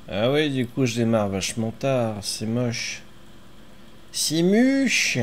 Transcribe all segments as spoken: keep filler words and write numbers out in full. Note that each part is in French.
Ah oui, du coup, je démarre vachement tard. C'est moche. C'est mouche.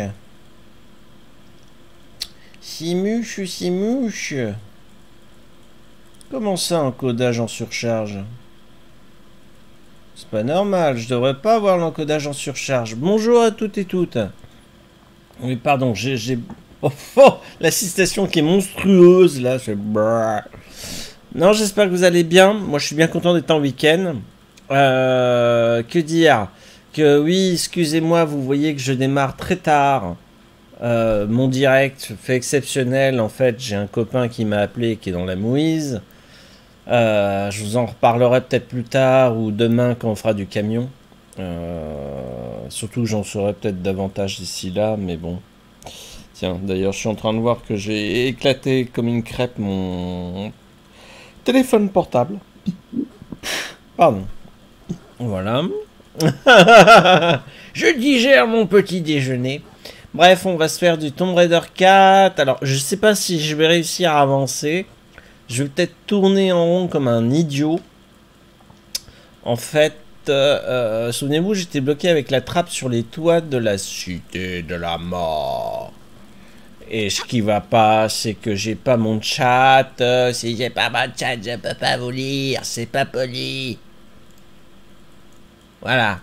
C'est mouche, c'est mouche. Comment ça, encodage en surcharge? C'est pas normal, je devrais pas avoir l'encodage en surcharge. Bonjour à toutes et toutes. Oui, pardon, j'ai... Oh, oh, l'assistation qui est monstrueuse, là. Je... Non, j'espère que vous allez bien. Moi, je suis bien content d'être en week-end. Euh, que dire? Que oui, excusez-moi, vous voyez que je démarre très tard. Euh, mon direct fait exceptionnel. En fait, j'ai un copain qui m'a appelé qui est dans la mouise. Euh, je vous en reparlerai peut-être plus tard ou demain quand on fera du camion. Euh, surtout que j'en saurai peut-être davantage d'ici là, mais bon. Tiens, d'ailleurs, je suis en train de voir que j'ai éclaté comme une crêpe mon téléphone portable. Pardon. Voilà. Je digère mon petit déjeuner. Bref, on va se faire du Tomb Raider quatre. Alors, je sais pas si je vais réussir à avancer. Je vais peut-être tourner en rond comme un idiot. En fait, euh, euh, souvenez-vous, j'étais bloqué avec la trappe sur les toits de la cité de la mort. Et ce qui va pas, c'est que j'ai pas mon chat. Euh, si j'ai pas mon chat, je peux pas vous lire. C'est pas poli. Voilà.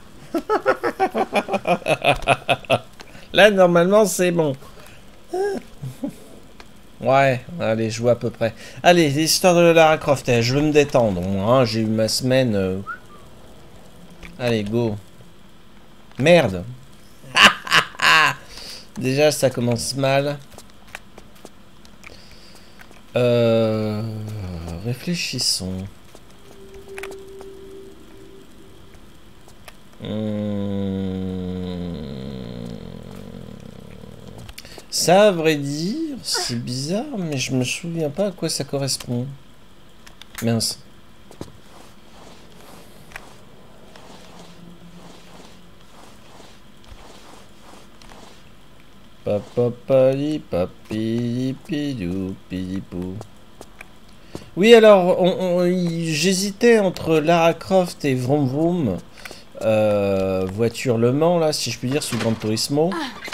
Là, normalement, c'est bon. Ouais, allez, je vois à peu près. Allez, l'histoire de Lara Croft, eh, je veux me détendre. Hein, j'ai eu ma semaine. Euh... Allez, go. Merde. Déjà, ça commence mal. Euh... Réfléchissons. Hum... Ça, à vrai dire, c'est bizarre, mais je me souviens pas à quoi ça correspond. Mince. Papapali, papi, pidou, pidipou. Oui, alors, on, on, j'hésitais entre Lara Croft et Vroom Vroom. Euh, voiture Le Mans, là, si je puis dire, sous Gran Turismo.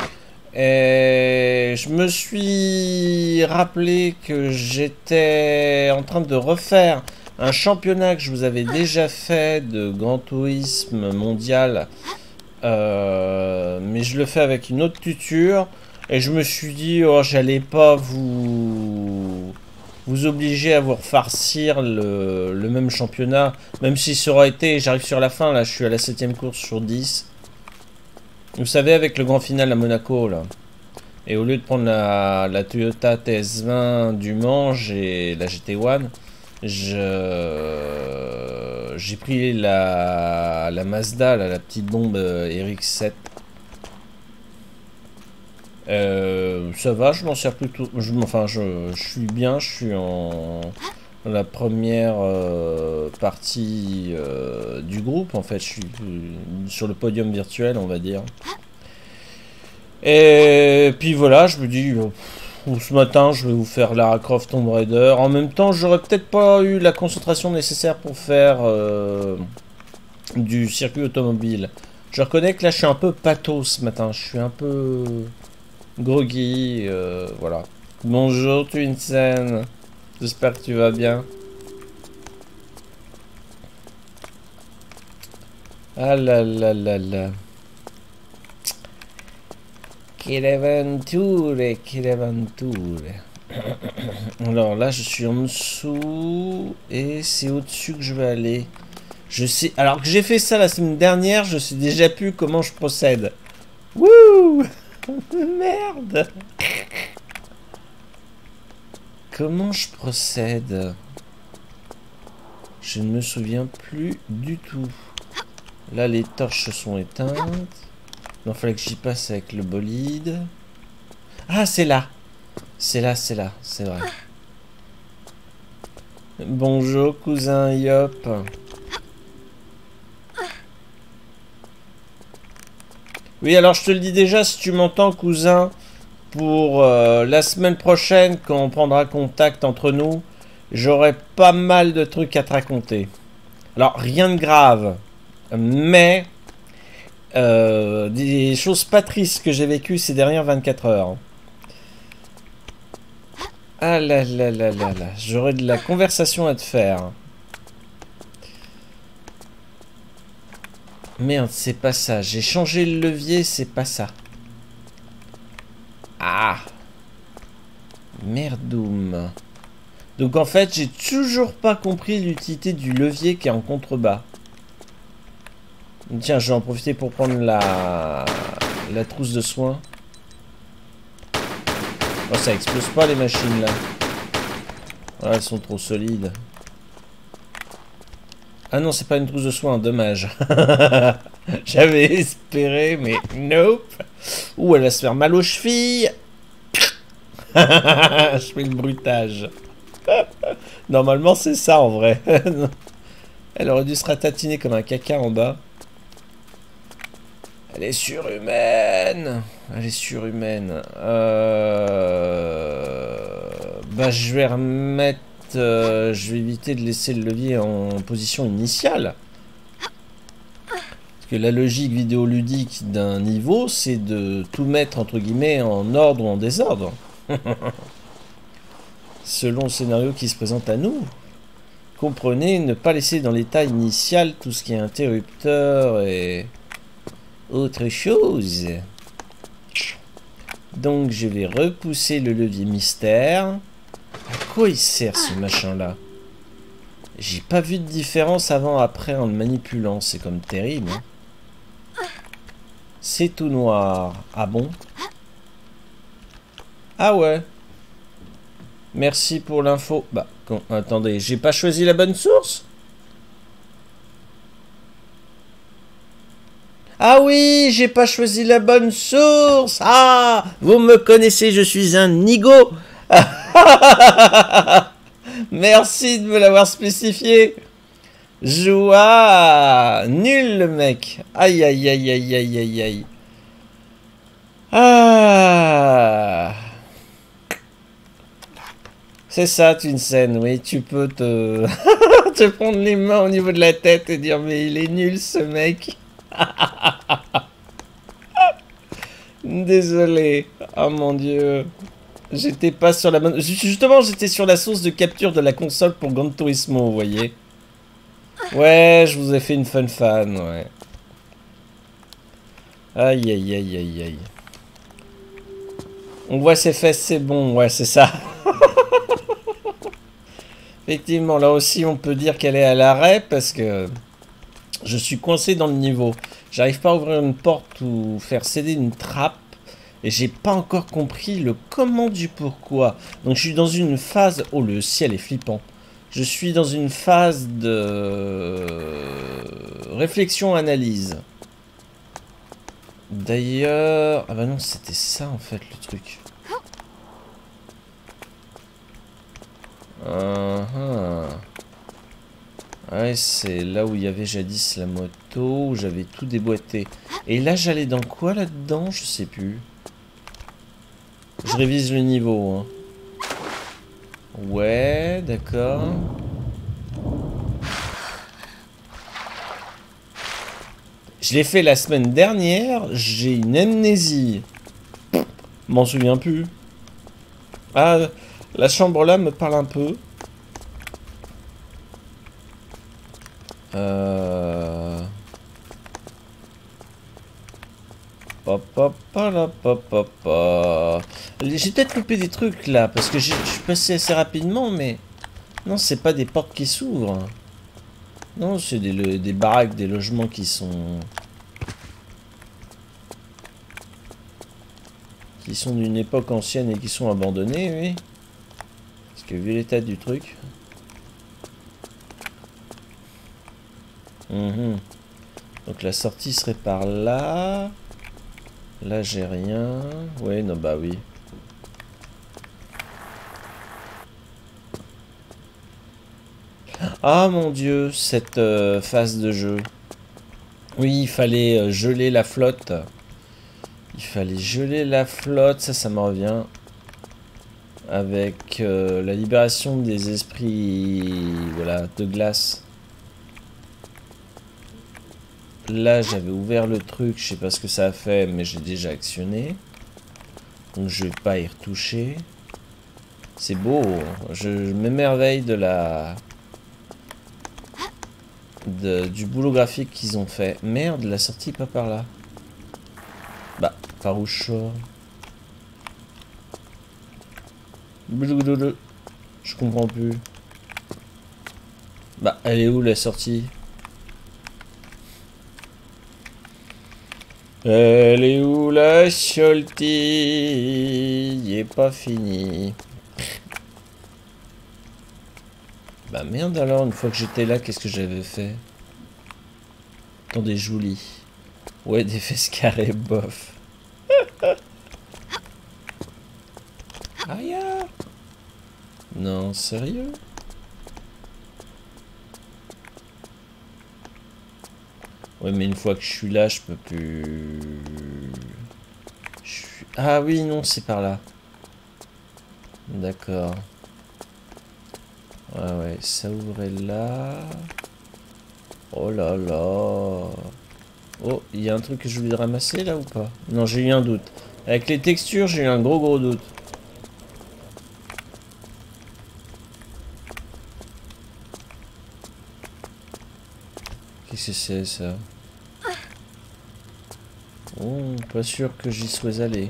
Et je me suis rappelé que j'étais en train de refaire un championnat que je vous avais déjà fait de Gran Turisme mondial. Euh, mais je le fais avec une autre tuture. Et je me suis dit, oh, j'allais pas vous vous obliger à vous refarcir le, le même championnat. Même si ça aurait été, j'arrive sur la fin, là, je suis à la septième course sur dix. Vous savez, avec le grand final à Monaco, là. Et au lieu de prendre la, la Toyota T S vingt du Mans et la G T un, je j'ai pris la, la Mazda, là, la petite bombe R X sept. Euh, ça va, je m'en sers plutôt. Je, enfin, je, je suis bien, je suis en la première euh, partie euh, du groupe. En fait, je suis sur le podium virtuel, on va dire. Et puis voilà, je me dis, euh, ce matin, je vais vous faire Lara Croft Tomb Raider. En même temps, j'aurais peut-être pas eu la concentration nécessaire pour faire euh, du circuit automobile. Je reconnais que là, je suis un peu pato ce matin. Je suis un peu groggy, euh, voilà. Bonjour Twinsen, j'espère que tu vas bien. Ah là là là là. Quelle aventure, quelle aventure. Alors là, je suis en dessous et c'est au-dessus que je vais aller. Je sais, alors que j'ai fait ça la semaine dernière, je sais déjà plus comment je procède. Wouh! Merde! Comment je procède? Je ne me souviens plus du tout. Là, les torches sont éteintes. Il fallait que j'y passe avec le bolide. Ah, c'est là. C'est là, c'est là, c'est vrai. Bonjour, cousin Yop. Oui, alors je te le dis déjà, si tu m'entends, cousin, pour euh, la semaine prochaine, quand on prendra contact entre nous, j'aurai pas mal de trucs à te raconter. Alors, rien de grave. Mais euh, des choses pas tristes que j'ai vécues ces dernières vingt-quatre heures. Ah là là là là là, j'aurais de la conversation à te faire. Merde, c'est pas ça. J'ai changé le levier, c'est pas ça. Ah. Merdoum. Donc en fait, j'ai toujours pas compris l'utilité du levier qui est en contrebas. Tiens, je vais en profiter pour prendre la, la trousse de soins. Oh, ça explose pas les machines là. Oh, elles sont trop solides. Ah non, c'est pas une trousse de soins, dommage. J'avais espéré, mais nope. Ouh, elle va se faire mal aux chevilles. Je fais le bruitage. Normalement, c'est ça en vrai. Elle aurait dû se ratatiner comme un caca en bas. Elle est surhumaine. Elle est surhumaine. Euh... Bah, je vais remettre... Euh, je vais éviter de laisser le levier en position initiale. Parce que la logique vidéoludique d'un niveau, c'est de tout mettre, entre guillemets, en ordre ou en désordre. Selon le scénario qui se présente à nous. Comprenez, ne pas laisser dans l'état initial tout ce qui est interrupteur et autre chose. Donc je vais repousser le levier mystère. À quoi il sert ce machin là? J'ai pas vu de différence avant après en le manipulant, c'est comme terrible. Hein. C'est tout noir. Ah bon? Ah ouais. Merci pour l'info. Bah, con, attendez, j'ai pas choisi la bonne source? Ah oui, j'ai pas choisi la bonne source. Ah, vous me connaissez, je suis un nigo. Merci de me l'avoir spécifié. Joie. Nul le mec. Aïe aïe aïe aïe aïe aïe aïe. Ah. C'est ça, Twinsen, oui, tu peux te... te prendre les mains au niveau de la tête et dire mais il est nul ce mec. Désolé. Oh mon dieu. J'étais pas sur la bonne... Justement, j'étais sur la source de capture de la console pour Gran Turismo, vous voyez. Ouais, je vous ai fait une fun fan, ouais. Aïe, aïe, aïe, aïe, aïe. On voit ses fesses, c'est bon, ouais, c'est ça. Effectivement, là aussi, on peut dire qu'elle est à l'arrêt parce que je suis coincé dans le niveau. J'arrive pas à ouvrir une porte ou faire céder une trappe. Et j'ai pas encore compris le comment du pourquoi. Donc je suis dans une phase... Oh, le ciel est flippant. Je suis dans une phase de... réflexion-analyse. D'ailleurs... Ah bah non, c'était ça en fait le truc. Uh-huh. Ouais, c'est là où il y avait jadis la moto, où j'avais tout déboîté. Et là, j'allais dans quoi là-dedans? Je sais plus. Je révise le niveau. Hein. Ouais, d'accord. Je l'ai fait la semaine dernière. J'ai une amnésie. M'en souviens plus. Ah, la chambre là me parle un peu. Euh... Hop, hop, hop, hop, hop, hop. J'ai peut-être loupé des trucs là, parce que je suis passé assez rapidement, mais... Non, c'est pas des portes qui s'ouvrent. Non, c'est des, des baraques, des logements qui sont... Qui sont d'une époque ancienne et qui sont abandonnés, oui. Parce que vu l'état du truc... Mmh. Donc la sortie serait par là. Là j'ai rien. Ouais, non, bah oui. Ah mon dieu, cette euh, phase de jeu. Oui, il fallait euh, geler la flotte. Il fallait geler la flotte, ça, ça me revient. Avec euh, la libération des esprits, voilà, de glace. là j'avais ouvert le truc, je sais pas ce que ça a fait, mais j'ai déjà actionné. Donc je vais pas y retoucher. C'est beau, je, je m'émerveille de la... De, du boulot graphique qu'ils ont fait. Merde, la sortie pas par là. Bah, par où je sors? Je comprends plus. Bah, elle est où la sortie? Elle est où la sortie? Il est pas fini. Bah merde alors, une fois que j'étais là, qu'est-ce que j'avais fait? Attendez, joli. Ouais, des fesses carrées, bof. Aïe. Non, sérieux? Ouais, mais une fois que je suis là, je peux plus... Je suis... Ah oui, non, c'est par là. D'accord. Ouais, ouais, ça ouvrait là. Oh là là. Oh, il y a un truc que je voulais ramasser là ou pas? Non, j'ai eu un doute. Avec les textures, j'ai eu un gros gros doute. Qu'est-ce que c'est ça? Oh, pas sûr que j'y sois allé.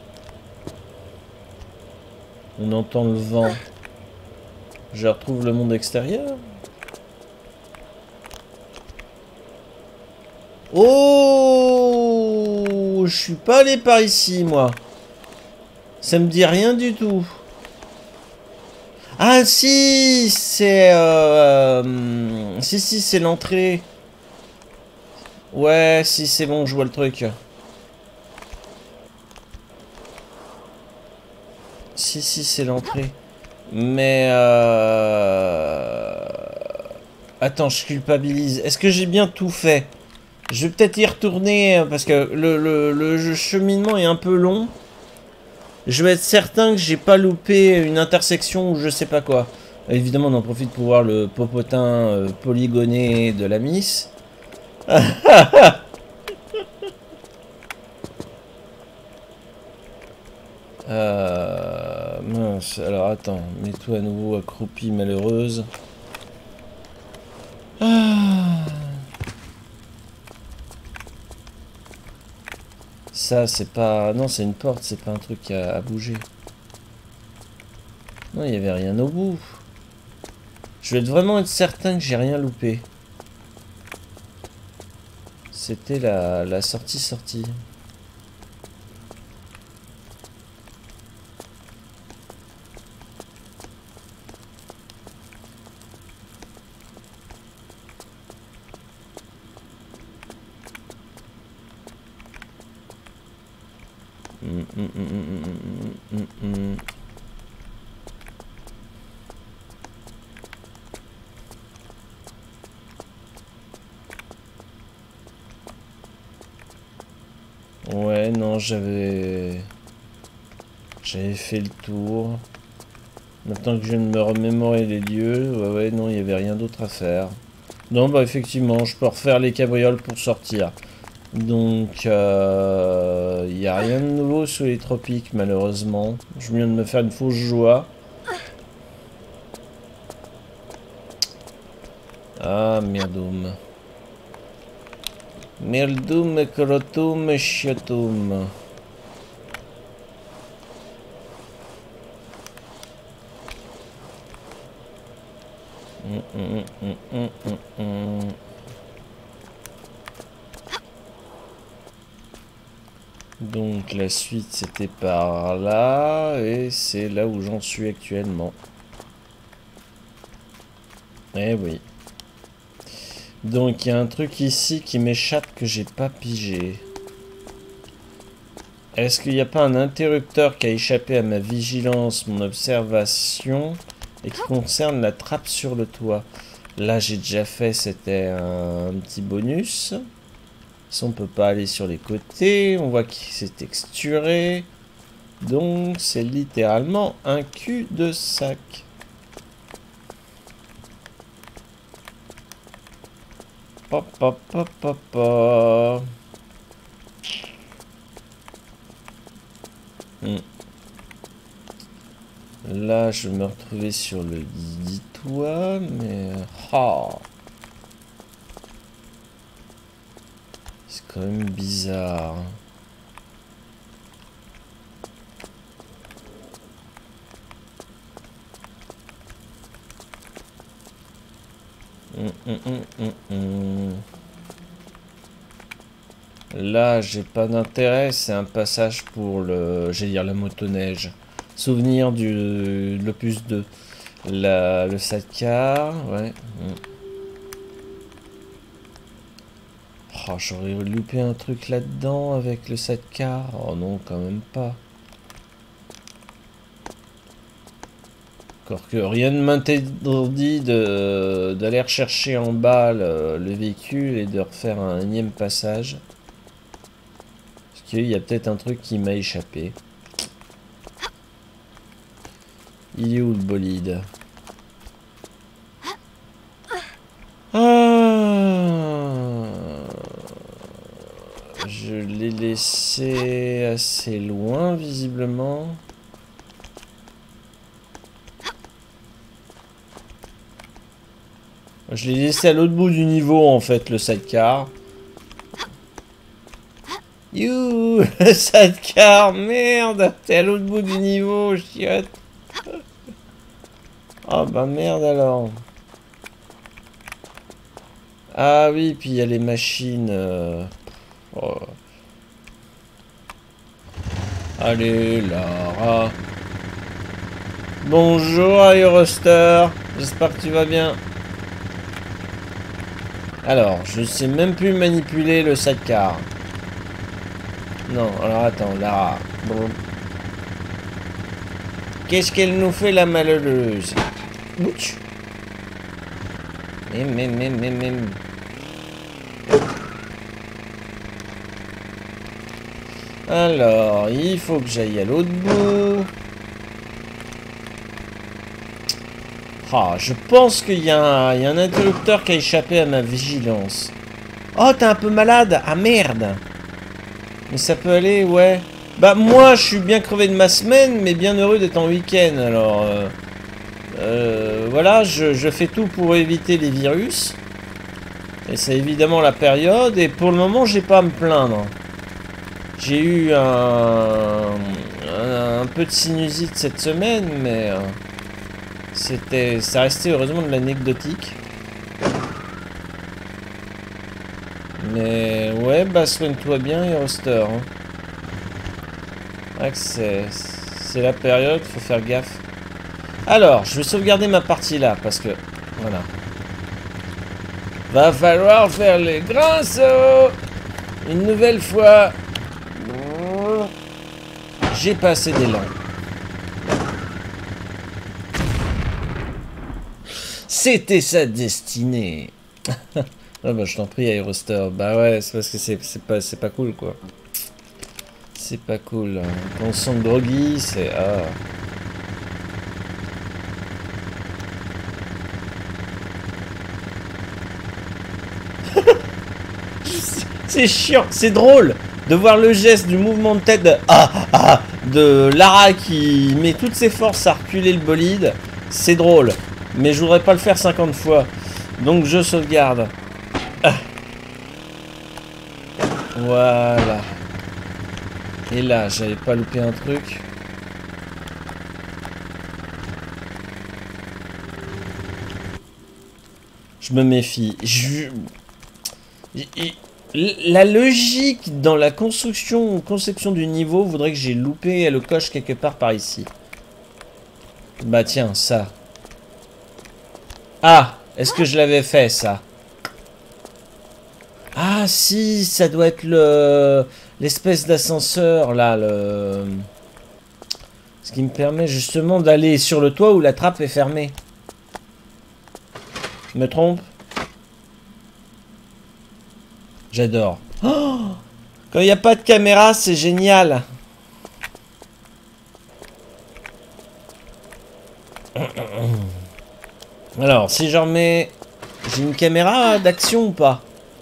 On entend le vent. Je retrouve le monde extérieur. Oh, je suis pas allé par ici, moi. Ça me dit rien du tout. Ah si, c'est... Euh, euh, si, si, c'est l'entrée. Ouais, si, c'est bon, je vois le truc. Si, si, c'est l'entrée. Mais... Euh... Attends, je culpabilise. Est-ce que j'ai bien tout fait? Je vais peut-être y retourner, parce que le, le, le cheminement est un peu long. Je vais être certain que j'ai pas loupé une intersection ou je sais pas quoi. Évidemment, on en profite pour voir le popotin euh, polygoné de la Miss. euh, mince, alors attends, mets-toi à nouveau accroupie malheureuse. Ah. Ça, c'est pas... Non, c'est une porte, c'est pas un truc à, à bouger. Non, il n'y avait rien au bout. Je vais vraiment être certain que j'ai rien loupé. C'était la, la sortie-sortie. Mm, mm, mm, mm, mm, mm, mm. Ouais, non, j'avais... J'avais fait le tour. Maintenant que je viens de me remémorer les lieux, ouais, ouais, non, il n'y avait rien d'autre à faire. Non, bah effectivement, je peux refaire les cabrioles pour sortir. Donc, euh, il n'y a rien de nouveau sous les tropiques, malheureusement. Je viens de me faire une fausse joie. Ah, merdoum. Merdoum, crotoum, chiotoum. Mm, mm, mm, mm, mm, mm. Donc la suite c'était par là et c'est là où j'en suis actuellement. Eh oui. Donc il y a un truc ici qui m'échappe que j'ai pas pigé. Est-ce qu'il n'y a pas un interrupteur qui a échappé à ma vigilance, mon observation et qui concerne la trappe sur le toit? Là j'ai déjà fait, c'était un petit bonus. Ça, on peut pas aller sur les côtés. On voit que c'est texturé. Donc, c'est littéralement un cul de sac. pa, pa, pa, pa, pa. Hmm. Là, je vais me retrouver sur le dit toit, mais... Oh. C'est quand même bizarre. Hum, hum, hum, hum, hum. Là, j'ai pas d'intérêt, c'est un passage pour le... J'allais dire la motoneige. Souvenir du de l'opus deux. La, le sidecar, ouais. Hum. Oh, j'aurais loupé un truc là-dedans avec le sidecar. Oh non, quand même pas. Encore que rien ne m'interdit d'aller rechercher en bas le, le véhicule et de refaire un énième passage. Parce qu'il y a peut-être un truc qui m'a échappé. Il est où le bolide? Ah, je l'ai laissé assez loin, visiblement. Je l'ai laissé à l'autre bout du niveau, en fait, le sidecar. You, le sidecar, merde, t'es à l'autre bout du niveau, chiotte. Ah bah merde alors. Ah oui, puis il y a les machines. Euh... Oh. Allez, Lara. Bonjour, Aeroster. J'espère que tu vas bien. Alors, je sais même plus manipuler le sidecar. Non, alors attends, Lara. Bon. Qu'est-ce qu'elle nous fait, la malheureuse? Ouch. Mim, mim, mim, mim, mim. Alors, il faut que j'aille à l'autre bout. Ah, je pense qu'il y, y a un interrupteur qui a échappé à ma vigilance. Oh, t'es un peu malade? Ah, merde. Mais ça peut aller, ouais. Bah, moi, je suis bien crevé de ma semaine, mais bien heureux d'être en week-end. Alors, euh, euh, voilà, je, je fais tout pour éviter les virus. Et c'est évidemment la période. Et pour le moment, j'ai pas à me plaindre. J'ai eu un, un, un peu de sinusite cette semaine, mais euh, c'était, ça restait heureusement de l'anecdotique. Mais ouais, bah soigne-toi bien, Aeroster. Hein. Ouais, c'est, c'est la période, faut faire gaffe. Alors, je vais sauvegarder ma partie là, parce que, voilà. Va falloir faire les grands sauts une nouvelle fois. J'ai pas assez d'élan. C'était sa destinée. Ah bah je t'en prie, Aeroster. Bah ouais, c'est parce que c'est pas, c'est pas cool quoi. C'est pas cool. Quand on sent groggy, c'est... Ah. C'est chiant, c'est drôle de voir le geste du mouvement de tête de, ah, ah, de Lara qui met toutes ses forces à reculer le bolide. C'est drôle, mais je voudrais pas le faire cinquante fois. Donc je sauvegarde. Ah. Voilà. Et là, j'avais pas loupé un truc. Je me méfie. Je... La logique dans la construction ou conception du niveau voudrait que j'ai loupé le coche quelque part par ici. Bah tiens, ça. Ah, est-ce que je l'avais fait, ça? Ah si, ça doit être le l'espèce d'ascenseur, là, le... Ce qui me permet justement d'aller sur le toit où la trappe est fermée. Je me trompe? J'adore. Oh, quand il n'y a pas de caméra, c'est génial. Alors, si j'en remets... J'ai une caméra d'action ou pas?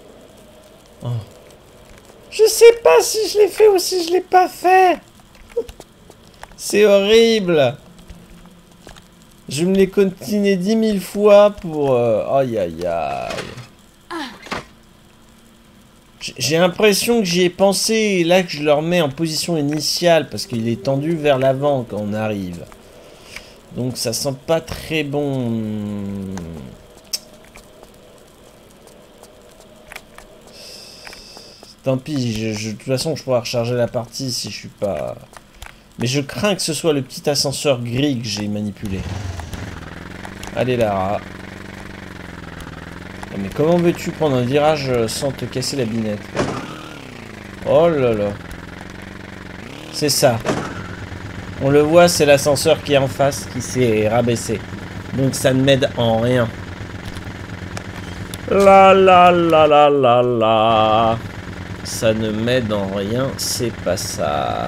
Oh. Je sais pas si je l'ai fait ou si je l'ai pas fait. C'est horrible. Je me l'ai continué dix mille fois pour... Euh... Aïe aïe aïe. J'ai l'impression que j'y ai pensé et là que je le remets en position initiale parce qu'il est tendu vers l'avant quand on arrive. Donc ça sent pas très bon. Tant pis, je, je, de toute façon je pourrais recharger la partie si je suis pas... Mais je crains que ce soit le petit ascenseur gris que j'ai manipulé. Allez Lara. Mais comment veux-tu prendre un virage sans te casser la binette? Oh là là. C'est ça. On le voit, c'est l'ascenseur qui est en face qui s'est rabaissé. Donc ça ne m'aide en rien. La la la la la la. Ça ne m'aide en rien, c'est pas ça.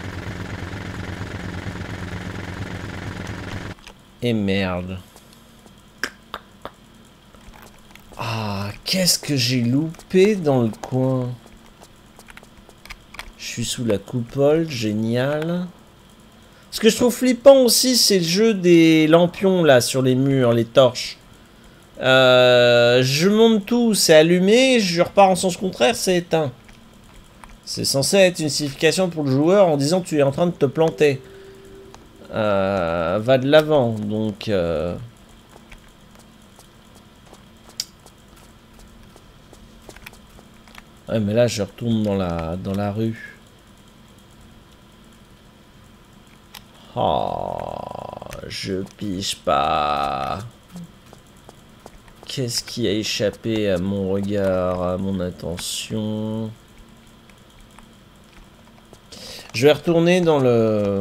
Et merde. Ah, qu'est-ce que j'ai loupé dans le coin? Je suis sous la coupole, génial. Ce que je trouve flippant aussi, c'est le jeu des lampions là sur les murs, les torches. Euh, je monte tout, c'est allumé, je repars en sens contraire, c'est éteint. C'est censé être une signification pour le joueur en disant que tu es en train de te planter. Euh, va de l'avant, donc... Euh... Ouais, mais là, je retourne dans la, dans la rue. Oh, je pige pas. Qu'est-ce qui a échappé à mon regard, à mon attention? Je vais retourner dans le...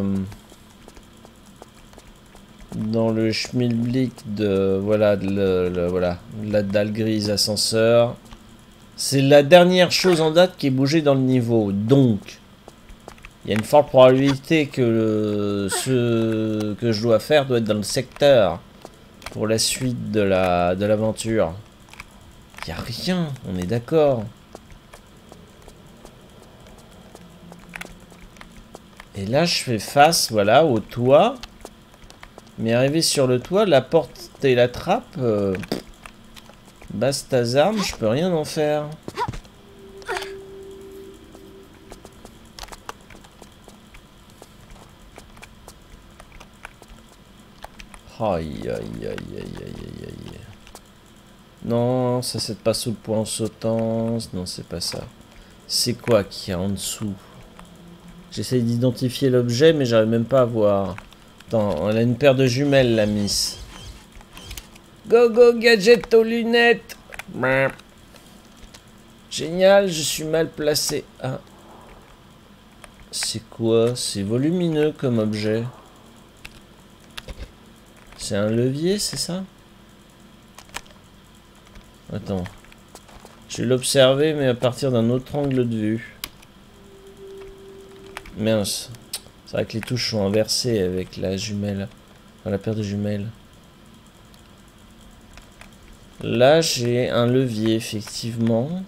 Dans le schmilblick de... Voilà, de, le, le, voilà, de la dalle grise ascenseur. C'est la dernière chose en date qui est bougée dans le niveau. Donc, il y a une forte probabilité que le, ce que je dois faire doit être dans le secteur pour la suite de la de l'aventure. Il n'y a rien, on est d'accord. Et là, je fais face, voilà, au toit. Mais arrivé sur le toit, la porte et la trappe... Euh, Bastazarme, je peux rien en faire. Aïe, aïe, aïe, aïe, aïe, aïe. Non, ça c'est pas sous le point en sautant. Non, c'est pas ça. C'est quoi qui est en dessous? J'essaie d'identifier l'objet, mais j'arrive même pas à voir. Attends, elle a une paire de jumelles, la miss. Go, go, gadget aux lunettes. Génial, je suis mal placé. Ah. C'est quoi? C'est volumineux comme objet. C'est un levier, c'est ça? Attends. Je vais l'observer, mais à partir d'un autre angle de vue. Mince. C'est vrai que les touches sont inversées avec la jumelle. Enfin, la paire de jumelles. Là, j'ai un levier, effectivement.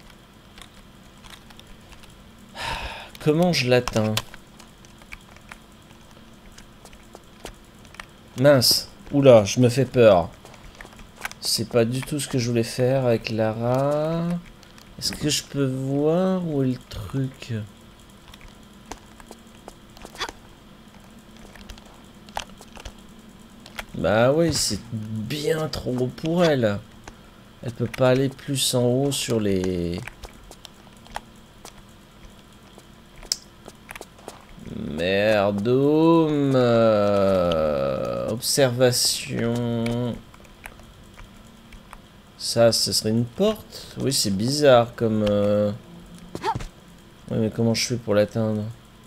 Comment je l'atteins? Mince. Oula, je me fais peur. C'est pas du tout ce que je voulais faire avec Lara. Est-ce que je peux voir où est le truc? Bah oui, c'est bien trop haut pour elle. Elle peut pas aller plus en haut sur les... Merdome. Euh, observation. Ça, ce serait une porte? Oui, c'est bizarre comme... Euh... Oui, mais comment je fais pour l'atteindre?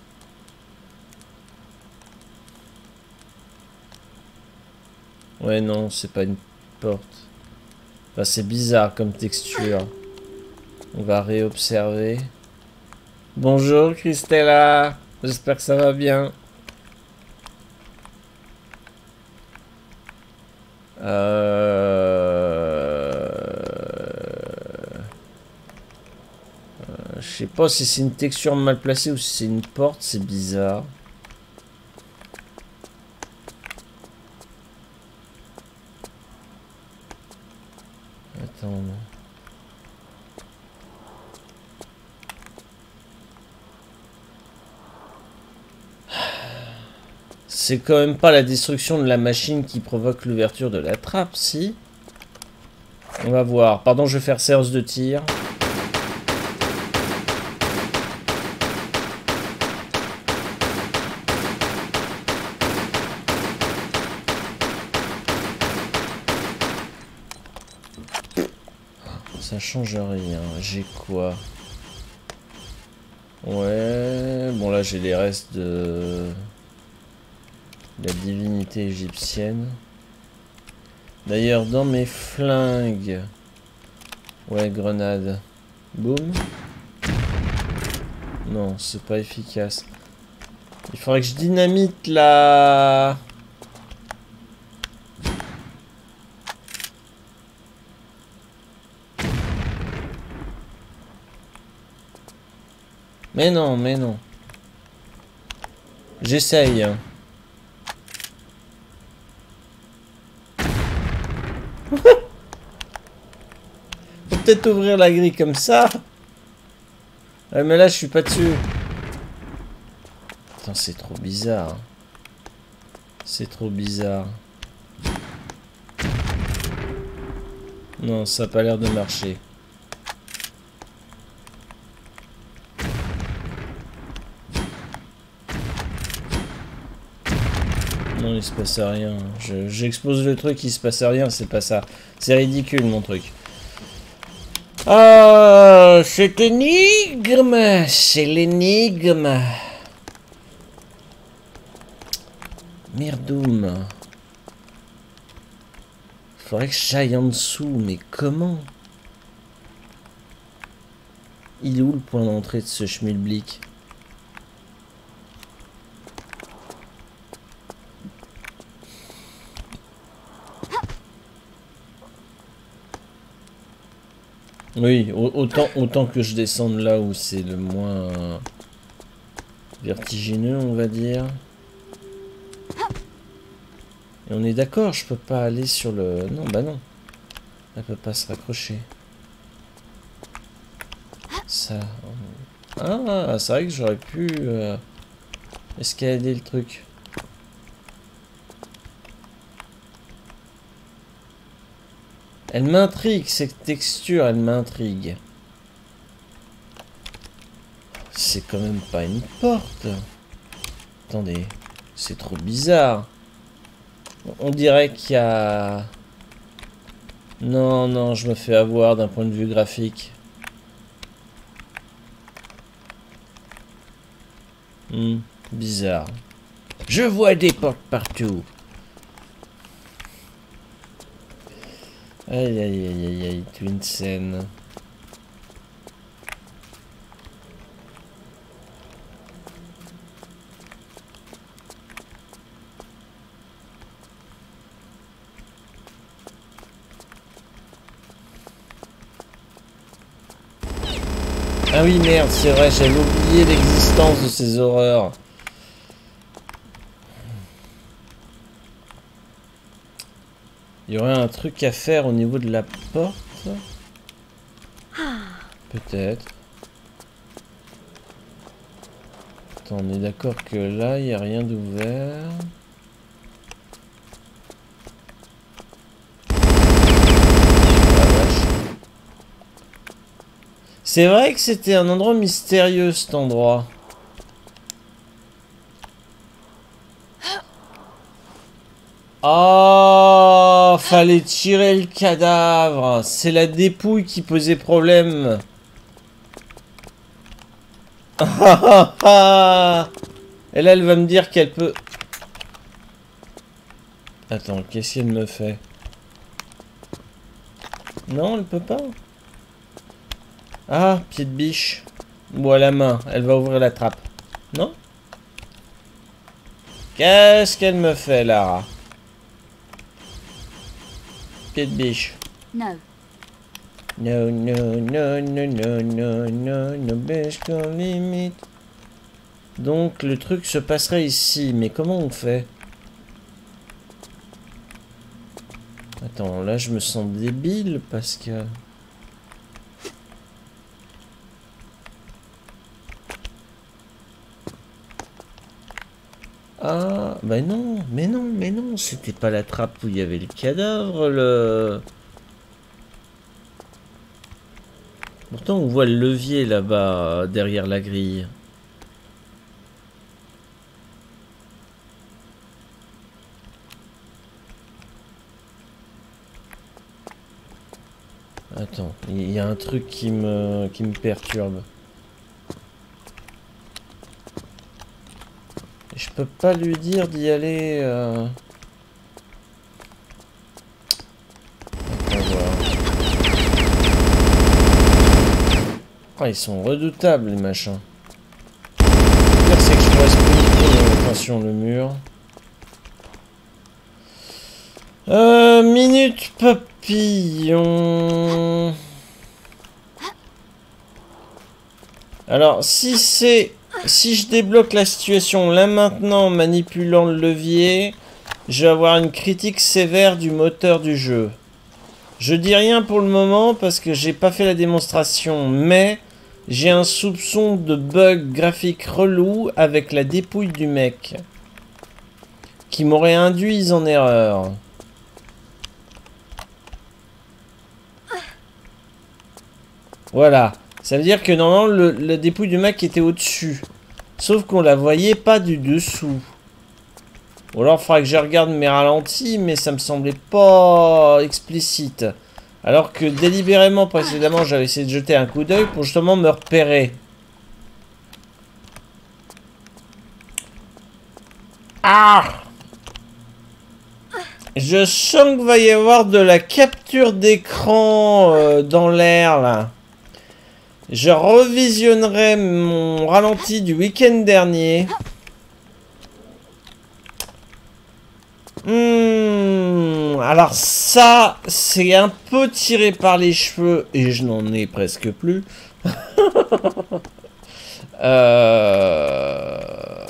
Ouais, non, c'est pas une porte. Enfin, c'est bizarre comme texture. On va réobserver. Bonjour, Christella. J'espère que ça va bien. Euh... Je sais pas si c'est une texture mal placée ou si c'est une porte, c'est bizarre. Attends. C'est quand même pas la destruction de la machine qui provoque l'ouverture de la trappe, si? On va voir. Pardon, je vais faire séance de tir. Ça change rien. J'ai quoi? Ouais... Bon, là, j'ai les restes de... la divinité égyptienne. D'ailleurs, dans mes flingues... Ouais, grenade. Boum. Non, c'est pas efficace. Il faudrait que je dynamite la... Mais non, mais non. J'essaye. Faut peut-être ouvrir la grille comme ça. Ouais, mais là, je suis pas dessus. Attends, c'est trop bizarre. C'est trop bizarre. Non, ça a pas l'air de marcher. Non, il se passe rien. J'expose le truc, il se passe rien, c'est pas ça. C'est ridicule, mon truc. Ah, c'est l'énigme, c'est l'énigme. Merdoum. Faudrait que j'aille en dessous, mais comment? Il est où le point d'entrée de ce schmilblick? Oui, autant, autant que je descende là où c'est le moins vertigineux, on va dire. Et on est d'accord, je peux pas aller sur le... Non, bah non. Elle peut pas se raccrocher. Ça... Ah, c'est vrai que j'aurais pu euh, escalader le truc. Elle m'intrigue, cette texture, elle m'intrigue. C'est quand même pas une porte. Attendez, c'est trop bizarre. On dirait qu'il y a... Non, non, je me fais avoir d'un point de vue graphique. Hmm, bizarre. Je vois des portes partout. Aïe, aïe, aïe, aïe, aïe, Twin Sen. Ah oui, merde, c'est vrai, j'avais oublié l'existence de ces horreurs. Il y aurait un truc à faire au niveau de la porte? Peut-être. Attends, on est d'accord que là, il n'y a rien d'ouvert. C'est vrai que c'était un endroit mystérieux, cet endroit. Oh, fallait tirer le cadavre. C'est la dépouille qui posait problème. Et là, elle va me dire qu'elle peut... Attends, qu'est-ce qu'elle me fait? Non, elle peut pas. Ah, pied de biche. Ou à la main, elle va ouvrir la trappe. Non? Qu'est-ce qu'elle me fait, Lara? Pied de biche. No. No, no, no, no, no, no, no, no, bêche comme limite. Donc le truc se passerait ici, mais comment on fait? Attends, là je me sens débile parce que... Ah, bah non, mais non, mais non, c'était pas la trappe où il y avait le cadavre, le... Pourtant on voit le levier là-bas, derrière la grille. Attends, il y a un truc qui me, qui me perturbe. Je peux pas lui dire d'y aller... Euh... Attends, voir. Oh, ils sont redoutables les machins. Le pire c'est que je pourrais sprinter. Attention le mur. Euh, minute papillon. Alors si c'est... Si je débloque la situation là maintenant en manipulant le levier, je vais avoir une critique sévère du moteur du jeu. Je dis rien pour le moment parce que j'ai pas fait la démonstration, mais j'ai un soupçon de bug graphique relou avec la dépouille du mec qui m'aurait induit en erreur. Voilà. Ça veut dire que normalement le, le dépouille du mec était au-dessus. Sauf qu'on la voyait pas du dessous. Ou alors il faudra que je regarde mes ralentis, mais ça me semblait pas explicite. Alors que délibérément précédemment j'avais essayé de jeter un coup d'œil pour justement me repérer. Ah! Je sens qu'il va y avoir de la capture d'écran euh, dans l'air là. Je revisionnerai mon ralenti du week-end dernier. Hmm, alors ça, c'est un peu tiré par les cheveux et je n'en ai presque plus. euh...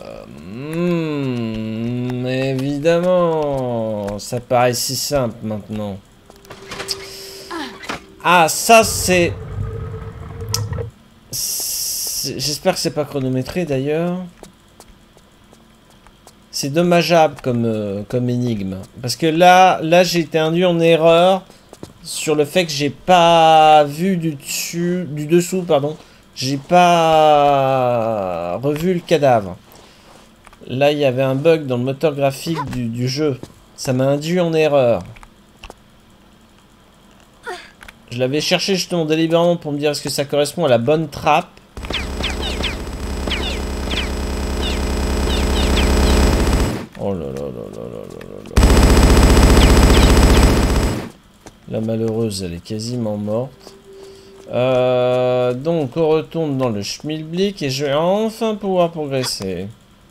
hmm, évidemment, ça paraît si simple maintenant. Ah, ça c'est... J'espère que c'est pas chronométré d'ailleurs. C'est dommageable comme, euh, comme énigme. Parce que là, là j'ai été induit en erreur sur le fait que j'ai pas vu du dessus, du dessous, pardon. J'ai pas revu le cadavre. Là, il y avait un bug dans le moteur graphique du, du jeu. Ça m'a induit en erreur. Je l'avais cherché justement délibérément pour me dire est-ce que ça correspond à la bonne trappe. Oh là là là là là là là. La malheureuse, elle est quasiment morte. Euh, donc, on retourne dans le schmilblick et je vais enfin pouvoir progresser.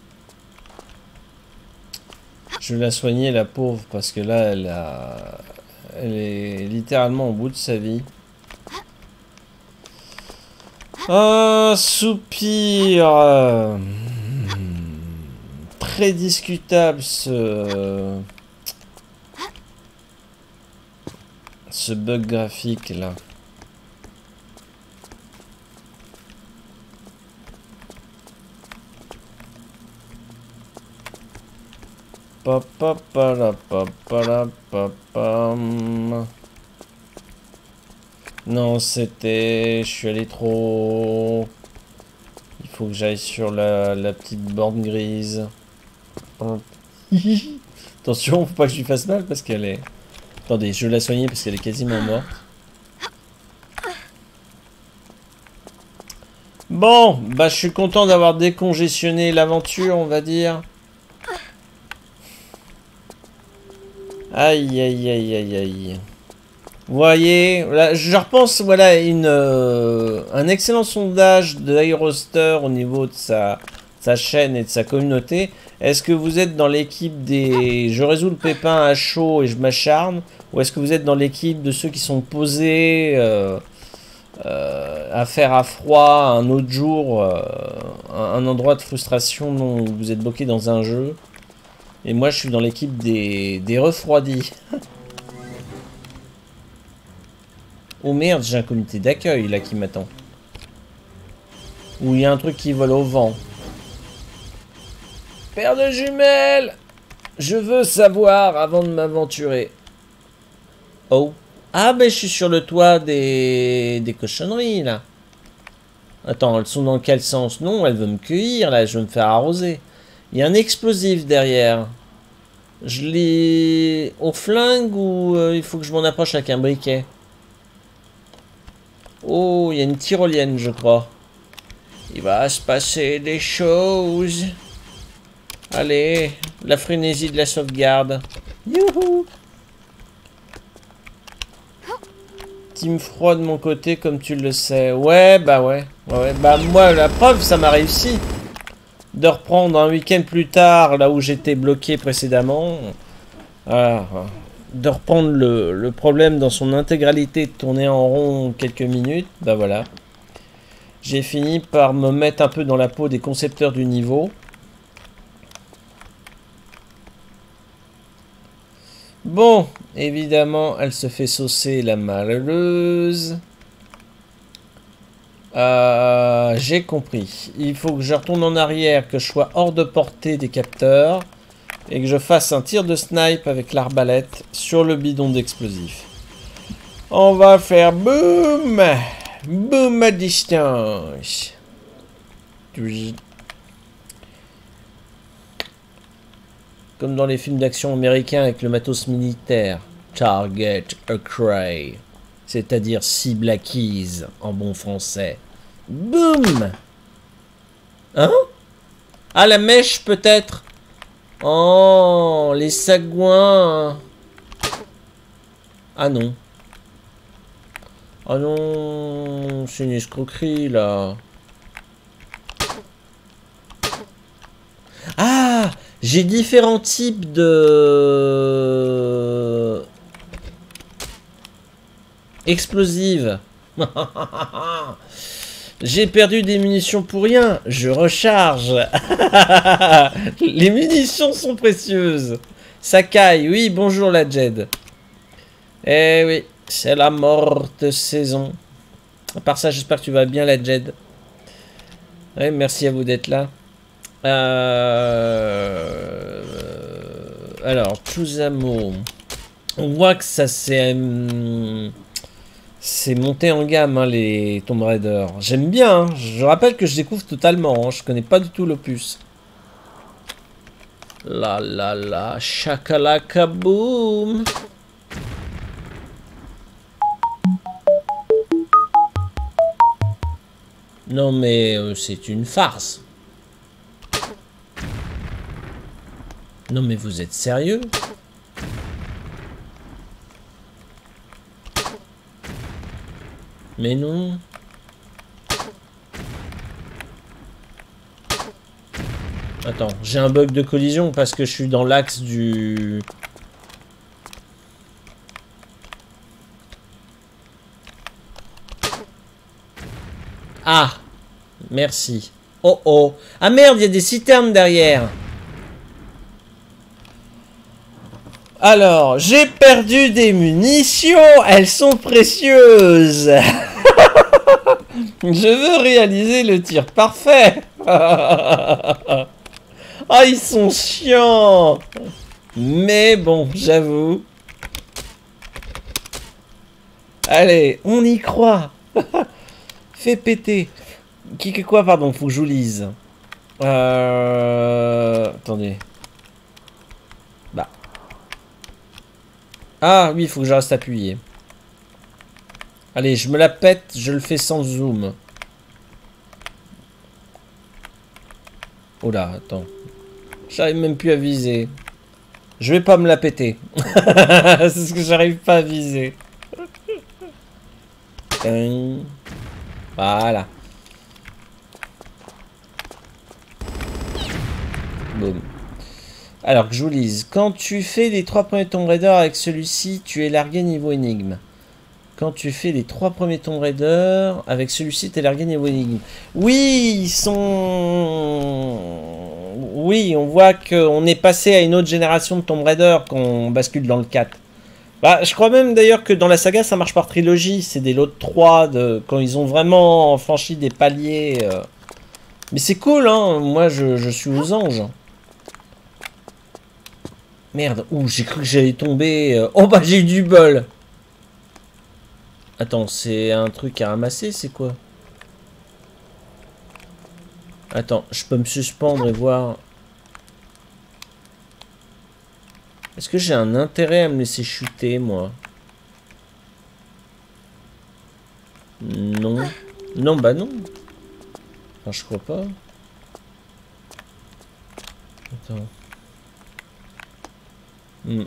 Je vais la soigner, la pauvre, parce que là, elle a... Elle est littéralement au bout de sa vie. Ah, soupir. Très discutable ce... Ce bug graphique là. Non, c'était... Je suis allé trop... Il faut que j'aille sur la, la petite borne grise. Attention, faut pas que je lui fasse mal parce qu'elle est... Attendez, je vais la soigner parce qu'elle est quasiment morte. Bon, bah je suis content d'avoir décongestionné l'aventure, on va dire. Aïe, aïe, aïe, aïe, aïe. Vous voyez, là, je repense, voilà, une, euh, un excellent sondage de iRoster au niveau de sa, sa chaîne et de sa communauté. Est-ce que vous êtes dans l'équipe des... Je résous le pépin à chaud et je m'acharne? Ou est-ce que vous êtes dans l'équipe de ceux qui sont posés euh, euh, à faire à froid un autre jour, euh, un, un endroit de frustration dont vous êtes bloqué dans un jeu? Et moi je suis dans l'équipe des, des refroidis. Oh merde, j'ai un comité d'accueil là qui m'attend. Ou il y a un truc qui vole au vent. Paire de jumelles! Je veux savoir avant de m'aventurer. Oh. Ah ben je suis sur le toit des... des cochonneries là. Attends, elles sont dans quel sens? Non, elles veulent me cueillir là, je veux me faire arroser. Il y a un explosif derrière. Je l'ai au flingue ou euh, il faut que je m'en approche avec un briquet? Oh, il y a une tyrolienne je crois. Il va se passer des choses. Allez, la frénésie de la sauvegarde. Youhou! Team froid de mon côté, comme tu le sais. Ouais, bah ouais. ouais, ouais. Bah moi, la preuve, ça m'a réussi. De reprendre un week-end plus tard, là où j'étais bloqué précédemment. Voilà. De reprendre le, le problème dans son intégralité, de tourner en rond quelques minutes. Bah voilà. J'ai fini par me mettre un peu dans la peau des concepteurs du niveau. Bon, évidemment, elle se fait saucer la malheureuse. Euh, J'ai compris. Il faut que je retourne en arrière, que je sois hors de portée des capteurs. Et que je fasse un tir de snipe avec l'arbalète sur le bidon d'explosifs. On va faire boum! Boum à distance. Comme dans les films d'action américains avec le matos militaire. Target acquired. C'est-à-dire cible acquise en bon français. Boum! Hein? Ah, la mèche peut-être? Oh, les sagouins. Ah non. Ah non, c'est une escroquerie là. Ah! J'ai différents types de... explosives. J'ai perdu des munitions pour rien. Je recharge. Les munitions sont précieuses. Sakai, oui, bonjour la Jed. Eh oui, c'est la morte saison. À part ça, j'espère que tu vas bien la Jed. Ouais, merci à vous d'être là. Euh... Alors, Chuzamo. On voit que ça c'est c'est monté en gamme hein, les Tomb Raider. J'aime bien. Hein. Je rappelle que je découvre totalement. Hein. Je connais pas du tout l'opus. La la la, shakalaka boom. Non mais euh, c'est une farce. Non mais vous êtes sérieux? Mais non. Attends, j'ai un bug de collision parce que je suis dans l'axe du... Ah, merci. Oh oh. Ah merde, il y a des citernes derrière. Alors, j'ai perdu des munitions. Elles sont précieuses. Je veux réaliser le tir parfait. Ah, ils sont chiants. Mais bon, j'avoue. Allez, on y croit. Fais péter. Qui que quoi, pardon, faut que je vous lise. Euh... Attendez. Bah. Ah oui, il faut que je reste appuyé. Allez, je me la pète, je le fais sans zoom. Oh là, attends. J'arrive même plus à viser. Je vais pas me la péter. C'est ce que j'arrive pas à viser. Voilà. Boum. Alors que je vous lise. Quand tu fais les trois premiers Tomb Raider avec celui-ci, tu es largué niveau énigme. Quand tu fais les trois premiers Tomb Raider avec celui-ci, tu es largué niveau énigme. Oui, ils sont... Oui, on voit qu'on est passé à une autre génération de Tomb Raider quand on bascule dans le quatre. Bah, je crois même d'ailleurs que dans la saga, ça marche par trilogie. C'est des lots de trois, de... quand ils ont vraiment franchi des paliers. Euh... Mais c'est cool, hein. Moi, je, je suis aux anges. Merde, ouh, j'ai cru que j'allais tomber. Oh bah j'ai eu du bol. Attends, c'est un truc à ramasser, c'est quoi? Attends, je peux me suspendre et voir. Est-ce que j'ai un intérêt à me laisser chuter, moi? Non. Non, bah non. Enfin, je crois pas. Attends. Hmm.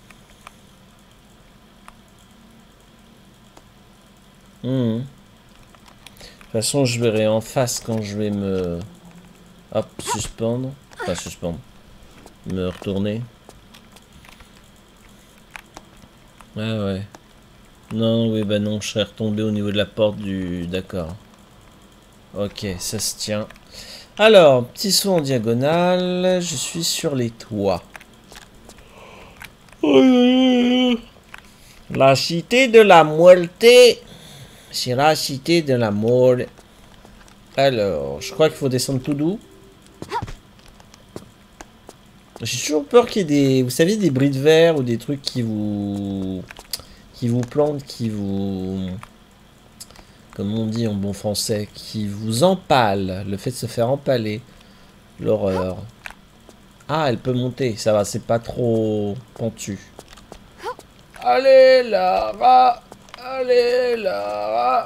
Hmm. De toute façon, je verrai en face quand je vais me... Hop, suspendre. Enfin, suspendre. Me retourner. Ouais, ouais. Non, oui, bah non, je serais retombé au niveau de la porte du... D'accord. Ok, ça se tient. Alors, petit saut en diagonale. Je suis sur les toits. La cité de la muerte. C'est la cité de la mort. Alors, je crois qu'il faut descendre tout doux. J'ai toujours peur qu'il y ait des... Vous savez, des bris de verre ou des trucs qui vous... Qui vous plantent, qui vous... Comme on dit en bon français, qui vous empale. Le fait de se faire empaler. L'horreur. Ah, elle peut monter. Ça va, c'est pas trop pentu. Allez, Lara. Allez, Lara.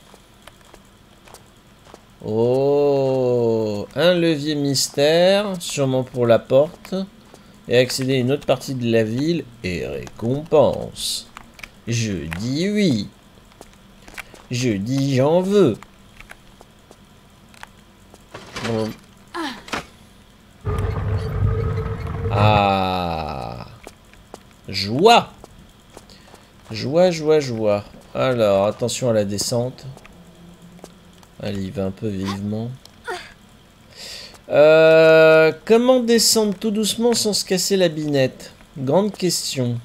Oh, un levier mystère, sûrement pour la porte. Et accéder à une autre partie de la ville. Et récompense. Je dis oui. Je dis j'en veux. Bon. Ah. Joie. Joie, joie, joie. Alors, attention à la descente. Allez, il va un peu vivement. Euh, comment descendre tout doucement sans se casser la binette? Grande question.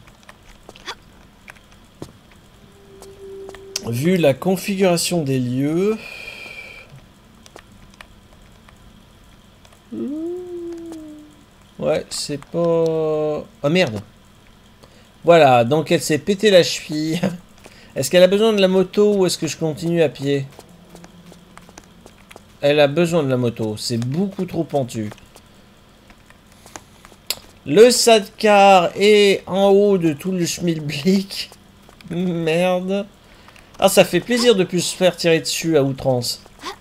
Vu la configuration des lieux... Ouais, c'est pas... Oh merde. Voilà, donc elle s'est pété la cheville. Est-ce qu'elle a besoin de la moto ou est-ce que je continue à pied? Elle a besoin de la moto. C'est beaucoup trop pentu. Le sidecar est en haut de tout le schmilblick. Merde. Ah, ça fait plaisir de plus se faire tirer dessus à outrance.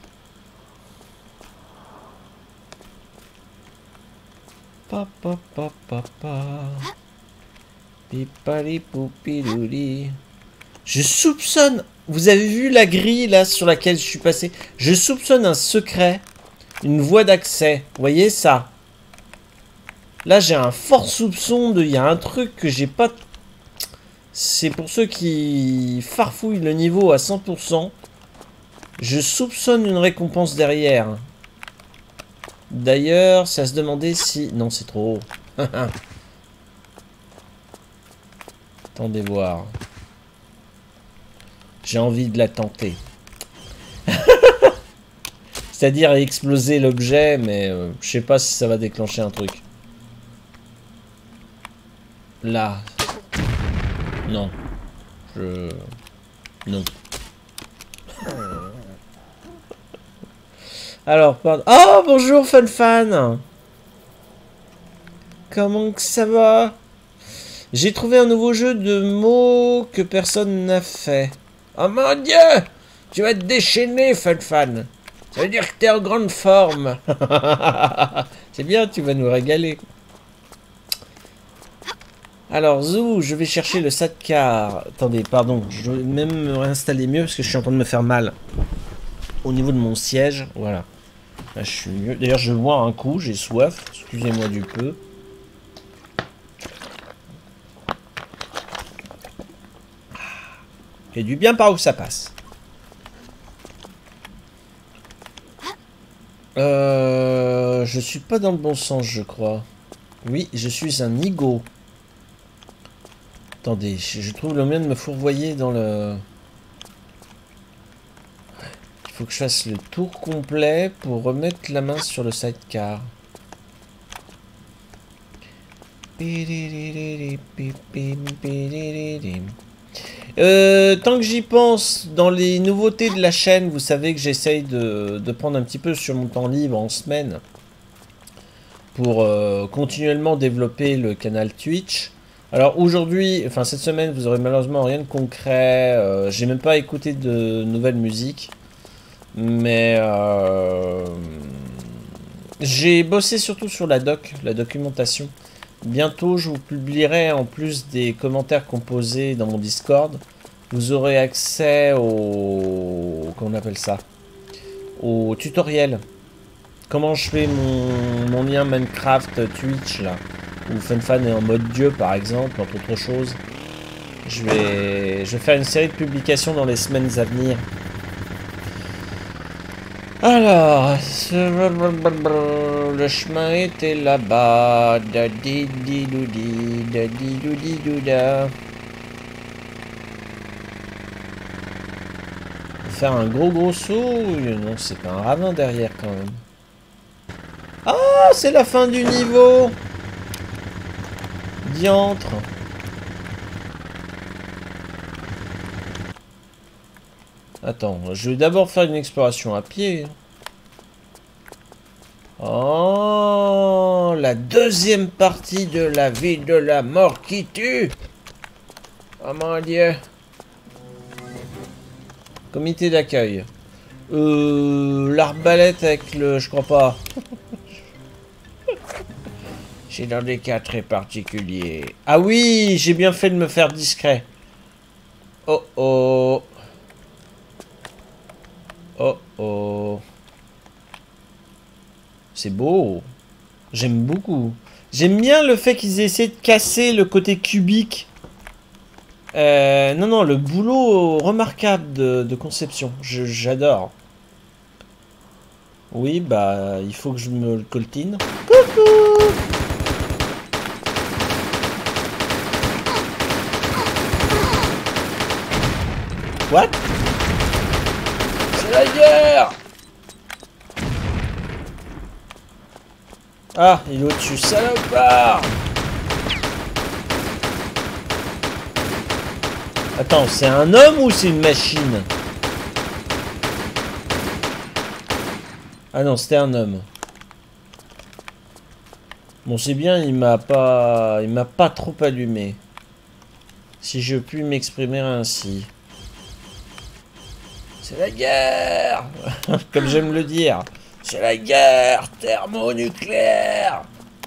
Papa, papa, papa. Pipali, poupidouli. Je soupçonne... Vous avez vu la grille là sur laquelle je suis passé? Je soupçonne un secret. Une voie d'accès. Vous voyez ça? Là j'ai un fort soupçon de... Il y a un truc que j'ai pas... C'est pour ceux qui farfouillent le niveau à cent pour cent. Je soupçonne une récompense derrière. D'ailleurs, ça se demandait si... Non, c'est trop haut. Attendez voir. J'ai envie de la tenter. C'est-à-dire exploser l'objet, mais euh, je sais pas si ça va déclencher un truc. Là. Non. Je... Non. Alors, pardon. Oh, bonjour, Fun Fan. Comment que ça va? J'ai trouvé un nouveau jeu de mots que personne n'a fait. Oh mon Dieu! Tu vas te déchaîner, Fun Fan. Ça veut dire que t'es en grande forme. C'est bien, tu vas nous régaler. Alors, Zou, je vais chercher le sidecar. Attendez, pardon. Je vais même me réinstaller mieux parce que je suis en train de me faire mal. Au niveau de mon siège, voilà. Là, je suis mieux. D'ailleurs, je vais boire un coup, j'ai soif. Excusez-moi du peu. Et du bien par où ça passe. Euh, je suis pas dans le bon sens, je crois. Oui, je suis un nigo. Attendez, je, je trouve le moyen de me fourvoyer dans le... Il faut que je fasse le tour complet pour remettre la main sur le sidecar. Euh, tant que j'y pense, dans les nouveautés de la chaîne, vous savez que j'essaye de, de prendre un petit peu sur mon temps libre en semaine pour euh, continuellement développer le canal Twitch. Alors aujourd'hui, enfin cette semaine, vous aurez malheureusement rien de concret. Euh, j'ai même pas écouté de nouvelles musiques, mais euh, j'ai bossé surtout sur la doc, la documentation. Bientôt, je vous publierai en plus des commentaires composés dans mon Discord. Vous aurez accès au... Comment on appelle ça? Au tutoriel. Comment je fais mon, mon lien Minecraft Twitch, là. Où FunFan est en mode Dieu, par exemple, entre autres choses. Je vais, je vais faire une série de publications dans les semaines à venir. Alors, le chemin était là-bas. Dadi-di-doudi, dadi-doudi-douda. Faire un gros gros saut. Non, c'est pas un ravin derrière quand même. Ah, c'est la fin du niveau. Diantre. Attends, je vais d'abord faire une exploration à pied. Oh, la deuxième partie de la ville de la mort qui tue. Oh mon dieu. Comité d'accueil. Euh, l'arbalète avec le... Je crois pas. C'est dans des cas très particuliers. Ah oui, j'ai bien fait de me faire discret. Oh oh. Oh oh. C'est beau. J'aime beaucoup. J'aime bien le fait qu'ils aient essayé de casser le côté cubique. Euh, non, non, le boulot remarquable de, de conception. J'adore. Oui, bah, il faut que je me le coltine. Coucou! What? C'est la guerre! Ah, il est au-dessus, salopard! Attends, c'est un homme ou c'est une machine? Ah non, c'était un homme. Bon, c'est bien, il m'a pas... Il m'a pas trop allumé. Si je puis m'exprimer ainsi. C'est la guerre! Comme j'aime le dire. C'est la guerre thermonucléaire!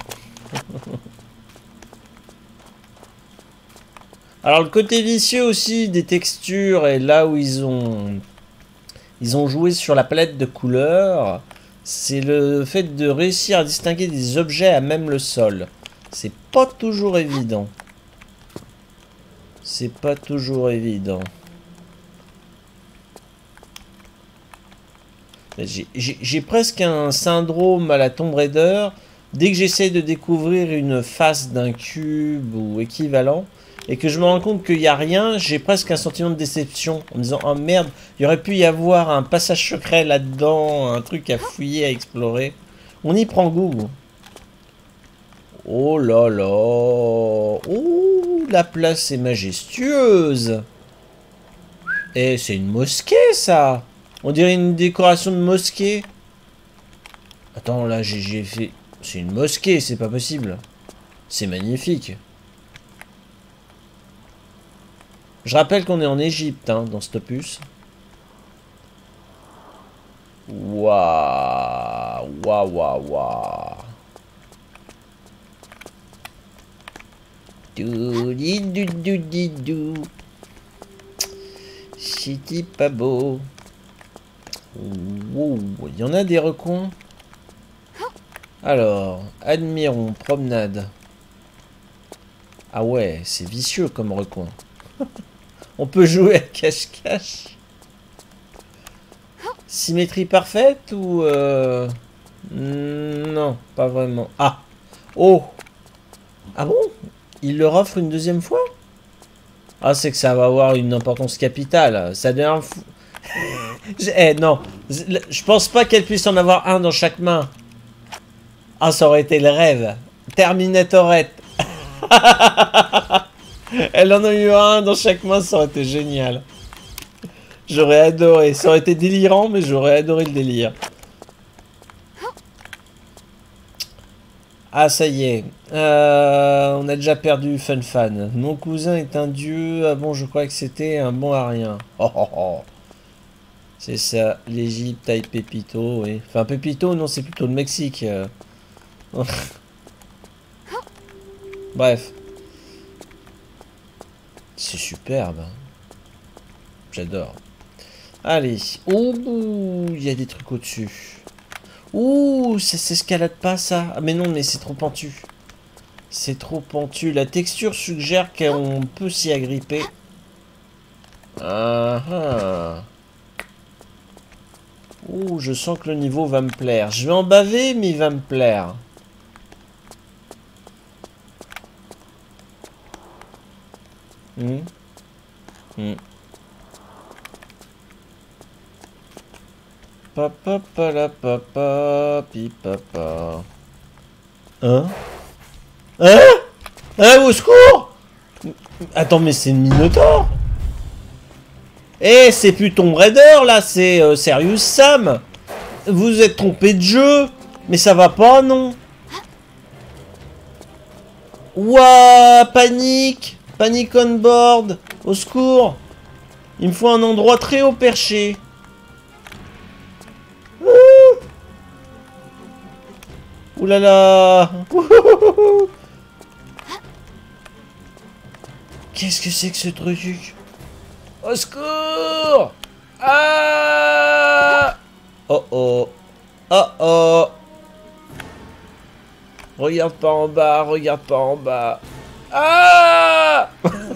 Alors le côté vicieux aussi des textures et là où ils ont ils ont joué sur la palette de couleurs, c'est le fait de réussir à distinguer des objets à même le sol. C'est pas toujours évident. C'est pas toujours évident. J'ai presque un syndrome à la Tomb Raider. Dès que j'essaie de découvrir une face d'un cube ou équivalent, et que je me rends compte qu'il n'y a rien, j'ai presque un sentiment de déception. En me disant, oh merde, il aurait pu y avoir un passage secret là-dedans, un truc à fouiller, à explorer. On y prend goût. Oh là là. Oh, la place est majestueuse. Et c'est une mosquée, ça. On dirait une décoration de mosquée. Attends, là, j'ai fait... C'est une mosquée, c'est pas possible. C'est magnifique. Je rappelle qu'on est en Égypte, hein, dans cet opus. Waouh. Waouh, waouh, waouh. Doudidou. C'était pas beau. Wow, il y en a des recoins. Alors, admirons, promenade. Ah ouais, c'est vicieux comme recoin. On peut jouer à cache-cache. Symétrie parfaite ou... Euh... Non, pas vraiment. Ah. Oh. Ah bon? Il leur offre une deuxième fois? Ah, c'est que ça va avoir une importance capitale. Ça devient... Eh non. Je pense pas qu'elle puisse en avoir un dans chaque main. Ah, ça aurait été le rêve. Terminatorette. Elle en a eu un dans chaque main, ça aurait été génial. J'aurais adoré. Ça aurait été délirant, mais j'aurais adoré le délire. Ah, ça y est. Euh, on a déjà perdu Fun Fan. Mon cousin est un dieu. Ah bon, je crois que c'était un bon à rien. Oh, oh, oh. C'est ça, l'Égypte avec Pépito, oui. Enfin, Pépito, non, c'est plutôt le Mexique. Euh. Bref. C'est superbe. J'adore. Allez. Ouh, il y a des trucs au-dessus. Ouh, ça s'escalade pas, ça. Ah, mais non, mais c'est trop pentu. C'est trop pentu. La texture suggère qu'on peut s'y agripper. Ah ah. Ouh, je sens que le niveau va me plaire. Je vais en baver, mais il va me plaire. Hmm. Hmm. Papa, papa, papa, papa. Hein? Hein? Hein, au secours! Attends, mais c'est une Minotaur! Eh, c'est plus Tomb Raider, là, c'est euh, Serious Sam! Vous êtes trompé de jeu! Mais ça va pas, non? Ouah, panique! Panique on board! Au secours! Il me faut un endroit très haut perché. Ouh là là. Qu'est-ce que c'est que ce truc? Au secours! Ah! Oh oh. Oh oh. Regarde pas en bas, regarde pas en bas. Ah!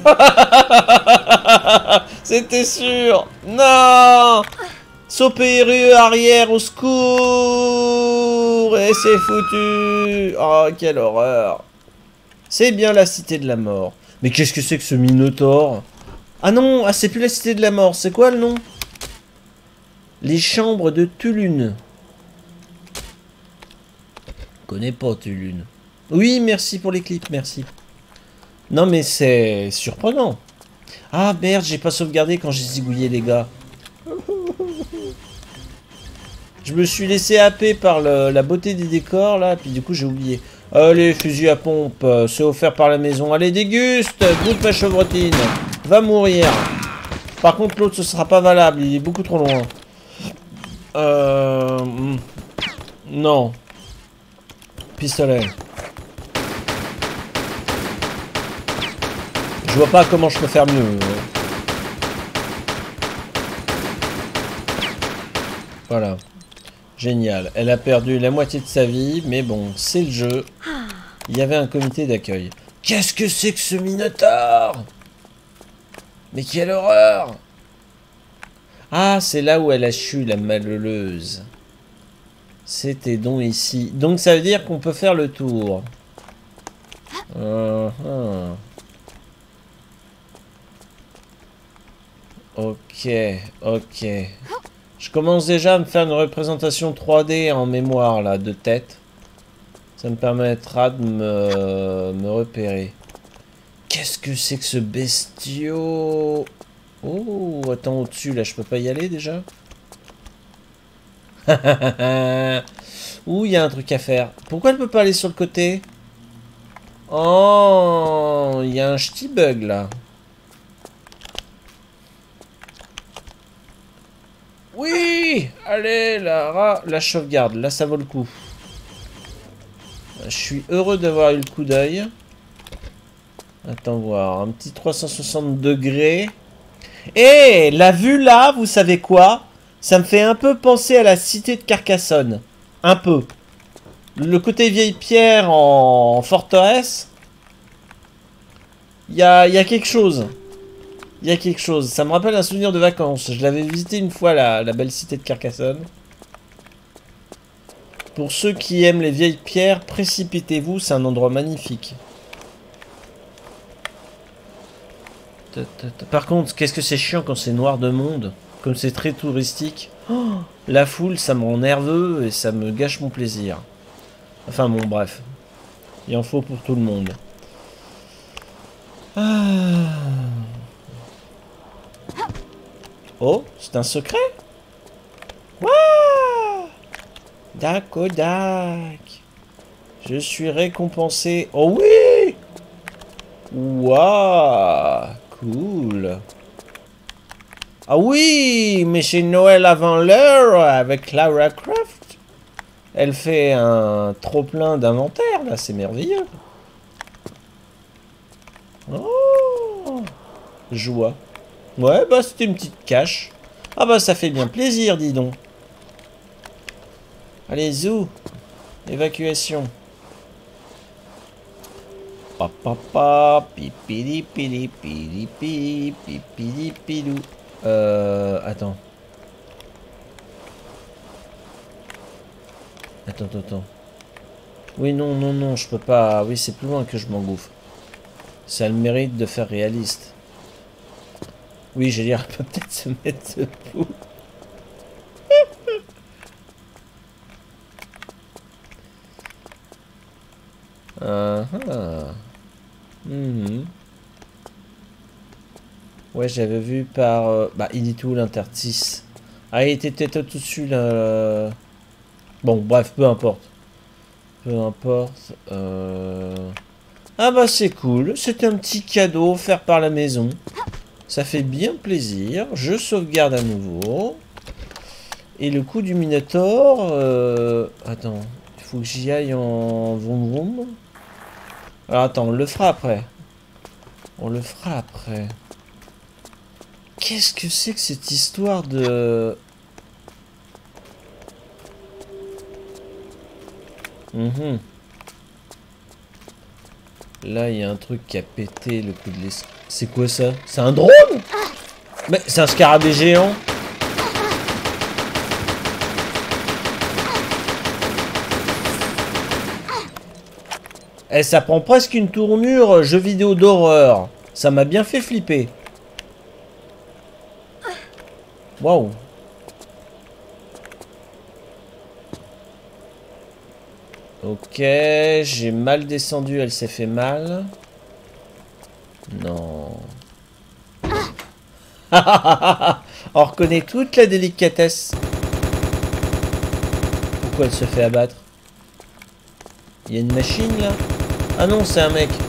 C'était sûr. Non! Saut P R U arrière, au secours! Et c'est foutu! Oh, quelle horreur! C'est bien la cité de la mort. Mais qu'est-ce que c'est que ce Minotaure? Ah non, ah, c'est plus la cité de la mort. C'est quoi le nom? Les chambres de Tulune. Je connais pas Tulune. Oui, merci pour les clips, merci. Non mais c'est surprenant. Ah merde, j'ai pas sauvegardé quand j'ai zigouillé les gars. Je me suis laissé happer par le, la beauté des décors là, puis du coup j'ai oublié. Allez, fusil à pompe, c'est offert par la maison. Allez, déguste, goûte ma chevrotine. Va mourir. Par contre, l'autre, ce sera pas valable, il est beaucoup trop loin. Euh... Non. Pistolet. Je vois pas comment je peux faire mieux. Voilà. Génial. Elle a perdu la moitié de sa vie, mais bon, c'est le jeu. Il y avait un comité d'accueil. Qu'est-ce que c'est que ce Minotaure? Mais quelle horreur! Ah, c'est là où elle a chu, la malheureuse. C'était donc ici. Donc ça veut dire qu'on peut faire le tour. Uh -huh. Ok, ok. Je commence déjà à me faire une représentation trois D en mémoire, là, de tête. Ça me permettra de me, me repérer. Qu'est-ce que c'est que ce bestiau? Oh, attends, au-dessus, là, je peux pas y aller, déjà? Ouh, il y a un truc à faire. Pourquoi elle peut pas aller sur le côté? Oh, il y a un ch'ti bug, là. Oui! Allez, la, la sauvegarde. Là, ça vaut le coup. Je suis heureux d'avoir eu le coup d'œil. Attends voir. Un petit trois cent soixante degrés. Et la vue là, vous savez quoi? Ça me fait un peu penser à la cité de Carcassonne. Un peu. Le côté vieille pierre en, en forteresse. Il y a, y a quelque chose. Il y a quelque chose. Ça me rappelle un souvenir de vacances. Je l'avais visité une fois, la, la belle cité de Carcassonne. Pour ceux qui aiment les vieilles pierres, précipitez-vous. C'est un endroit magnifique. Par contre, qu'est-ce que c'est chiant quand c'est noir de monde. Comme c'est très touristique. Oh, la foule, ça me rend nerveux et ça me gâche mon plaisir. Enfin bon, bref. Il en faut pour tout le monde. Ah. Oh, c'est un secret? Waouh! Dakodak. Je suis récompensé. Oh oui! Waouh! Cool. Ah oui! Mais c'est Noël avant l'heure avec Lara Croft. Elle fait un trop-plein d'inventaire, là. C'est merveilleux. Oh! Joie. Ouais, bah c'était une petite cache. Ah bah ça fait bien plaisir, dis donc. Allez, zou. Évacuation. Papa, pipili pili pili pili pili pilou. Euh, attends. Attends, attends, attends. Oui, non, non, non, je peux pas. Oui, c'est plus loin que je m'engouffre. Ça a le mérite de faire réaliste. Oui, j'ai dit, elle peut peut-être se mettre debout. uh -huh. mm-hmm. Ouais, j'avais vu par... Euh, bah, il est où l'intertice? Ah, il était peut-être au-dessus, là. Bon, bref, peu importe. Peu importe. Euh... Ah bah, c'est cool. C'était un petit cadeau offert par la maison. Ça fait bien plaisir. Je sauvegarde à nouveau. Et le coup du Minotaur... Euh... Attends. Il faut que j'y aille en... Vroom vroom. Alors attends, on le fera après. On le fera après. Qu'est-ce que c'est que cette histoire de... Mmh. Là, il y a un truc qui a pété le coup de l'es... C'est quoi ça? C'est un drone? Mais c'est un scarabée géant. Eh, ça prend presque une tournure jeu vidéo d'horreur. Ça m'a bien fait flipper. Waouh. Ok, j'ai mal descendu, elle s'est fait mal. Non. On reconnaît toute la délicatesse. Pourquoi elle se fait abattre? Il y a une machine là? Ah non, c'est un mec.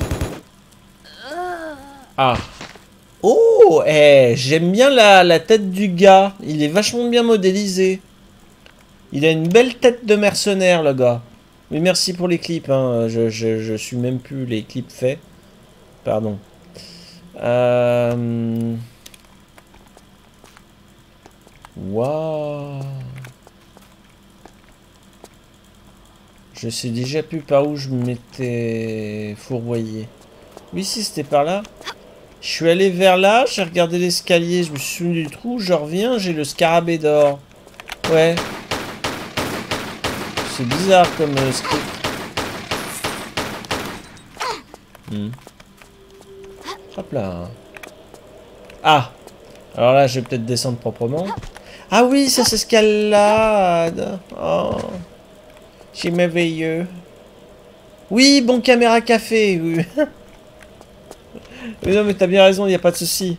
Ah. Oh, eh, j'aime bien la, la tête du gars. Il est vachement bien modélisé. Il a une belle tête de mercenaire, le gars. Oui, merci pour les clips. Hein. Je, je, je suis même plus les clips faits. Pardon. Euh... Waouh. Je sais déjà plus par où je m'étais fourvoyé. Oui, si, c'était par là. Je suis allé vers là, j'ai regardé l'escalier, je me suis souvenu du trou, je reviens, j'ai le scarabée d'or. Ouais. C'est bizarre comme euh, script. Hmm. Hop là. Ah. Alors là, je vais peut-être descendre proprement. Ah oui, ça s'escalade. Oh. C'est merveilleux. Oui, bon caméra café. Oui. Mais non, mais t'as bien raison, il n'y a pas de souci.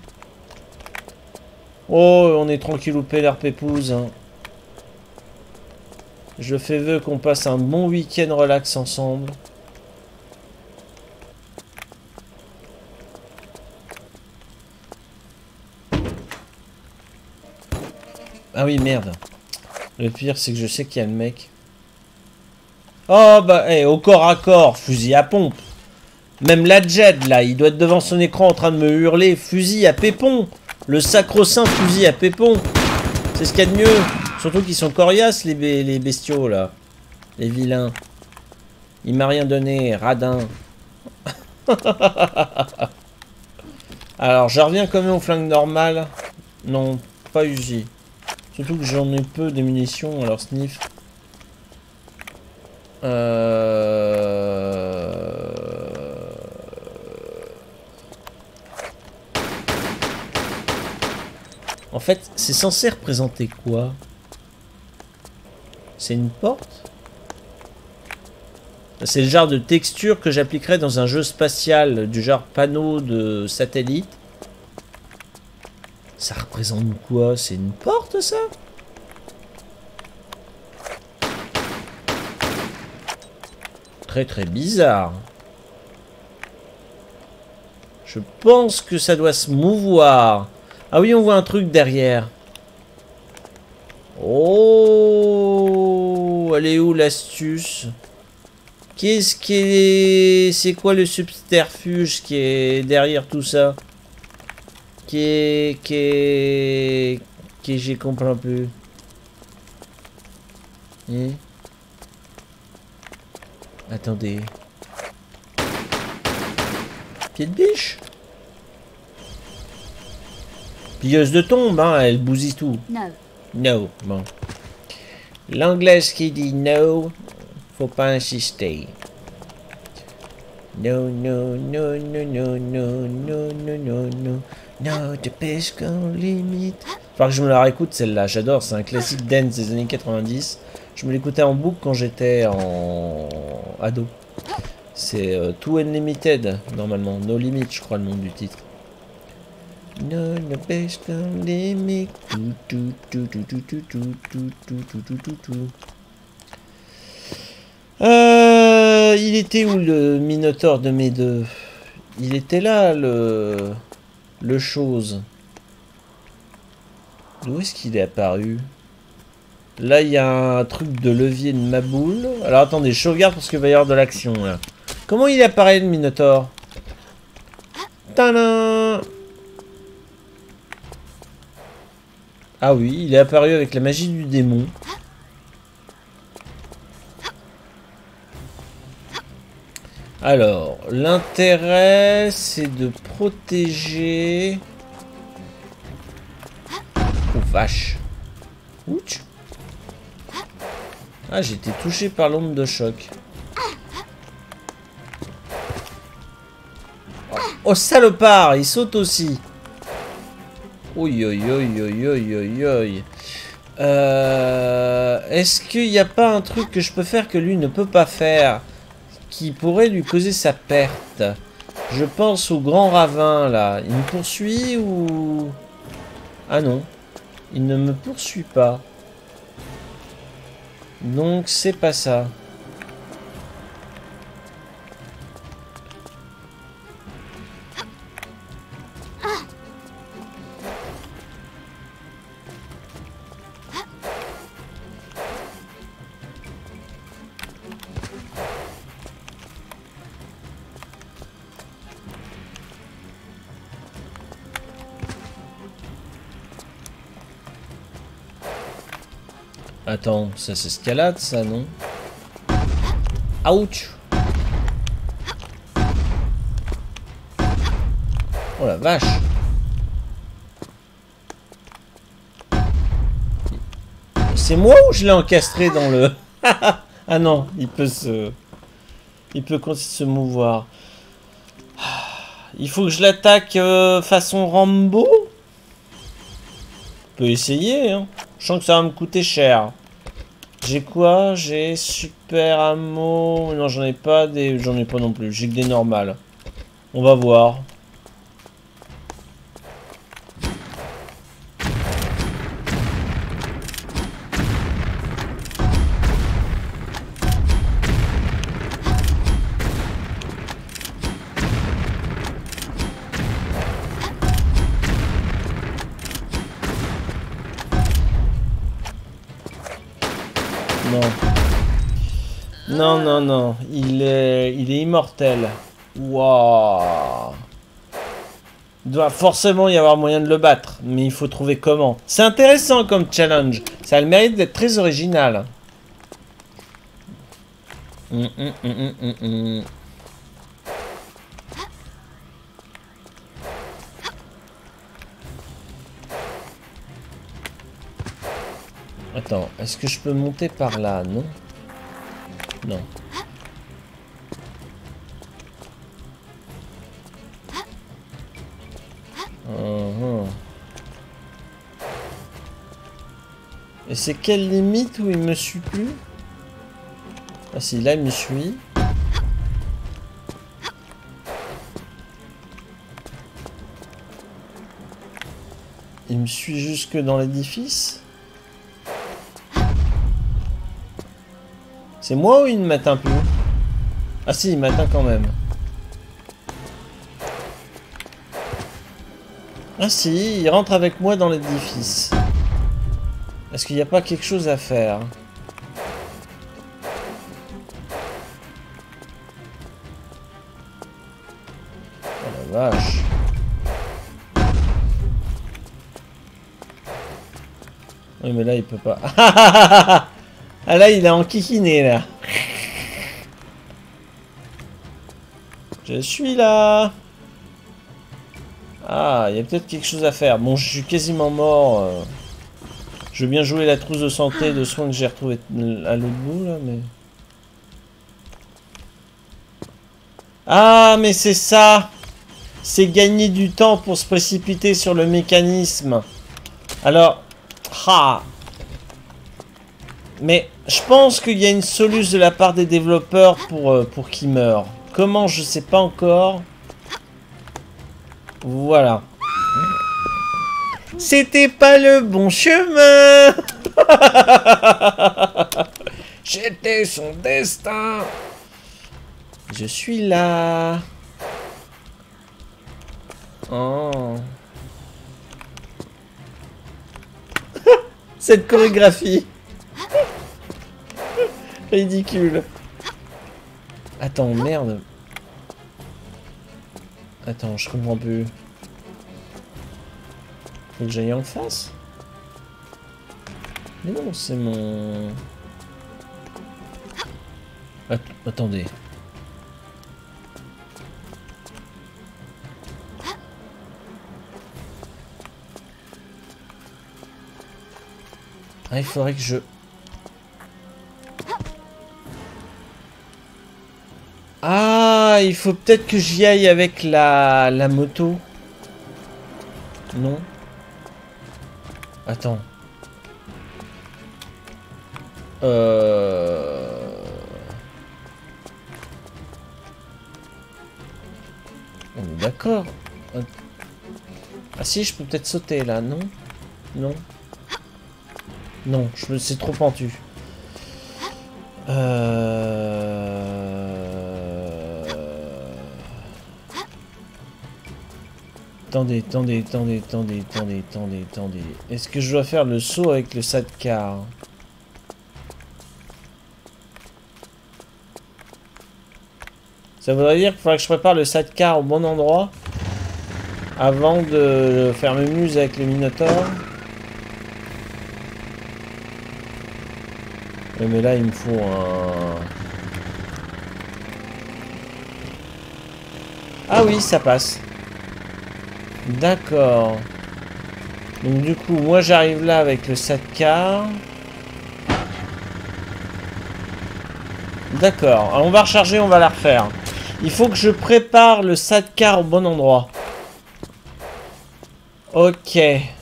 Oh, on est tranquille ou pélère pépouze. Hein. Je fais vœu qu'on passe un bon week-end relax ensemble. Ah oui, merde. Le pire, c'est que je sais qu'il y a le mec. Oh, bah, hey, au corps à corps, fusil à pompe. Même la Jed, là, il doit être devant son écran en train de me hurler. Fusil à pépon. Le sacro-saint fusil à pépon. C'est ce qu'il y a de mieux. Surtout qu'ils sont coriaces, les, les bestiaux, là. Les vilains. Il m'a rien donné, radin. Alors, je reviens quand même au flingue normal. Non, pas Uzi. Surtout que j'en ai peu de munitions, alors sniff. Euh... En fait, c'est censé représenter quoi? C'est une porte? C'est le genre de texture que j'appliquerais dans un jeu spatial du genre panneau de satellite. Ça représente quoi? C'est une porte, ça? Très très bizarre. Je pense que ça doit se mouvoir. Ah oui, on voit un truc derrière. Oh, elle est où l'astuce? Qu'est-ce qui est... C'est quoi le subterfuge qui est derrière tout ça? Qui est... Qui est... Qui j'ai compris un peu. Hein? Attendez. Pied de biche? Pilleuse de tombe, hein, elle bousille tout. No. No, bon. L'anglaise qui dit no, faut pas insister. No, no, no, no, no, no, no, no, no, no. No, de pesque en limite. Faut que je me la réécoute celle-là, j'adore, c'est un classique dance des années quatre-vingt-dix. Je me l'écoutais en boucle quand j'étais en ado. C'est euh, Too Unlimited, normalement. No Limit, je crois, le nom du titre. No, no best limit. Euh, il était où le Minotaure de mes deux? Il était là, le... Le chose. D'où est-ce qu'il est apparu? Là, il y a un truc de levier de ma boule. Alors, attendez, je sauvegarde parce qu'il va y avoir de l'action, là. Comment il apparaît, le Minotaure? Tadam! Ah oui, il est apparu avec la magie du démon. Alors, l'intérêt, c'est de protéger... Oh, vache. Ouch. Ah, j'ai été touché par l'onde de choc. Oh, salopard, il saute aussi. Oui, oui, oui, oui, oui, oui, oui. Euh, Est-ce qu'il n'y a pas un truc que je peux faire que lui ne peut pas faire, qui pourrait lui causer sa perte? Je pense au grand ravin, là. Il me poursuit ou... Ah non. Il ne me poursuit pas. Donc, c'est pas ça. Attends, ça s'escalade, ça, non? Ouch! Oh la vache! C'est moi ou je l'ai encastré dans le... Ah non, il peut se... Il peut continuer de se mouvoir. Il faut que je l'attaque euh, façon Rambo? On peut essayer, hein. Je sens que ça va me coûter cher. J'ai quoi? J'ai super ammo. Non, j'en ai pas des. J'en ai pas non plus. J'ai que des normales. On va voir. Non. Non, non, non. Il est, il est immortel. Waouh. Il doit forcément y avoir moyen de le battre. Mais il faut trouver comment. C'est intéressant comme challenge. Ça a le mérite d'être très original. Hum, hum, hum, hum, hum. Attends, est-ce que je peux monter par là? Non. Non. Uh-huh. Et c'est quelle limite où il me suit plus? Ah si, là il me suit. Il me suit jusque dans l'édifice? C'est moi ou il m'atteint plus? Ah si, il m'atteint quand même. Ah si, il rentre avec moi dans l'édifice. Est-ce qu'il n'y a pas quelque chose à faire? Oh la vache. Oui mais là il peut pas. Ah là il est en kikiné là. Je suis là. Ah, il y a peut-être quelque chose à faire. Bon, je suis quasiment mort. Euh... Je veux bien jouer la trousse de santé, de soins que j'ai retrouvé à l'autre bout, là, mais... Ah, mais c'est ça! C'est gagner du temps pour se précipiter sur le mécanisme. Alors... Ah! Mais je pense qu'il y a une solution de la part des développeurs pour, euh, pour qu'ils meurent. Comment, je sais pas encore. Voilà. C'était pas le bon chemin. J'étais son destin. Je suis là. Oh. Cette chorégraphie. Ridicule. Attends, merde. Attends, je comprends plus. Faut que j'aille en face? Mais non, c'est mon... Att attendez. Ah, il faudrait que je... Ah, il faut peut-être que j'y aille avec la, la moto. Non. Attends. Euh... On est d'accord. Ah si, je peux peut-être sauter là, non? Non. Non, je me c'est trop pentu. Euh... Attendez, attendez, attendez, attendez, attendez, attendez, attendez. Est-ce que je dois faire le saut avec le sidecar? Ça voudrait dire qu'il faudrait que je prépare le sidecar au bon endroit avant de faire mes muses avec le Minotaur. Ouais, mais là il me faut un... Ah oui, ça passe. D'accord. Donc du coup, moi j'arrive là avec le sidecar. D'accord. Alors on va recharger, on va la refaire. Il faut que je prépare le sidecar au bon endroit. Ok.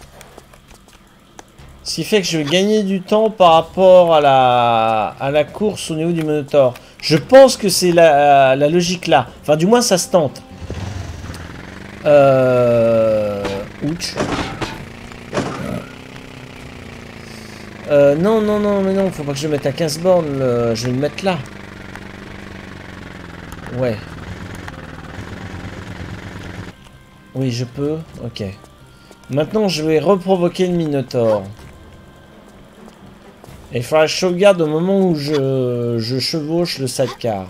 Ce qui fait que je vais gagner du temps par rapport à la, à la course au niveau du Minotaur. Je pense que c'est la, la logique là. Enfin, du moins, ça se tente. Euh... Ouch. Euh, non, non, non, mais non, faut pas que je le mette à quinze bornes. Le... Je vais le mettre là. Ouais. Oui, je peux. Ok. Maintenant, je vais reprovoquer le Minotaur. Et il faudra que je sauvegarde au moment où je, je chevauche le sidecar.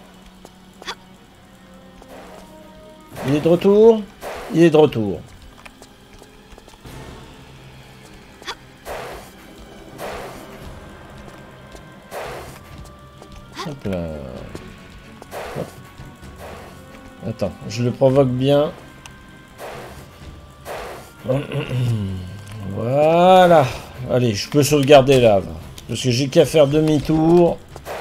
Il est de retour? Il est de retour. Hop là. Hop. Attends, je le provoque bien. Voilà. allez, je peux sauvegarder là. Parce que j'ai qu'à faire demi-tour.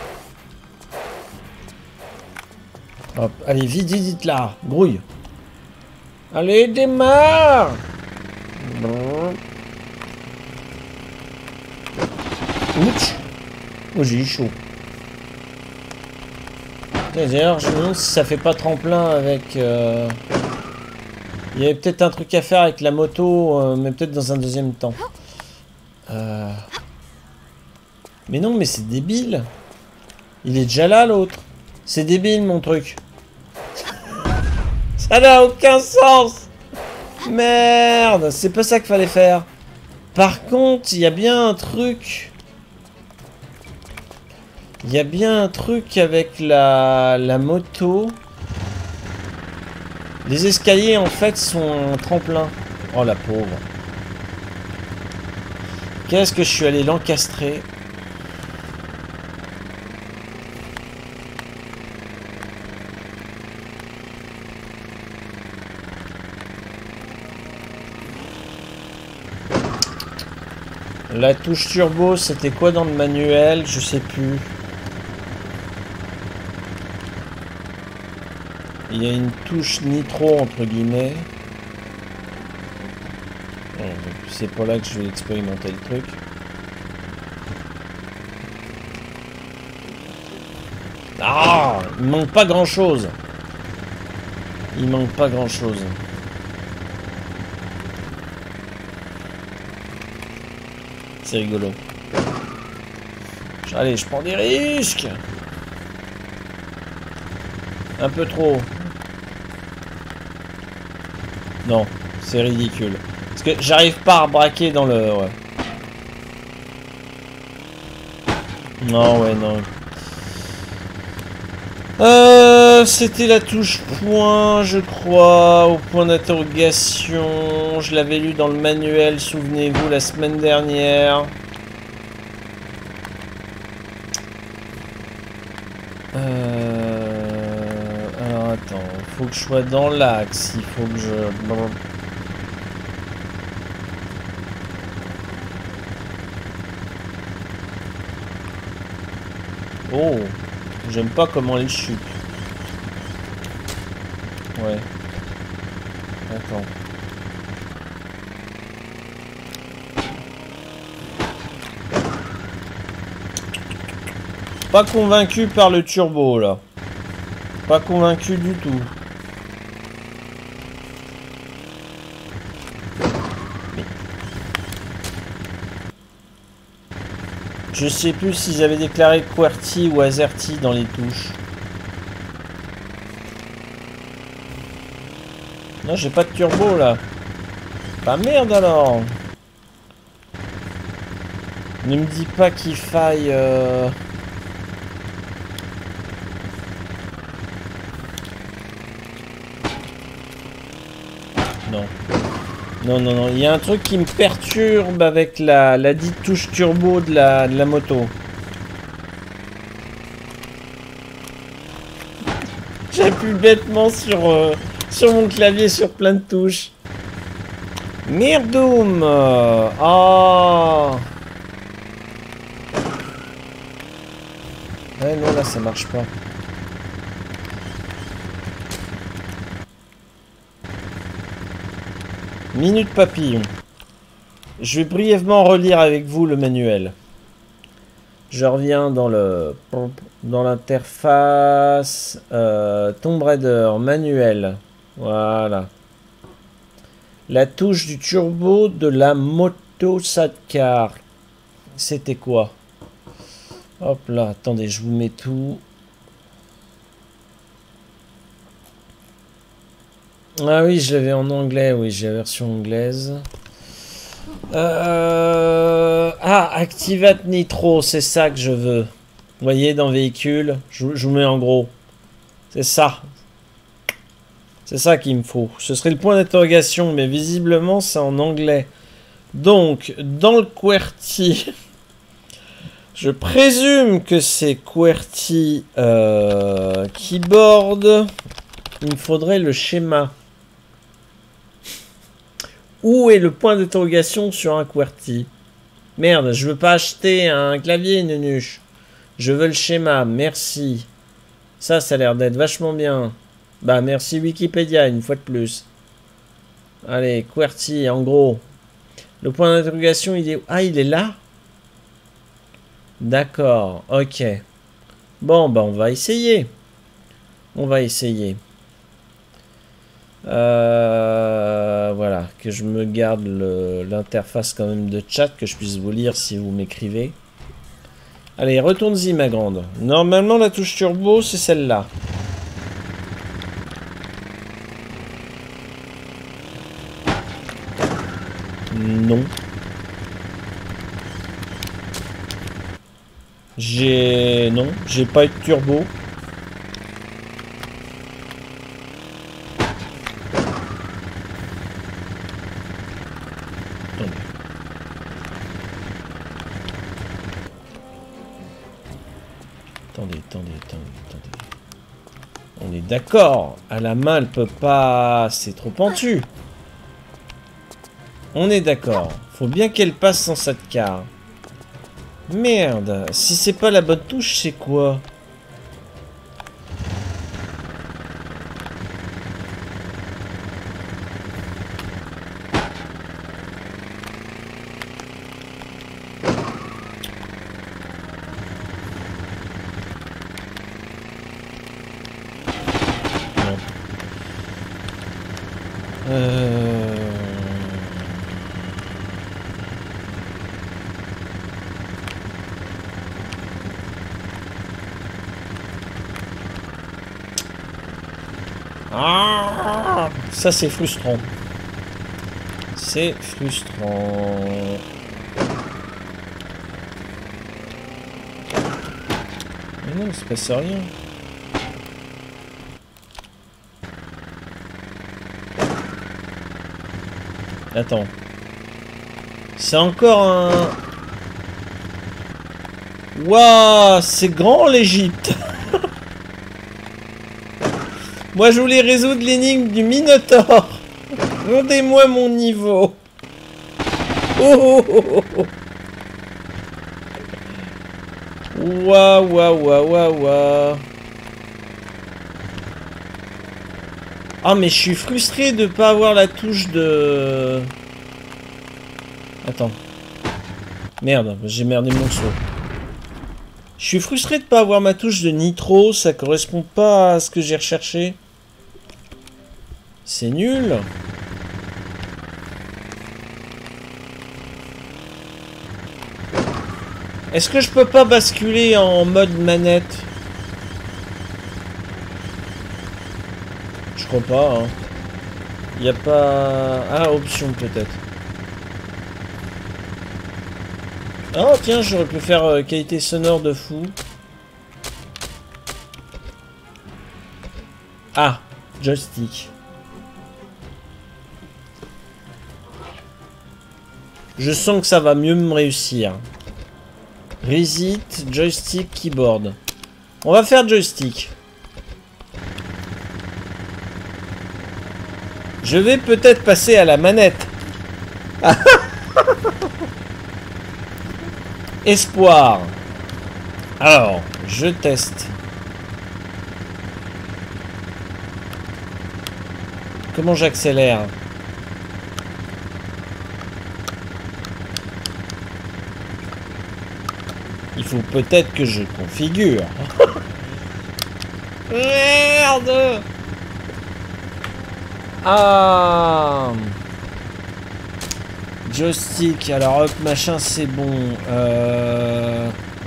Hop, allez, vite, vite, vite là. Brouille. Allez, démarre. Ouch. Oh, j'ai eu chaud. D'ailleurs, je me demande si ça fait pas tremplin avec... Euh... Il y avait peut-être un truc à faire avec la moto, euh, mais peut-être dans un deuxième temps. Euh... Mais non, mais c'est débile. Il est déjà là, l'autre. C'est débile, mon truc. Ça n'a aucun sens. Merde, c'est pas ça qu'il fallait faire. Par contre, il y a bien un truc... Il y a bien un truc avec la, la moto. Les escaliers, en fait, sont un tremplin. Oh, la pauvre. Qu'est-ce que je suis allé l'encastrer? La touche turbo, c'était quoi dans le manuel? Je sais plus. Il y a une touche nitro entre guillemets. Bon, c'est pas là que je vais expérimenter le truc. Ah, il manque pas grand chose. Il manque pas grand chose. C'est rigolo. Allez, je prends des risques. Un peu trop. Non, c'est ridicule. Parce que j'arrive pas à braquer dans le... Ouais. Non, ouais, non. Euh, c'était la touche point, je crois, au point d'interrogation. Je l'avais lu dans le manuel, souvenez-vous, la semaine dernière. Euh... Alors, attends, il faut que je sois dans l'axe, il faut que je... Oh, j'aime pas comment elle chute. Ouais. Attends. Pas convaincu par le turbo là. Pas convaincu du tout. Mais... Je sais plus s'ils avaient déclaré QWERTY ou AZERTY dans les touches. Non, j'ai pas de turbo là. Bah merde alors. Ne me dis pas qu'il faille... Euh... Non. Non, non, non. Il y a un truc qui me perturbe avec la, la dite touche turbo de la, de la moto. J'appuie bêtement sur, euh, sur mon clavier sur plein de touches. Merdoum. Ah. Ouais, non, là, ça marche pas. Minute papillon. Je vais brièvement relire avec vous le manuel. Je reviens dans le dans l'interface euh, Tomb Raider manuel. Voilà. La touche du turbo de la moto sidecar. C'était quoi? Hop là, attendez, je vous mets tout. Ah oui, je l'avais en anglais, oui, j'ai la version anglaise. Euh... Ah, Activate Nitro, c'est ça que je veux. Vous voyez, dans véhicule, je, je vous mets en gros. C'est ça. C'est ça qu'il me faut. Ce serait le point d'interrogation, mais visiblement, c'est en anglais. Donc, dans le QWERTY, je présume que c'est QWERTY euh, Keyboard. Il me faudrait le schéma. Où est le point d'interrogation sur un QWERTY? Merde, je veux pas acheter un clavier, Nunuche. Je veux le schéma, merci. Ça, ça a l'air d'être vachement bien. Bah, merci Wikipédia, une fois de plus. Allez, QWERTY, en gros. Le point d'interrogation, il est... Ah, il est là? D'accord, ok. Bon, bah, on va essayer. On va essayer. Euh, voilà, que je me garde l'interface quand même de chat, que je puisse vous lire si vous m'écrivez. Allez, retourne-y, ma grande. Normalement, la touche turbo, c'est celle-là. Non. J'ai... Non, j'ai pas eu de turbo. Attendez, attendez, attendez, attendez. On est d'accord. À la main, elle peut pas... C'est trop pentu. On est d'accord. Faut bien qu'elle passe sans cette carte. Merde. Si c'est pas la bonne touche, c'est quoi? Non. Euh... Ah, ça c'est frustrant. C'est frustrant. Mais non, il se passe rien. Attends. C'est encore un... Waouh, c'est grand l'Égypte. Moi, je voulais résoudre l'énigme du Minotaure. Rendez-moi mon niveau. Oh, oh, oh, oh. Waouh, waouh, waouh, waouh, waouh. Ah, mais je suis frustré de pas avoir la touche de... Attends. Merde, j'ai merdé mon saut. Je suis frustré de pas avoir ma touche de nitro, ça correspond pas à ce que j'ai recherché. C'est nul. Est-ce que je peux pas basculer en mode manette? Je crois pas, hein. Y a pas... Ah, option peut-être. Oh tiens, j'aurais pu faire euh, qualité sonore de fou. Ah, joystick. Je sens que ça va mieux me réussir. Reset, joystick, keyboard. On va faire joystick. Je vais peut-être passer à la manette. Espoir. Alors, je teste. Comment j'accélère? Il faut peut-être que je configure. Merde. Ah. Joystick, alors hop, machin, c'est bon. Euh...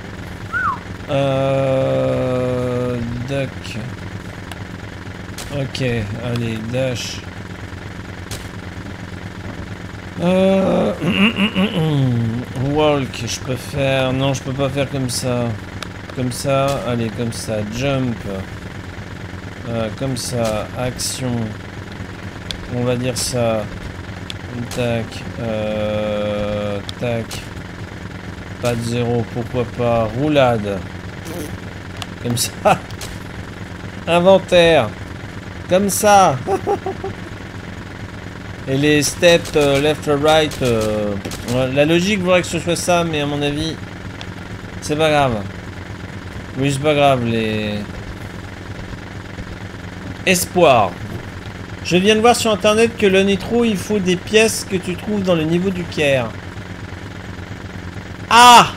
Euh... Duck. Ok, allez, dash. Euh... Walk, je peux faire... Non, je peux pas faire comme ça. Comme ça, allez, comme ça. Jump. Euh, comme ça, action. On va dire ça. Tac, euh, tac, pas de zéro, pourquoi pas, roulade, comme ça, inventaire, comme ça, et les steps euh, left or right, euh, Ouais, la logique voudrait que ce soit ça, mais à mon avis, c'est pas grave. Oui, c'est pas grave, les... Espoir. Je viens de voir sur internet que le nitro, il faut des pièces que tu trouves dans le niveau du Caire. Ah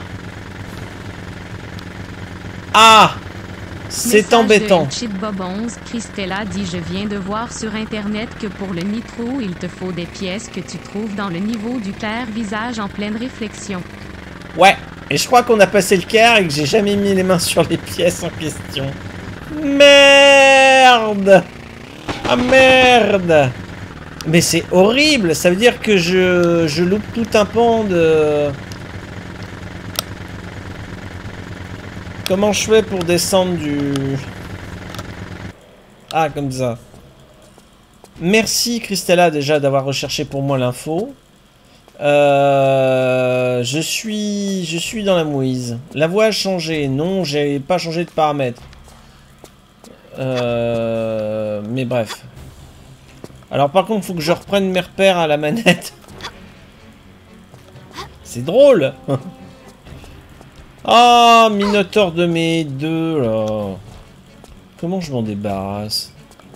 Ah C'est embêtant. Bob onze, Christella dit je viens de voir sur internet que pour le nitro, il te faut des pièces que tu trouves dans le niveau du Caire, visage en pleine réflexion. Ouais, et je crois qu'on a passé le Caire et que j'ai jamais mis les mains sur les pièces en question. Merde! Ah merde! Mais c'est horrible, ça veut dire que je, je loupe tout un pan de... Comment je fais pour descendre du... Ah, comme ça. Merci Christella déjà d'avoir recherché pour moi l'info. Euh, je suis... Je suis dans la mouise. La voix a changé. Non, j'ai pas changé de paramètres. Euh... Mais bref. Alors par contre, il faut que je reprenne mes repères à la manette. C'est drôle. Ah, oh, Minotaur de mes deux, là. Comment je m'en débarrasse?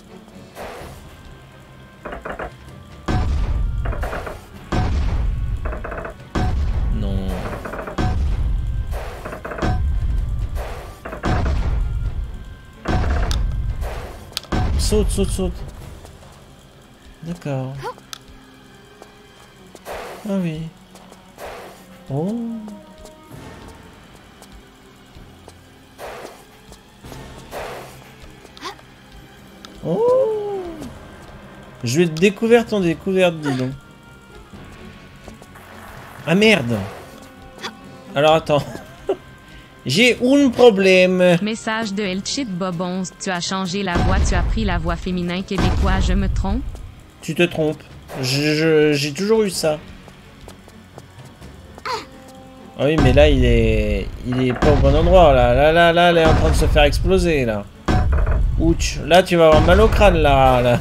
Non. Saute, saute, saute. D'accord. Ah oui. Oh. Oh. Je vais être découverte en découverte, dis donc. Ah merde. Alors attends. J'ai un problème. Message de Elchit Bob onze. Tu as changé la voix, tu as pris la voix féminin québécois, je me trompe? Tu te trompes. J'ai toujours eu ça. Ah oui, mais là, il est... Il est pas au bon endroit, là. Là, là, là, elle est en train de se faire exploser, là. Ouch. Là, tu vas avoir mal au crâne, là. là.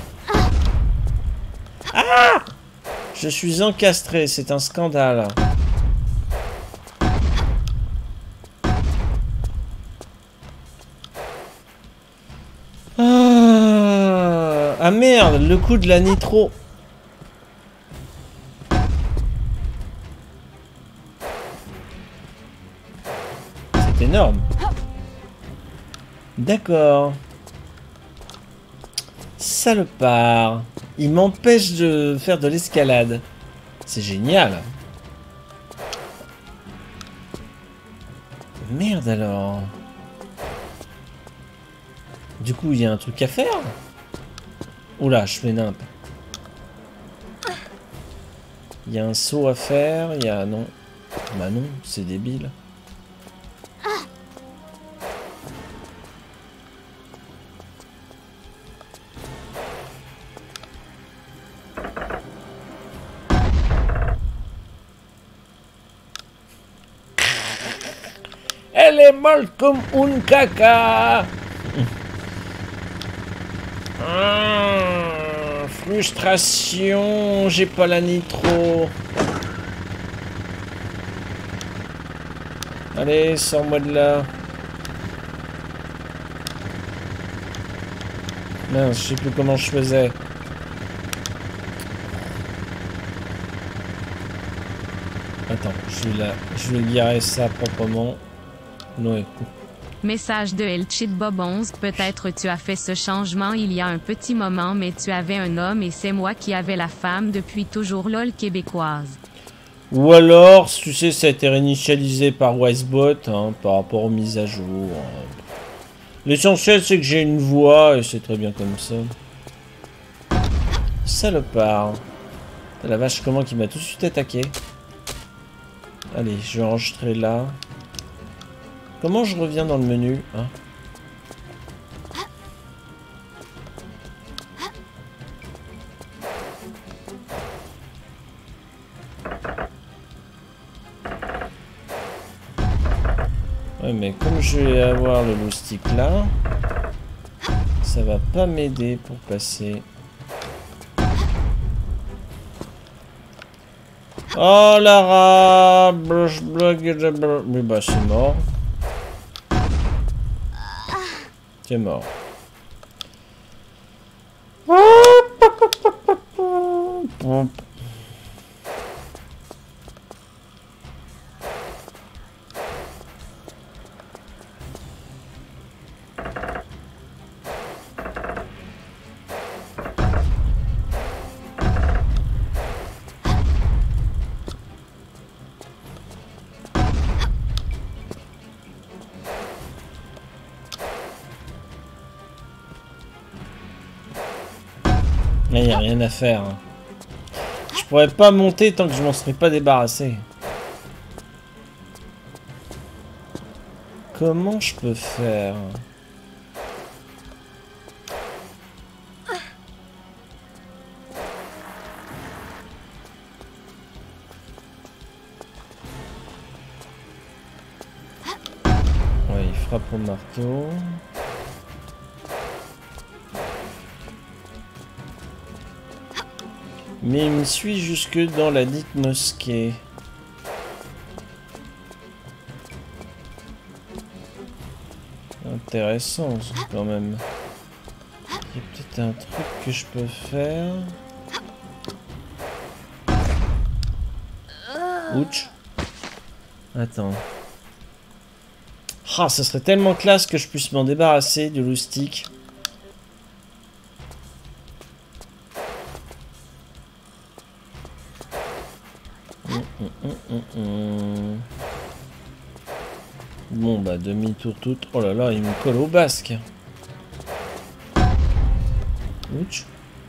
Ah! Je suis encastré. C'est un scandale. Ah, ah merde, le coup de la nitro. C'est énorme. D'accord. Salopard. Il m'empêche de faire de l'escalade. C'est génial. Merde alors. Du coup, il y a un truc à faire. Oula, je fais nimp. Il y a un saut à faire, il y a... Non. Bah non, c'est débile. Elle est molle comme un caca. Ah, frustration, j'ai pas la nitro. Allez, sors-moi de là. Mince, je sais plus comment je faisais. Attends, je vais, la... je vais garer ça proprement. Non. Message de Elchit Bob onze. Peut-être tu as fait ce changement il y a un petit moment, mais tu avais un homme et c'est moi qui avais la femme depuis toujours lol québécoise. Ou alors, tu sais, ça a été réinitialisé par Wisebot hein, par rapport aux mises à jour. L'essentiel, c'est que j'ai une voix et c'est très bien comme ça. Salopard. La vache, comment qu'il m'a tout de suite attaqué. Allez, je vais enregistrer là. Comment je reviens dans le menu hein? Ouais, mais comme je vais avoir le loustic là, ça va pas m'aider pour passer. Oh Lara. Oui bah c'est mort. C'est mort. Il n'y a rien à faire. Je pourrais pas monter tant que je m'en serais pas débarrassé. Comment je peux faire? Ouais, il frappe au marteau. Mais il me suit jusque dans la dite mosquée. Intéressant quand même. Il y a peut-être un truc que je peux faire. Ouch. Attends. Ah, ça serait tellement classe que je puisse m'en débarrasser du loustic. Bon bah demi-tour tout. Oh là là, il me colle au basque. Ouch.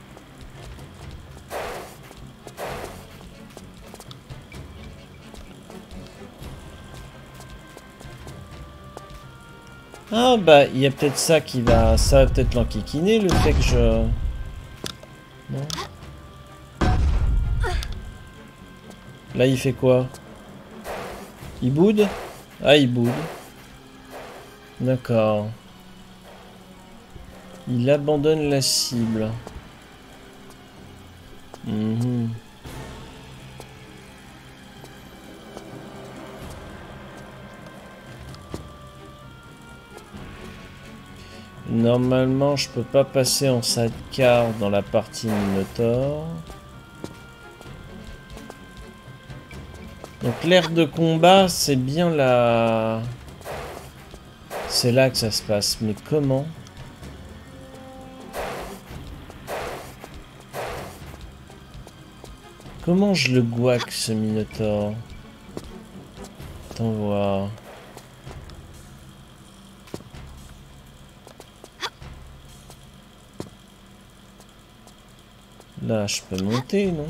Ah bah il y a peut-être ça qui va... Ça va peut-être l'enquiquiner le fait que je... Non. Là il fait quoi? Il boude? Ah il boude. D'accord. Il abandonne la cible. Mmh. Normalement, je peux pas passer en sidecar dans la partie Minotaur. Donc l'aire de combat, c'est bien la... C'est là que ça se passe. Mais comment? Comment je le guac, ce Minotaur? Attends voir. Là, je peux monter, non?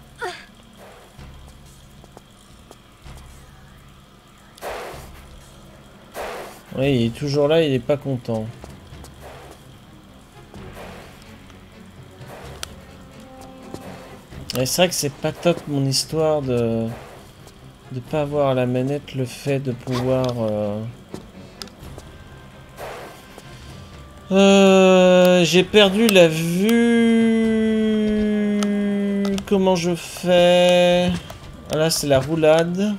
Oui, il est toujours là, il est pas content. Et c'est vrai que c'est pas top mon histoire de de pas avoir à la manette le fait de pouvoir... Euh... Euh, j'ai perdu la vue. Comment je fais? Là, c'est la roulade.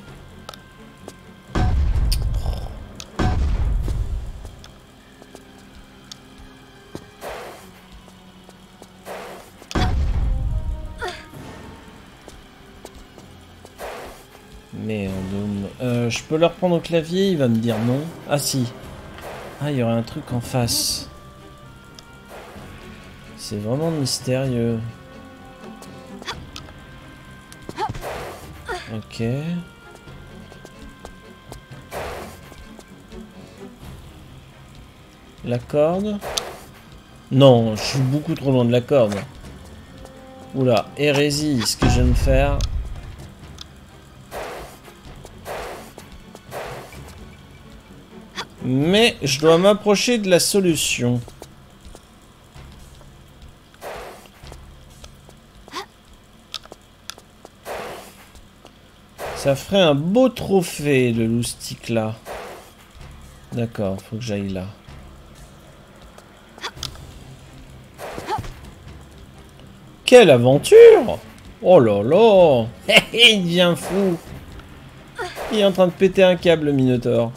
Merde. Euh, je peux le reprendre au clavier, il va me dire non. Ah si. Ah, il y aurait un truc en face. C'est vraiment mystérieux. Ok. La corde. Non, je suis beaucoup trop loin de la corde. Oula, hérésie, ce que je viens de faire. Mais je dois m'approcher de la solution. Ça ferait un beau trophée, le loustic là. D'accord, faut que j'aille là. Quelle aventure! Oh là là. Il devient fou. Il est en train de péter un câble, le Minotaure.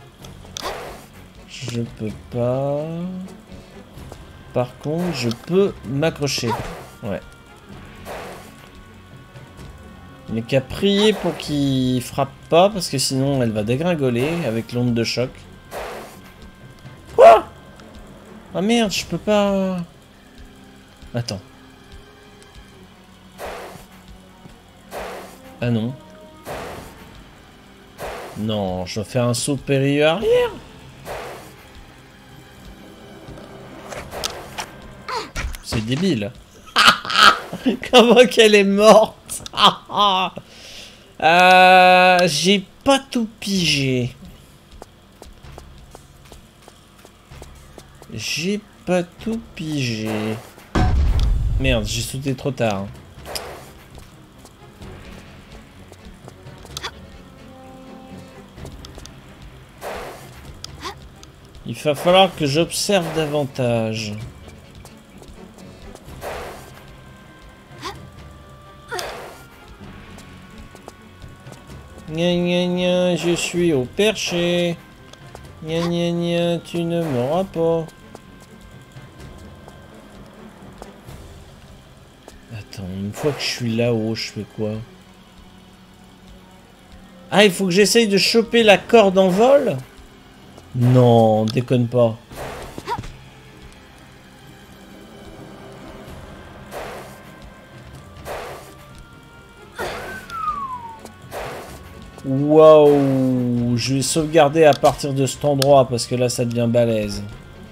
Je peux pas... Par contre, je peux m'accrocher. Ouais. Il n'y a qu'à prier pour qu'il frappe pas, parce que sinon elle va dégringoler avec l'onde de choc. Quoi? Ah merde, je peux pas... Attends. Ah non. Non, je dois faire un saut périlleux arrière. C'est débile. Comment qu'elle est morte? euh, J'ai pas tout pigé. J'ai pas tout pigé. Merde, j'ai sauté trop tard. Il va falloir que j'observe davantage. Gna gna gna, je suis au perché. Gna gna gna, tu ne m'auras pas. Attends, une fois que je suis là-haut, je fais quoi? Ah, il faut que j'essaye de choper la corde en vol? Non, déconne pas. Waouh, je vais sauvegarder à partir de cet endroit parce que là ça devient balèze.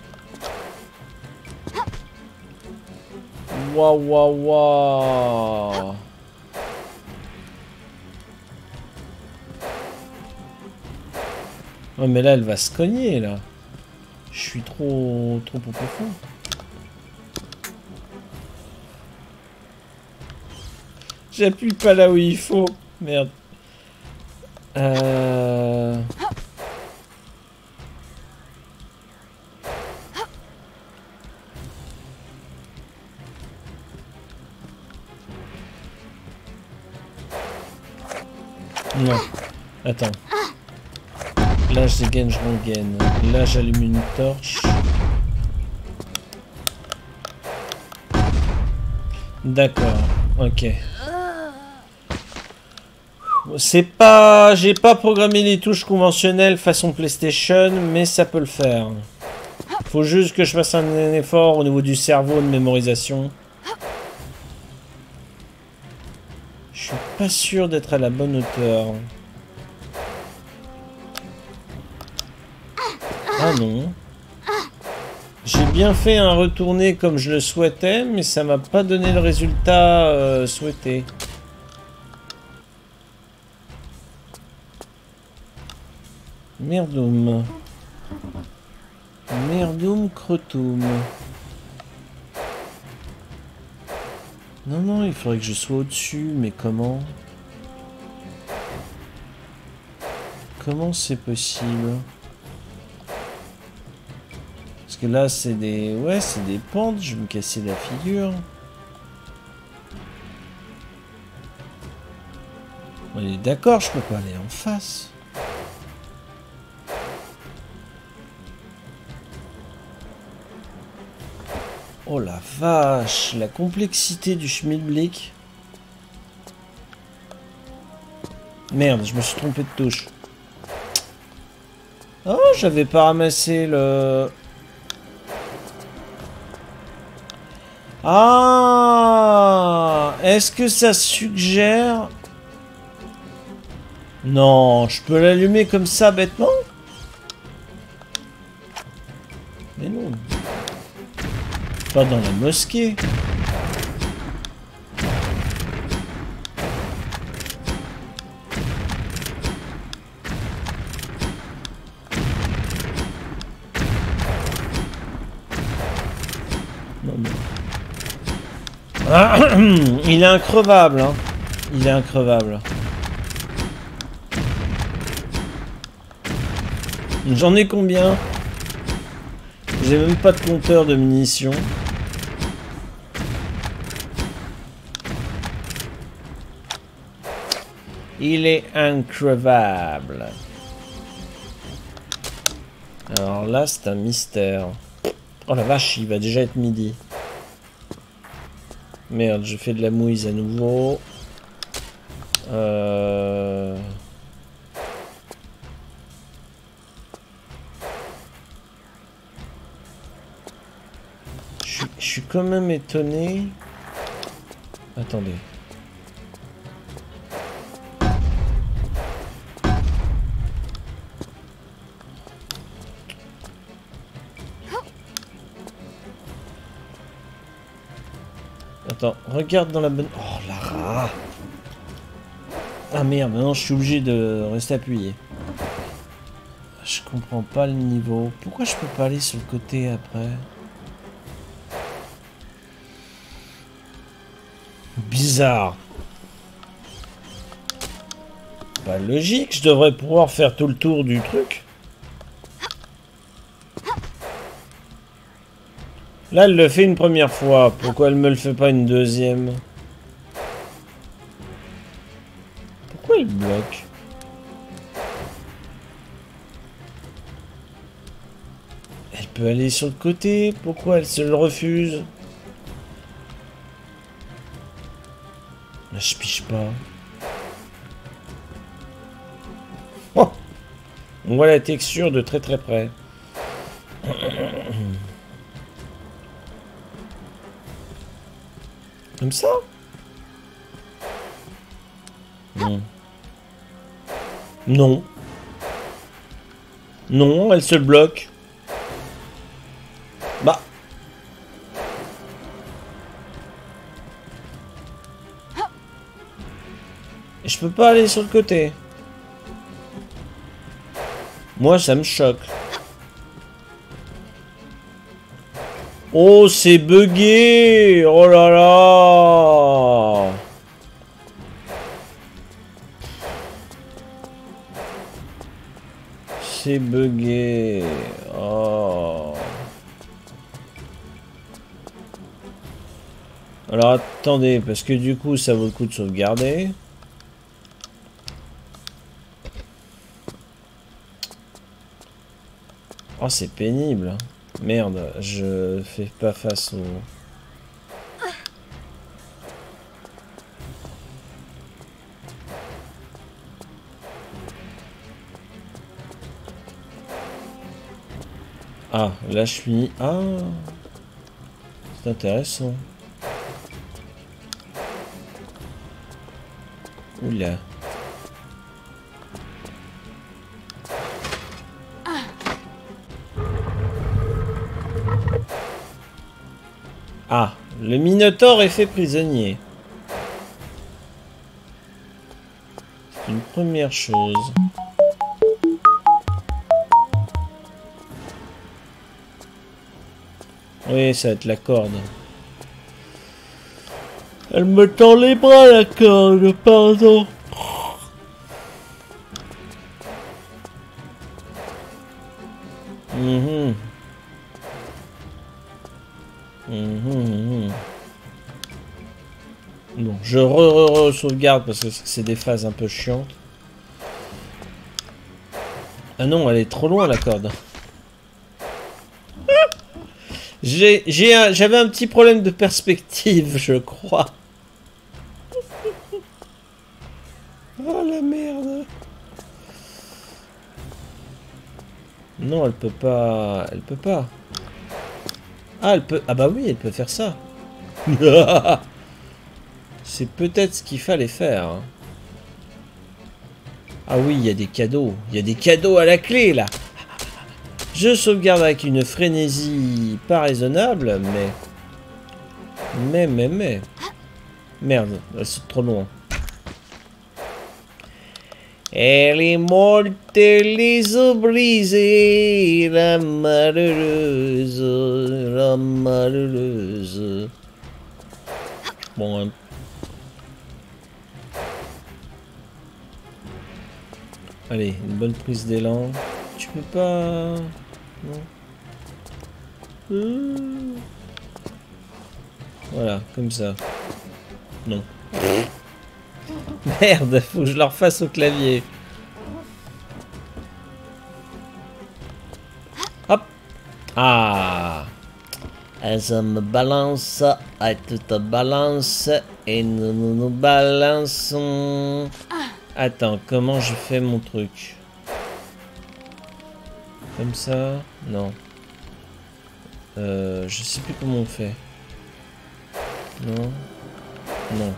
Waouh, waouh, waouh. Oh mais là elle va se cogner là. Je suis trop trop au profond. J'appuie pas là où il faut. Merde. Euh... Non. Attends. Là je dégaine, je rengaine. Là j'allume une torche. D'accord. Ok. C'est pas... J'ai pas programmé les touches conventionnelles façon PlayStation, mais ça peut le faire. Faut juste que je fasse un effort au niveau du cerveau de mémorisation. Je suis pas sûr d'être à la bonne hauteur. Ah non. J'ai bien fait un retourné comme je le souhaitais, mais ça m'a pas donné le résultat euh, souhaité. Merdoum. Merdoum crotoum. Non, non, il faudrait que je sois au-dessus, mais comment? Comment c'est possible? Parce que là, c'est des... Ouais, c'est des pentes, je vais me casser la figure. On est d'accord, je peux pas aller en face. Oh la vache, la complexité du schmilblick. Merde, je me suis trompé de touche. Oh, j'avais pas ramassé le... Ah, est-ce que ça suggère... Non, je peux l'allumer comme ça bêtement? Mais non. Pas dans la mosquée. Non, non. Ah, il est increvable, hein. Il est increvable. J'en ai combien? J'ai même pas de compteur de munitions. Il est increvable. Alors là, c'est un mystère. Oh la vache, il va déjà être midi. Merde, je fais de la mouise à nouveau. Euh... Je suis, je suis quand même étonné. Attendez. Attends, regarde dans la bonne... Oh la rat. Ah merde, non, je suis obligé de rester appuyé. Je comprends pas le niveau. Pourquoi je peux pas aller sur le côté après? Bizarre. Pas logique, je devrais pouvoir faire tout le tour du truc. Là, elle le fait une première fois. Pourquoi elle me le fait pas une deuxième? Pourquoi elle bloque? Elle peut aller sur le côté. Pourquoi elle se le refuse? Là, je piche pas. Oh, on voit la texture de très très près. Comme ça? Non. Non. Non, elle se bloque. Bah. Et je peux pas aller sur le côté. Moi, ça me choque. Oh, c'est bugué! Oh là là! C'est bugué. Oh. Alors attendez, parce que du coup, ça vaut le coup de sauvegarder. Oh, c'est pénible. Merde, je fais pas face au... Ah, là je suis... Ah, c'est intéressant. Oula. Ah, le Minotaure est fait prisonnier. C'est une première chose. Oui, ça va être la corde. Elle me tend les bras, la corde, pardon. Mhm. Mhm. Bon, je re-re-re-sauvegarde parce que c'est des phases un peu chiantes. Ah non, elle est trop loin la corde. J'ai, j'ai un, j'avais un petit problème de perspective, je crois. Oh la merde. Non, elle peut pas, elle peut pas. Ah, elle peut, ah bah oui, elle peut faire ça. C'est peut-être ce qu'il fallait faire. Hein. Ah oui, il y a des cadeaux. Il y a des cadeaux à la clé, là. Je sauvegarde avec une frénésie pas raisonnable, mais... Mais, mais, mais... Merde, elle saute trop loin. Elle est morte, les os brisés, la malheureuse, la malheureuse. Bon, hein. Allez, une bonne prise d'élan. Tu peux pas... Non. Euh... Voilà, comme ça. Non. Merde, faut que je leur fasse au clavier. Hop. Ah. Je me balance, et tu te balances, et nous nous, nous balançons. Attends, comment je fais mon truc? Comme ça? Non. Euh, je sais plus comment on fait. Non. Non.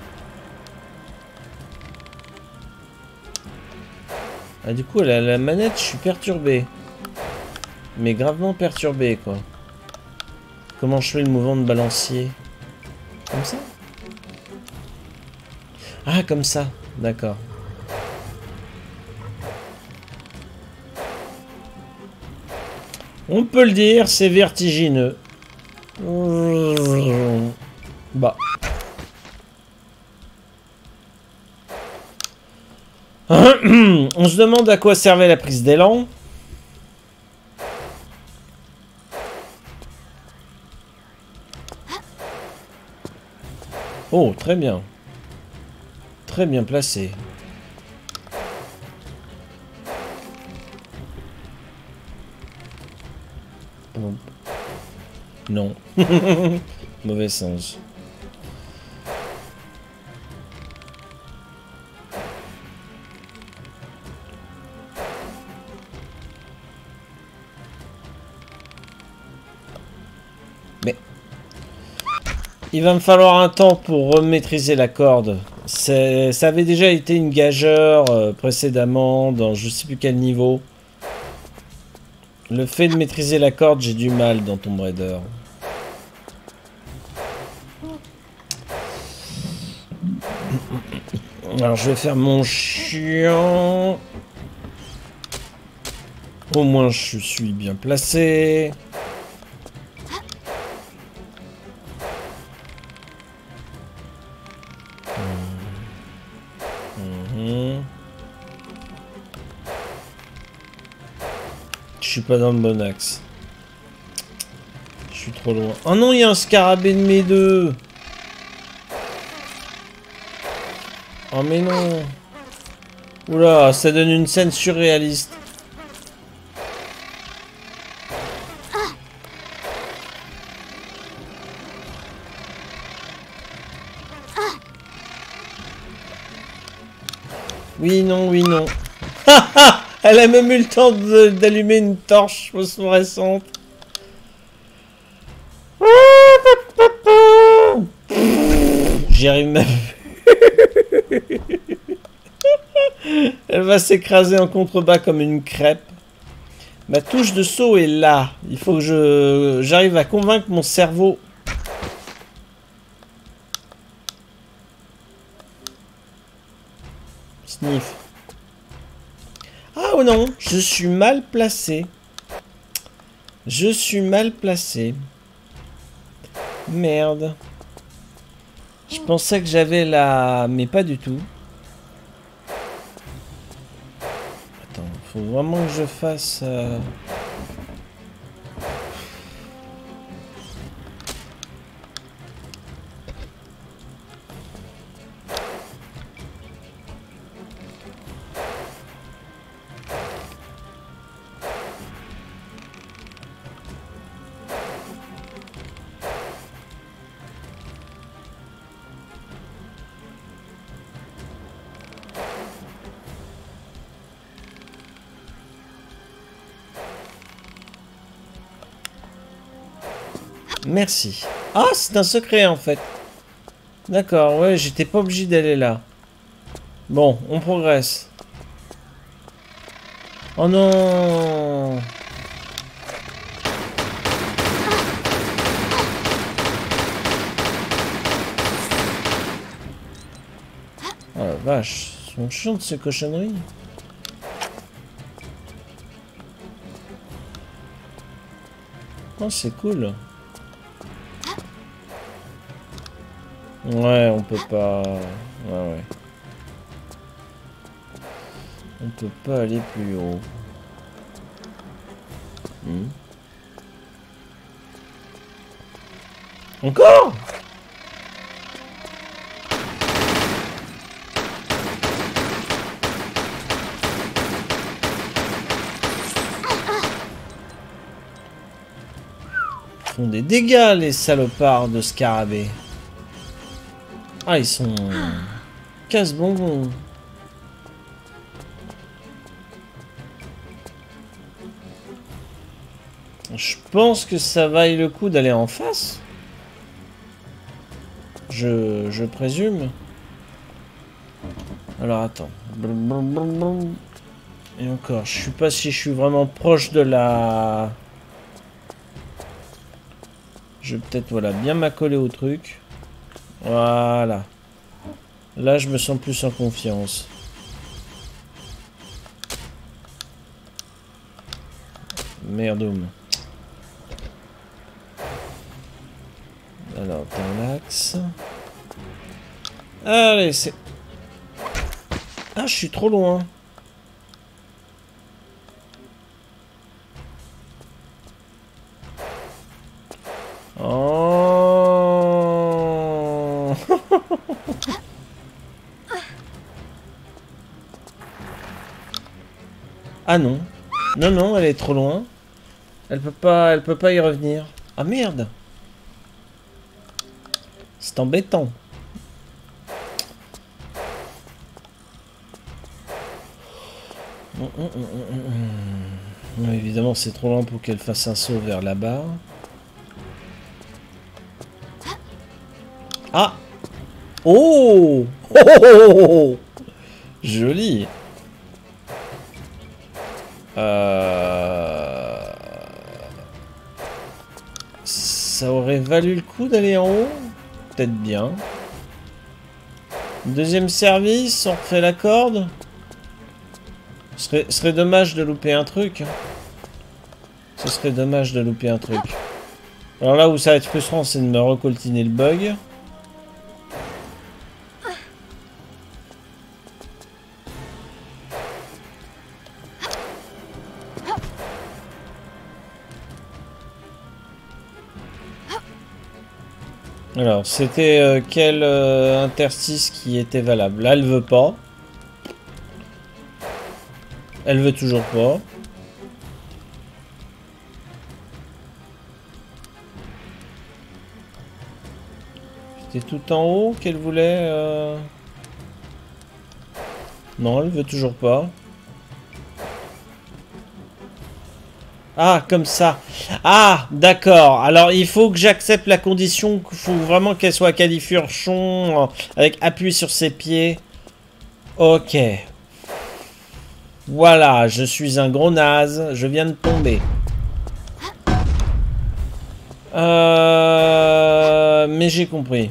Ah, du coup, la, la manette, je suis perturbé. Mais gravement perturbé, quoi. Comment je fais le mouvement de balancier? Comme ça? Ah, comme ça. D'accord. On peut le dire, c'est vertigineux. Bah. On se demande à quoi servait la prise d'élan. Oh, très bien. Très bien placé. Non. Mauvais sens. Mais il va me falloir un temps pour remaîtriser la corde. Ça avait déjà été une gageure euh, précédemment dans je sais plus quel niveau. Le fait de maîtriser la corde, j'ai du mal dans Tomb Raider. Alors je vais faire mon chiant. Au moins je suis bien placé. Mmh. Je suis pas dans le bon axe. Je suis trop loin. Oh non, il y a un scarabée de mes deux. Oh mais non. Oula, ça donne une scène surréaliste. Oui, non, oui, non. Elle a même eu le temps d'allumer une torche phosphorescente. J'y arrive même. Elle va s'écraser en contrebas comme une crêpe. Ma touche de saut est là. Il faut que je j'arrive à convaincre mon cerveau. Sniff. Ah ou non, je suis mal placé. Je suis mal placé. Merde. Je pensais que j'avais la... Mais pas du tout. Attends, faut vraiment que je fasse... Euh... Merci. Ah, c'est un secret en fait. D'accord, ouais, j'étais pas obligé d'aller là. Bon, on progresse. Oh non! Oh la vache, sont chiantes ces cochonneries. Oh, c'est cool. Ouais, on peut pas... Ouais, ouais. On peut pas aller plus haut. Hmm. Encore? font des dégâts, les salopards de scarabées. Ah, ils sont... casse-bonbons. Je pense que ça vaille le coup d'aller en face. Je, je présume. Alors attends. Et encore, je sais pas si je suis vraiment proche de la... Je vais peut-être, voilà, bien m'accoler au truc. Voilà. Là, je me sens plus en confiance. Merdoum. Alors, dans l'axe. Allez, c'est... Ah, je suis trop loin. Oh. Ah non. Non, non, elle est trop loin. Elle peut pas, elle peut pas y revenir. Ah merde. C'est embêtant. Non, évidemment, c'est trop lent pour qu'elle fasse un saut vers là-bas. Ah! Oh! Oh, oh, oh, oh. Joli! Euh... Ça aurait valu le coup d'aller en haut? Peut-être bien. Deuxième service, on refait la corde. Ce serait, ce serait dommage de louper un truc. Ce serait dommage de louper un truc. Alors là où ça va être frustrant, c'est de me recoltiner le bug. Alors, c'était euh, quel euh, interstice qui était valable? Là, elle veut pas. Elle veut toujours pas. C'était tout en haut qu'elle voulait... Euh... Non, elle veut toujours pas. Ah, comme ça. Ah, d'accord. Alors, il faut que j'accepte la condition qu'il faut vraiment qu'elle soit califourchon, avec appui sur ses pieds. Ok. Voilà, je suis un gros naze. Je viens de tomber. Euh... Mais j'ai compris.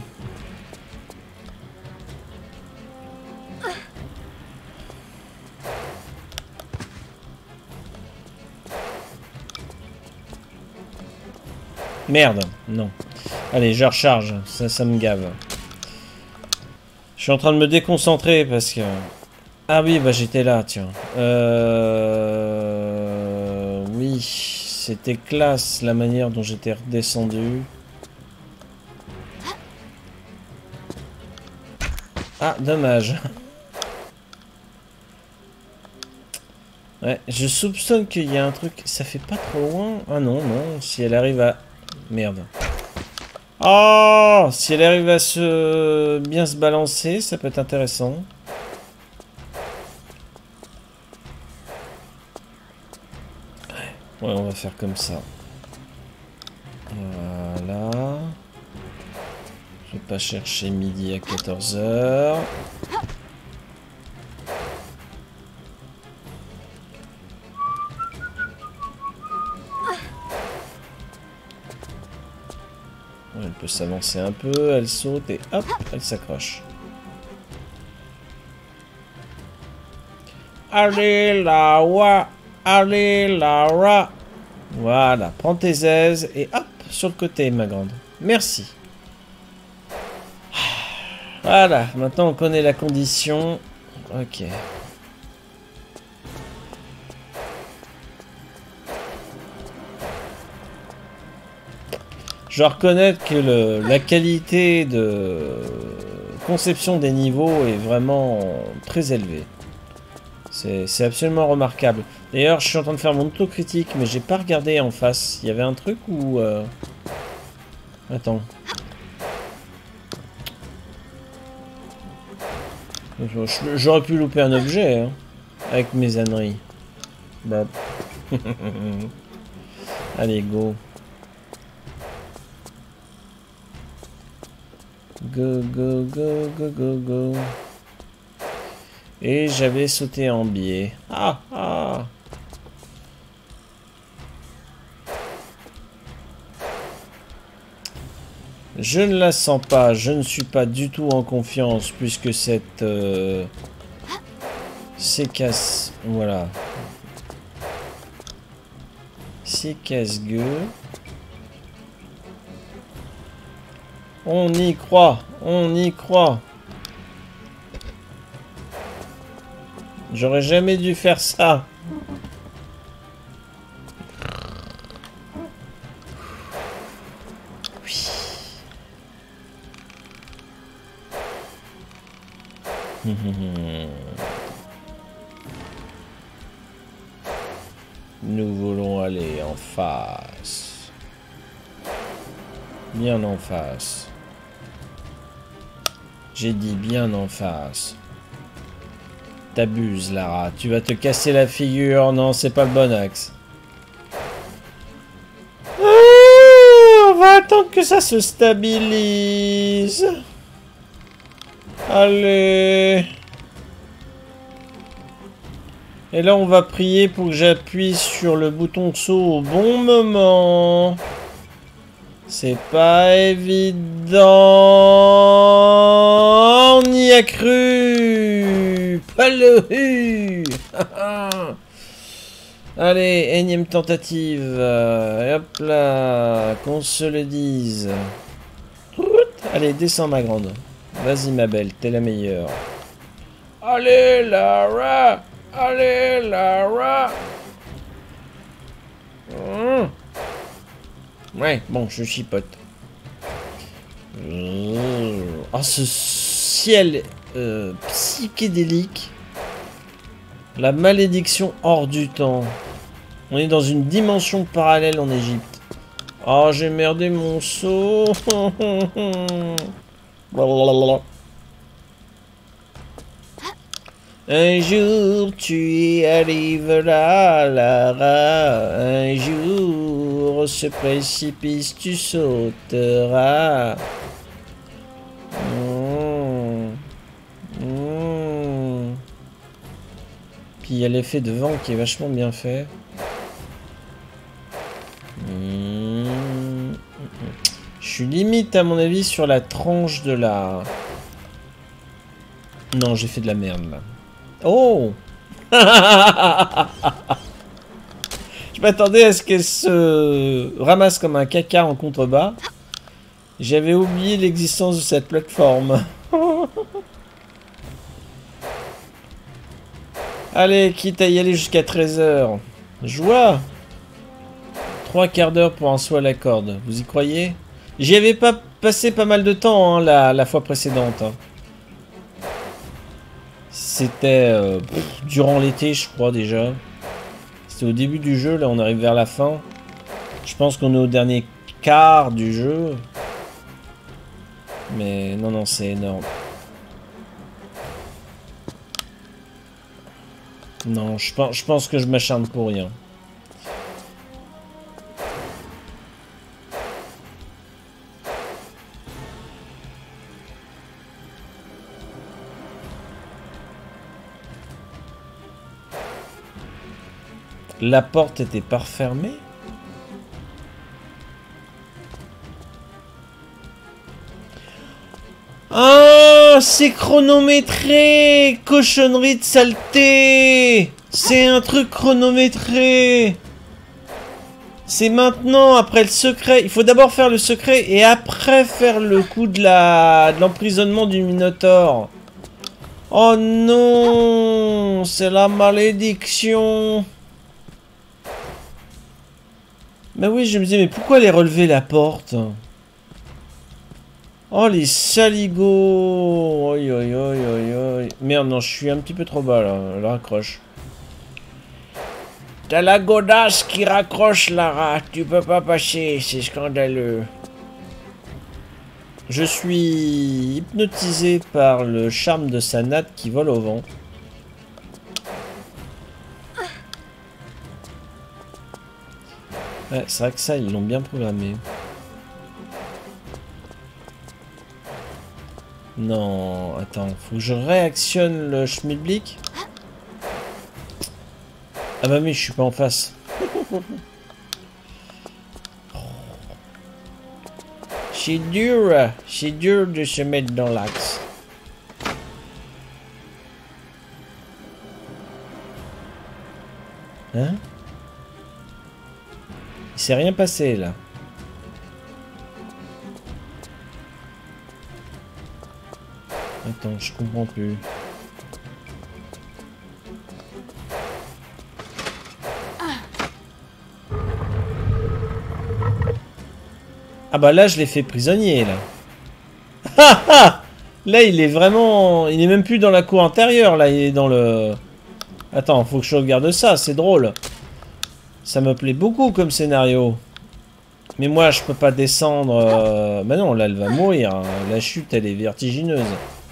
Merde, non. Allez, je recharge. Ça, ça me gave. Je suis en train de me déconcentrer parce que... Ah oui, bah j'étais là, tiens. Euh... Oui, c'était classe la manière dont j'étais redescendu. Ah, dommage. Ouais, je soupçonne qu'il y a un truc... Ça fait pas trop loin. Ah non, non, si elle arrive à... Merde. Oh, si elle arrive à se... bien se balancer, ça peut être intéressant. Ouais, on va faire comme ça. Voilà. Je vais pas chercher midi à quatorze heures. Elle peut s'avancer un peu, elle saute et hop, elle s'accroche. Allez là-wa, allez là-wa. Voilà, prends tes aises et hop, sur le côté, ma grande. Merci. Voilà, maintenant on connaît la condition. Ok. Je dois reconnaître que le, la qualité de conception des niveaux est vraiment très élevée. C'est absolument remarquable. D'ailleurs, je suis en train de faire mon autocritique, mais j'ai pas regardé en face. Il y avait un truc où... Euh... Attends. J'aurais pu louper un objet, hein, avec mes âneries. Bah. Allez, go. Go, go, go, go, go, go. Et j'avais sauté en biais. Ah, ah. Je ne la sens pas, je ne suis pas du tout en confiance puisque cette... Euh, c'est casse... Voilà. C'est casse-gueule. On y croit, on y croit. J'aurais jamais dû faire ça. Nous voulons aller en face. Bien en face. J'ai dit bien en face. T'abuses, Lara. Tu vas te casser la figure. Non, c'est pas le bon axe. Ah, on va attendre que ça se stabilise. Allez. Et là, on va prier pour que j'appuie sur le bouton saut au bon moment. C'est pas évident. On y a cru. Pas le hu. Allez, énième tentative. Euh, hop là. Qu'on se le dise. Allez, descends ma grande. Vas-y ma belle, t'es la meilleure. Allez Lara. Allez Lara. Mmh. Ouais, bon, je chipote. Oh, ce ciel euh, psychédélique. La malédiction hors du temps. On est dans une dimension parallèle en Égypte. Oh, j'ai merdé mon saut. Un jour tu y arriveras, Lara. Un jour ce précipice tu sauteras. Mmh. Mmh. Puis il y a l'effet de vent qui est vachement bien fait. Mmh. Je suis limite à mon avis sur la tranche de la... Non, j'ai fait de la merde là. Oh. Je m'attendais à ce qu'elle se ramasse comme un caca en contrebas. J'avais oublié l'existence de cette plateforme. Allez, quitte à y aller jusqu'à treize heures. Joie. Trois quarts d'heure pour un saut à la corde. Vous y croyez? J'y avais pas passé pas mal de temps hein, la, la fois précédente. Hein. C'était euh, durant l'été, je crois déjà. C'était au début du jeu, là on arrive vers la fin. Je pense qu'on est au dernier quart du jeu. Mais non, non, c'est énorme. Non, je pense, je pense que je m'acharne pour rien. La porte était pas refermée? Ah, c'est chronométré! Cochonnerie de saleté! C'est un truc chronométré! C'est maintenant, après le secret. Il faut d'abord faire le secret et après faire le coup de la de l'emprisonnement du Minotaure. Oh non! C'est la malédiction! Mais oui, je me disais, mais pourquoi aller relever la porte? Oh, les saligots! Oi, oi, oi, oi, oi. Merde, non, je suis un petit peu trop bas, là. Elle raccroche. T'as la godasse qui raccroche, Lara. Tu peux pas passer, c'est scandaleux. Je suis hypnotisé par le charme de sa natte qui vole au vent. Ouais, c'est vrai que ça, ils l'ont bien programmé. Non, attends, faut que je réactionne le schmilblick. Ah bah oui, je suis pas en face. C'est dur, c'est dur de se mettre dans l'axe. Hein? Il s'est rien passé là. Attends, je comprends plus. Ah bah là je l'ai fait prisonnier là. Ah ah! Là il est vraiment... Il est même plus dans la cour intérieure là, il est dans le... Attends, faut que je regarde ça, c'est drôle. Ça me plaît beaucoup comme scénario. Mais moi je peux pas descendre... Euh... Bah non, là elle va mourir. Hein. La chute elle est vertigineuse.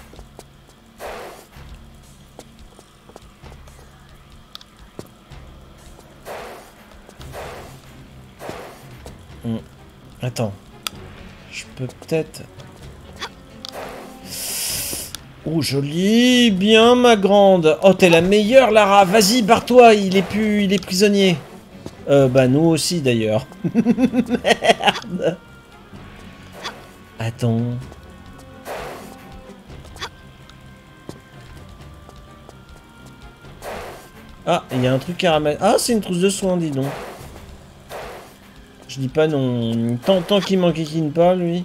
Hmm. Attends. Je peux peut-être... Oh, joli, bien ma grande. Oh, t'es la meilleure, Lara. Vas-y, barre-toi, il est plus, il est prisonnier. Euh, bah nous aussi d'ailleurs. Merde. Attends. Ah, il y a un truc à ramasser. Ah, c'est une trousse de soins, dis donc. Je dis pas non. Tant, tant qu'il m'enquiquine pas, lui.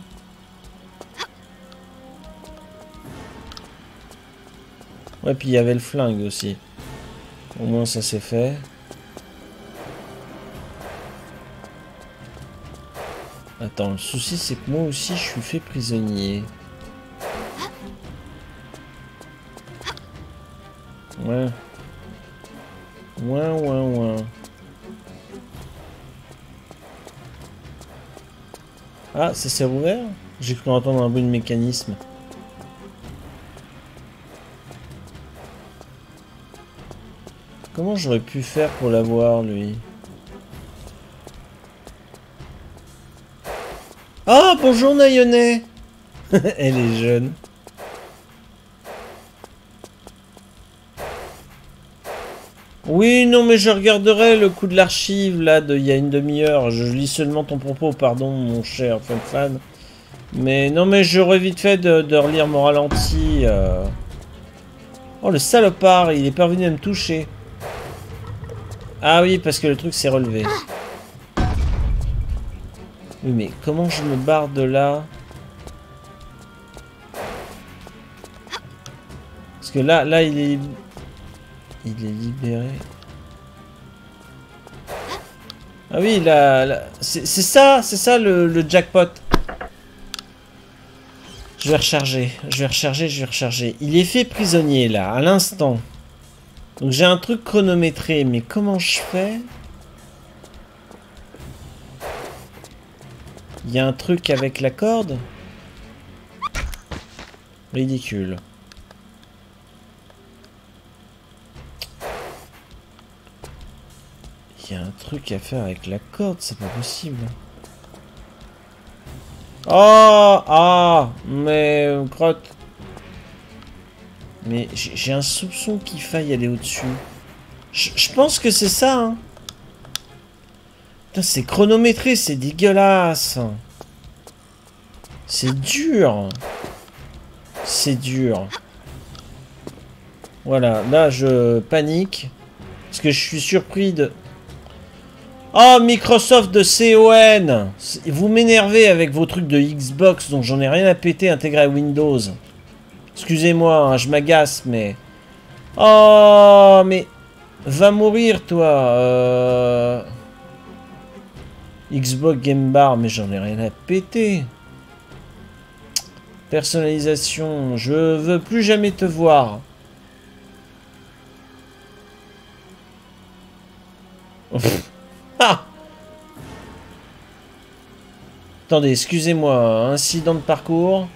Ouais, puis il y avait le flingue aussi. Au moins ça c'est fait. Attends, le souci c'est que moi aussi je suis fait prisonnier. Ouais. Ouais, ouais, ouais. Ah, ça s'est rouvert? J'ai cru entendre un bruit de mécanisme. Comment j'aurais pu faire pour l'avoir, lui? Ah, bonjour Nayonet. Elle est jeune. Oui, non, mais je regarderai le coup de l'archive, là, d'il y a une demi-heure. Je lis seulement ton propos, pardon, mon cher fan fan. Mais non, mais j'aurais vite fait de, de relire mon ralenti. Euh... Oh, le salopard, il est parvenu à me toucher. Ah oui, parce que le truc s'est relevé. Oui, mais comment je me barre de là? Parce que là, là, il est... Il est libéré. Ah oui, là... là... C'est ça, c'est ça le, le jackpot. Je vais recharger, je vais recharger, je vais recharger. Il est fait prisonnier, là, à l'instant. Donc j'ai un truc chronométré, mais comment je fais? Il y a un truc avec la corde? Ridicule. Il y a un truc à faire avec la corde, c'est pas possible. Oh! Ah! Mais... crotte. Mais j'ai un soupçon qu'il faille aller au-dessus. Je, je pense que c'est ça, hein. Putain, c'est chronométré, c'est dégueulasse. C'est dur. C'est dur. Voilà, là je panique. Parce que je suis surpris de... Oh, Microsoft de C O N. Vous m'énervez avec vos trucs de Xbox dont j'en ai rien à péter intégré à Windows. Excusez-moi, hein, je m'agace, mais... Oh, mais... Va mourir, toi. Euh... Xbox Game Bar, mais j'en ai rien à péter. Personnalisation, je veux plus jamais te voir. Ah! Attendez, excusez-moi, incident de parcours.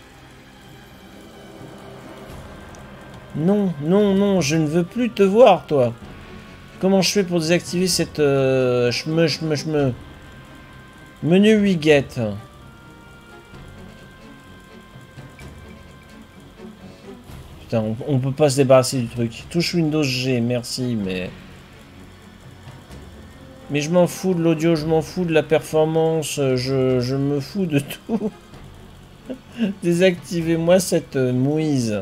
Non, non, non, je ne veux plus te voir, toi. Comment je fais pour désactiver cette... Euh, chme, chme, chme. Menu widget. Putain, on, on peut pas se débarrasser du truc. Touche Windows G, merci, mais... Mais je m'en fous de l'audio, je m'en fous de la performance, je, je me fous de tout. Désactivez-moi cette euh, mouise.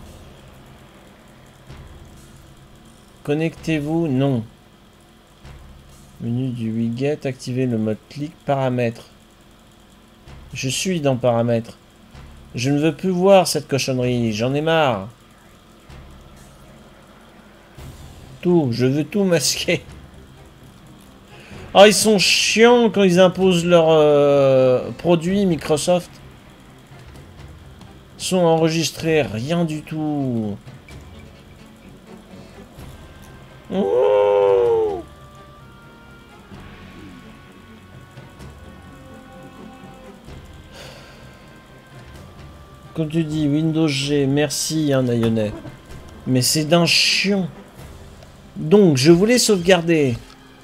Connectez-vous, non. Menu du widget, activez le mode clic, paramètres. Je suis dans paramètres. Je ne veux plus voir cette cochonnerie, j'en ai marre. Tout, je veux tout masquer. Ah, ils sont chiants quand ils imposent leurs euh, produits Microsoft. Ils sont enregistrés, rien du tout. Oh, comme tu dis, Windows G, merci, hein, Nayonet. Mais c'est d'un chiant. Donc, je voulais sauvegarder.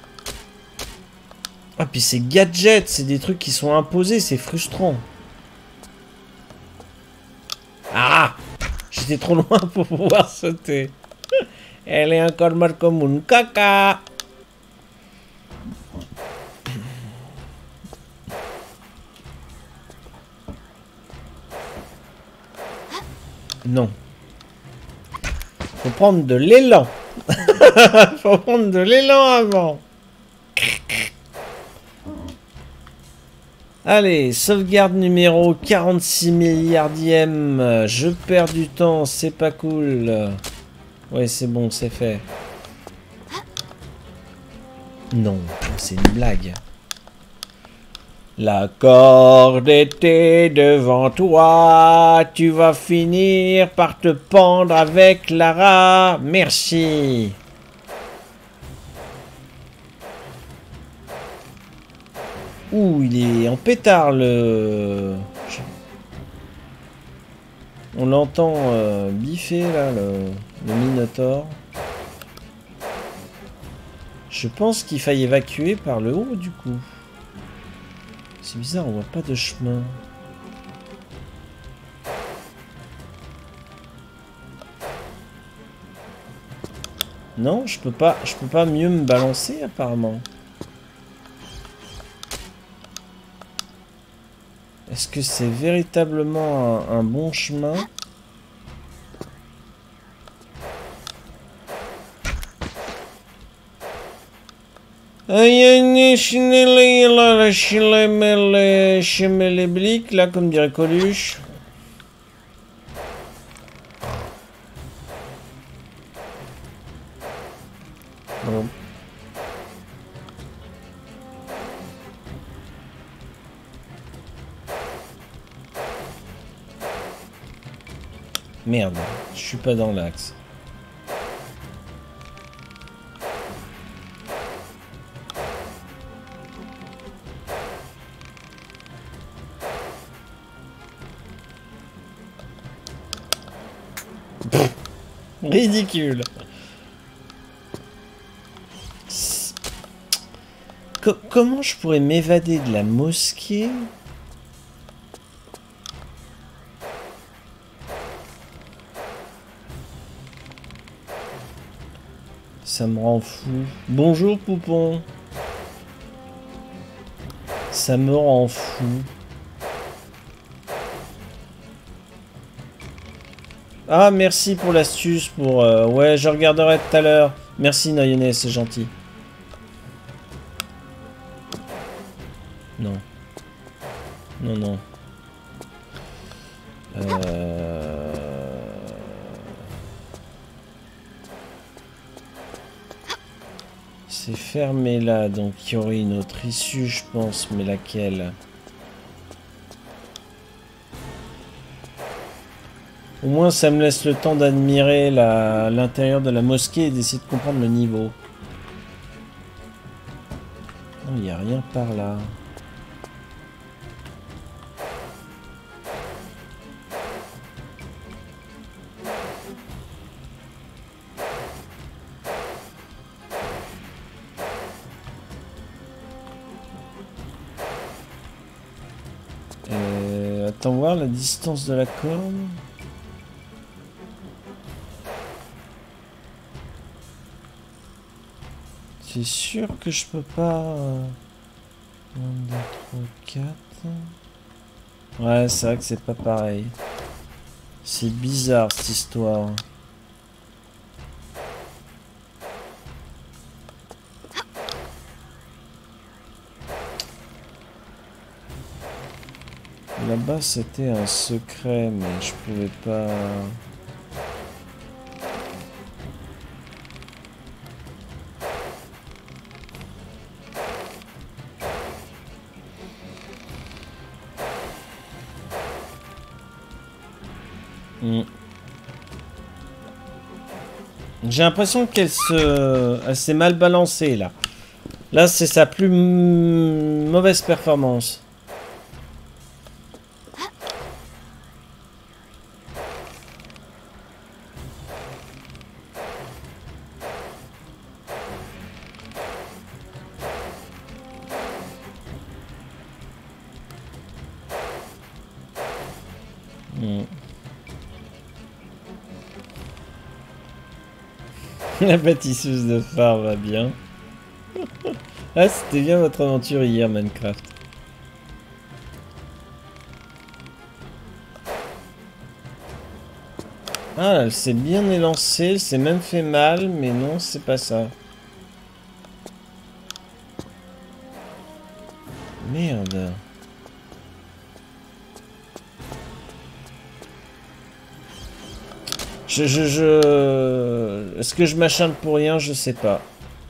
Ah, puis ces gadgets, c'est des trucs qui sont imposés, c'est frustrant. Ah! J'étais trop loin pour pouvoir sauter. Elle est encore mal comme une caca. Non. Faut prendre de l'élan. Faut prendre de l'élan avant. Allez, sauvegarde numéro quarante-six milliardième. Je perds du temps, c'est pas cool. Ouais, c'est bon, c'est fait. Non, c'est une blague. La corde était devant toi. Tu vas finir par te pendre avec Lara. Merci. Ouh, il est en pétard, le... On l'entend euh, biffer, là, le, le Minotaur. Je pense qu'il faille évacuer par le haut, du coup. C'est bizarre, on voit pas de chemin. Non, je peux pas, je peux pas mieux me balancer, apparemment. Est-ce que c'est véritablement un, un bon chemin? Là, comme dirait Coluche. Bon. Merde, je suis pas dans l'axe. Ridicule. Co- comment je pourrais m'évader de la mosquée ? Ça me rend fou. Bonjour Poupon. Ça me rend fou. Ah, merci pour l'astuce, pour... Euh, ouais, je regarderai tout à l'heure. Merci Noyonnet, c'est gentil. Non. Non, non. Euh... C'est fermé là, donc il y aurait une autre issue, je pense, mais laquelle ? Au moins, ça me laisse le temps d'admirer l'intérieur de la mosquée et d'essayer de comprendre le niveau. Non, il n'y a rien par là. Attends voir la distance de la corde. C'est sûr que je peux pas... un, deux, trois, quatre... Ouais, c'est vrai que c'est pas pareil. C'est bizarre cette histoire. Là-bas c'était un secret, mais je pouvais pas... Hmm. J'ai l'impression qu'elle se... Elle s'est mal balancée là. Là c'est sa plus mauvaise performance. Hmm. La bâtisseuse de phare va bien. Ah, c'était bien votre aventure hier, Minecraft. Ah, elle s'est bien élancée, elle s'est même fait mal, mais non, c'est pas ça. Merde. Je, je, je... Est-ce que je m'acharne pour rien? Je sais pas.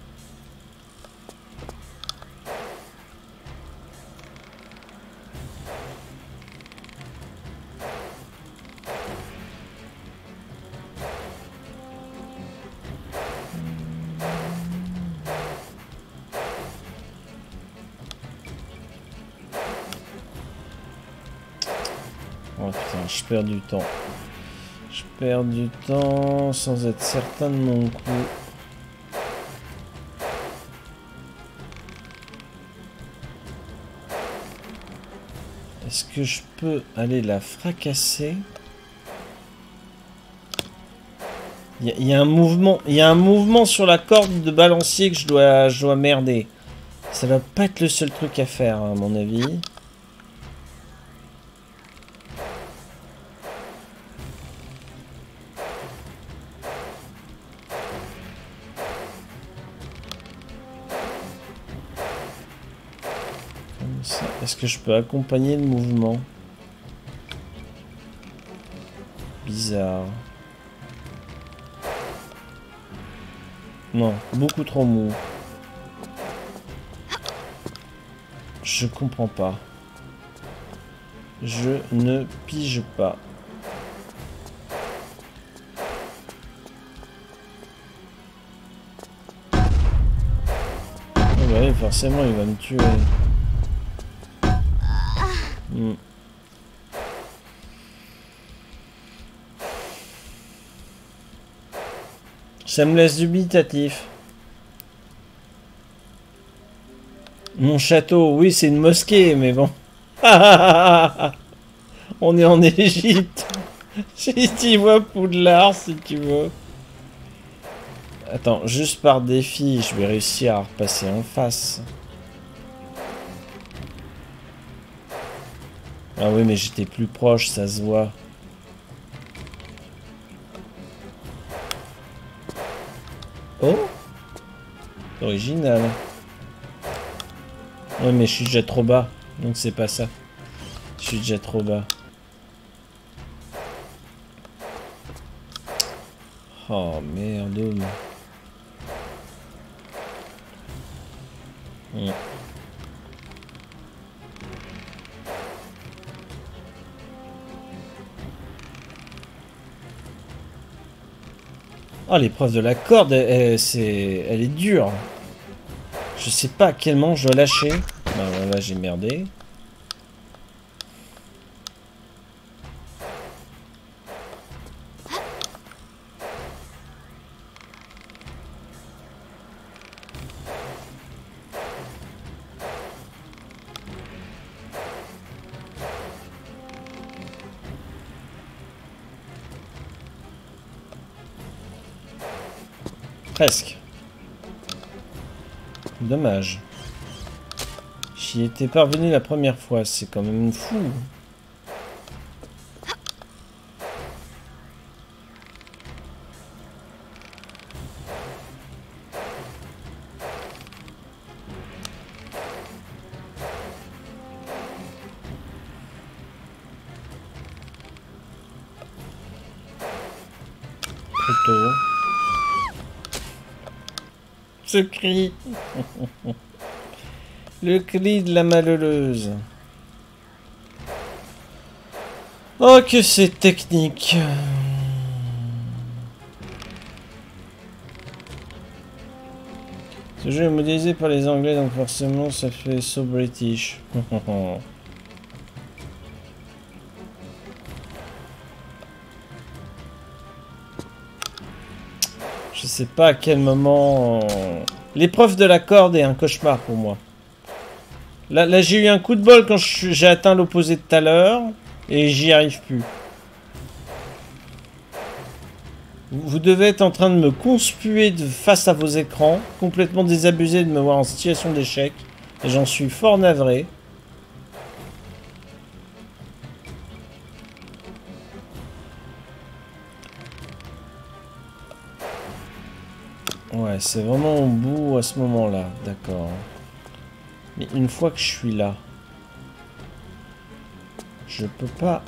Oh putain, je perds du temps. Je perds du temps sans être certain de mon coup. Est-ce que je peux aller la fracasser? Il y, y a un mouvement, il y a un mouvement sur la corde de balancier que je dois, je dois merder. Ça doit pas être le seul truc à faire, à mon avis. Est-ce que je peux accompagner le mouvement? Bizarre. Non, beaucoup trop mou. Je comprends pas. Je ne pige pas. Oh bah oui, forcément, il va me tuer. Hmm. Ça me laisse dubitatif. Mon château, oui, c'est une mosquée, mais bon. On est en Égypte. Si tu vois Poudlard, si tu veux. Attends, juste par défi, je vais réussir à repasser en face. Ah oui, mais j'étais plus proche, ça se voit. Oh, original. Ouais, mais je suis déjà trop bas, donc c'est pas ça. Je suis déjà trop bas. Oh merde. Hmm. Oh, l'épreuve de la corde, elle, elle, c'est, elle est dure. Je sais pas à quel moment je dois lâcher. Bah voilà, j'ai merdé. Presque. Dommage. J'y étais parvenu la première fois, c'est quand même fou. Plutôt. Ce cri. Le cri de la malheureuse. Oh, que c'est technique. Ce jeu est modélisé par les Anglais, donc forcément ça fait so British. Je sais pas à quel moment... L'épreuve de la corde est un cauchemar pour moi. Là, là j'ai eu un coup de bol quand j'ai atteint l'opposé de tout à l'heure. Et j'y arrive plus. Vous devez être en train de me conspuer de face à vos écrans. Complètement désabusé de me voir en situation d'échec. Et j'en suis fort navré. Ouais, c'est vraiment au bout à ce moment-là. D'accord. Mais une fois que je suis là... Je peux pas...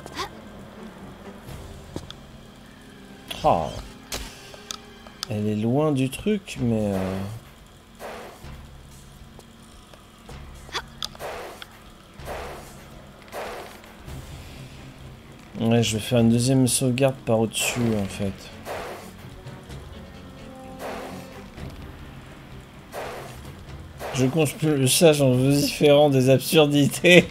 Oh. Elle est loin du truc, mais... Euh... Ouais, je vais faire une deuxième sauvegarde par au-dessus, en fait. Je conspue le sage en vociférant des absurdités.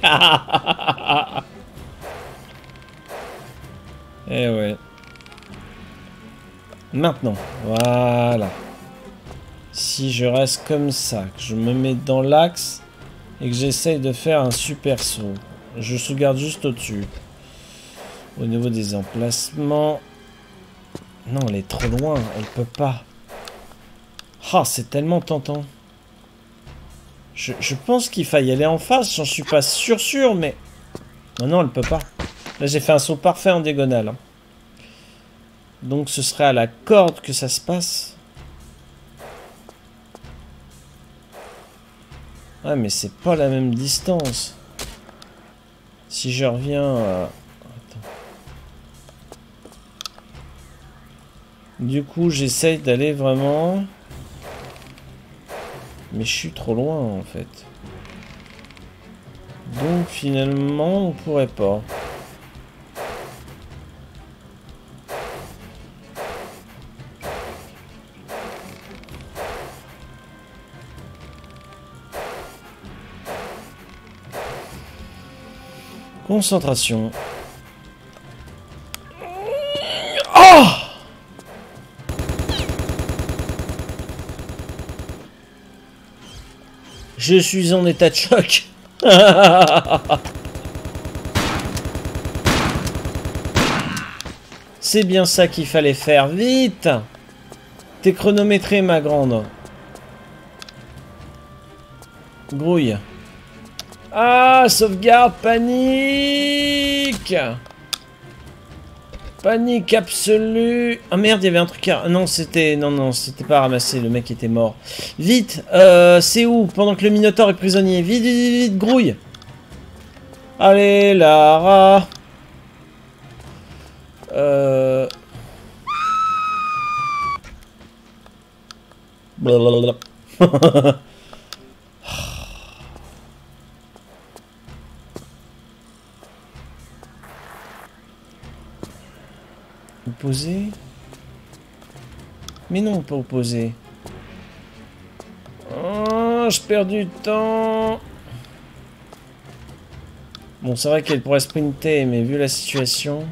Eh ouais. Maintenant, voilà. Si je reste comme ça, que je me mets dans l'axe et que j'essaye de faire un super saut, je sauvegarde juste au-dessus. Au niveau des emplacements... Non, elle est trop loin, elle peut pas. Ah, c'est tellement tentant. Je, je pense qu'il faille aller en face, j'en suis pas sûr sûr, mais... Non, non, elle peut pas. Là, j'ai fait un saut parfait en diagonale. Hein. Donc, ce serait à la corde que ça se passe. Ah, mais c'est pas la même distance. Si je reviens... À... Attends. Du coup, j'essaye d'aller vraiment... Mais je suis trop loin, en fait. Donc, finalement, on pourrait pas. Concentration. Oh! Je suis en état de choc. C'est bien ça qu'il fallait faire. Vite! T'es chronométré, ma grande. Grouille. Ah, sauvegarde, panique! Panique absolue. Ah merde, il y avait un truc à... Non, c'était... Non, non, c'était pas ramassé, le mec était mort. Vite, euh, c'est où? Pendant que le Minotaure est prisonnier. Vite, vite, vite, vite, grouille. Allez, Lara. Euh... Blablabla. Opposer? Mais non, pas opposer. Oh, je perds du temps. Bon, c'est vrai qu'elle pourrait sprinter, mais vu la situation...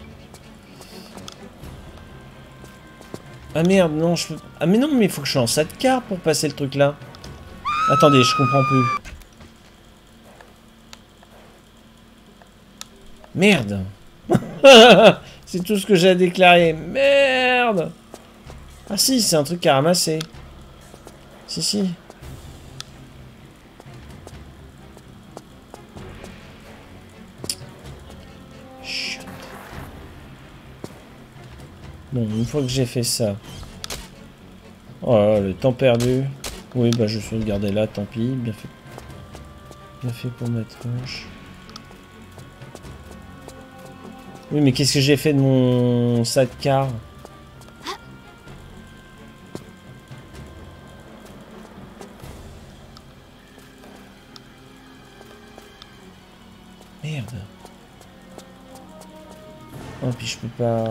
Ah merde, non, je peux... Ah mais non, mais il faut que je sois en sidecar pour passer le truc là. Attendez, je comprends plus. Merde. C'est tout ce que j'ai à déclarer. Merde. Ah si, c'est un truc à ramasser. Si, si. Chut. Bon, une fois que j'ai fait ça... Oh là là, le temps perdu. Oui, bah je vais regarder là, tant pis. Bien fait. Bien fait pour ma tronche. Oui, mais qu'est-ce que j'ai fait de mon sidecar? Merde. Oh, puis je peux pas...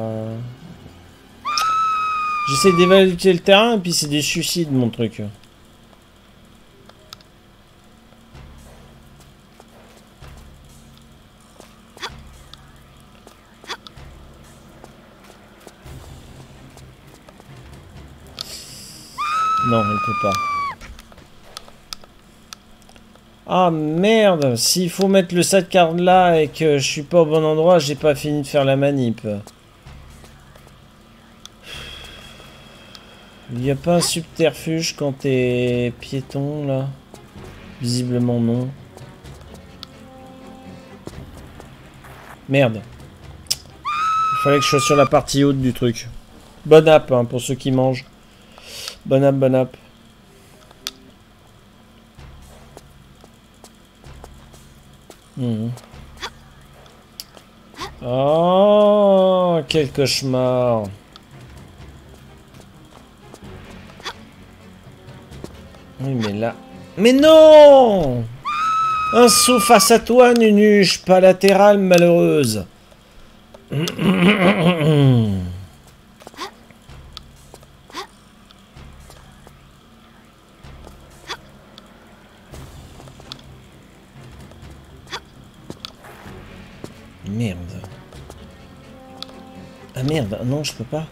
J'essaie d'évaluer le terrain, et puis c'est des suicides, mon truc. Non, elle peut pas. Ah merde, s'il faut mettre le sidecar là et que je suis pas au bon endroit, j'ai pas fini de faire la manip. Il n'y a pas un subterfuge quand t'es piéton là? Visiblement non. Merde. Il fallait que je sois sur la partie haute du truc. Bonne app hein, pour ceux qui mangent. Bonne app, bonne app. Mmh. Oh, quel cauchemar. Oui, mais là... Mais non! Un saut face à toi, Nunuche, pas latéral, malheureuse. Merde. Ah merde, non, je peux pas.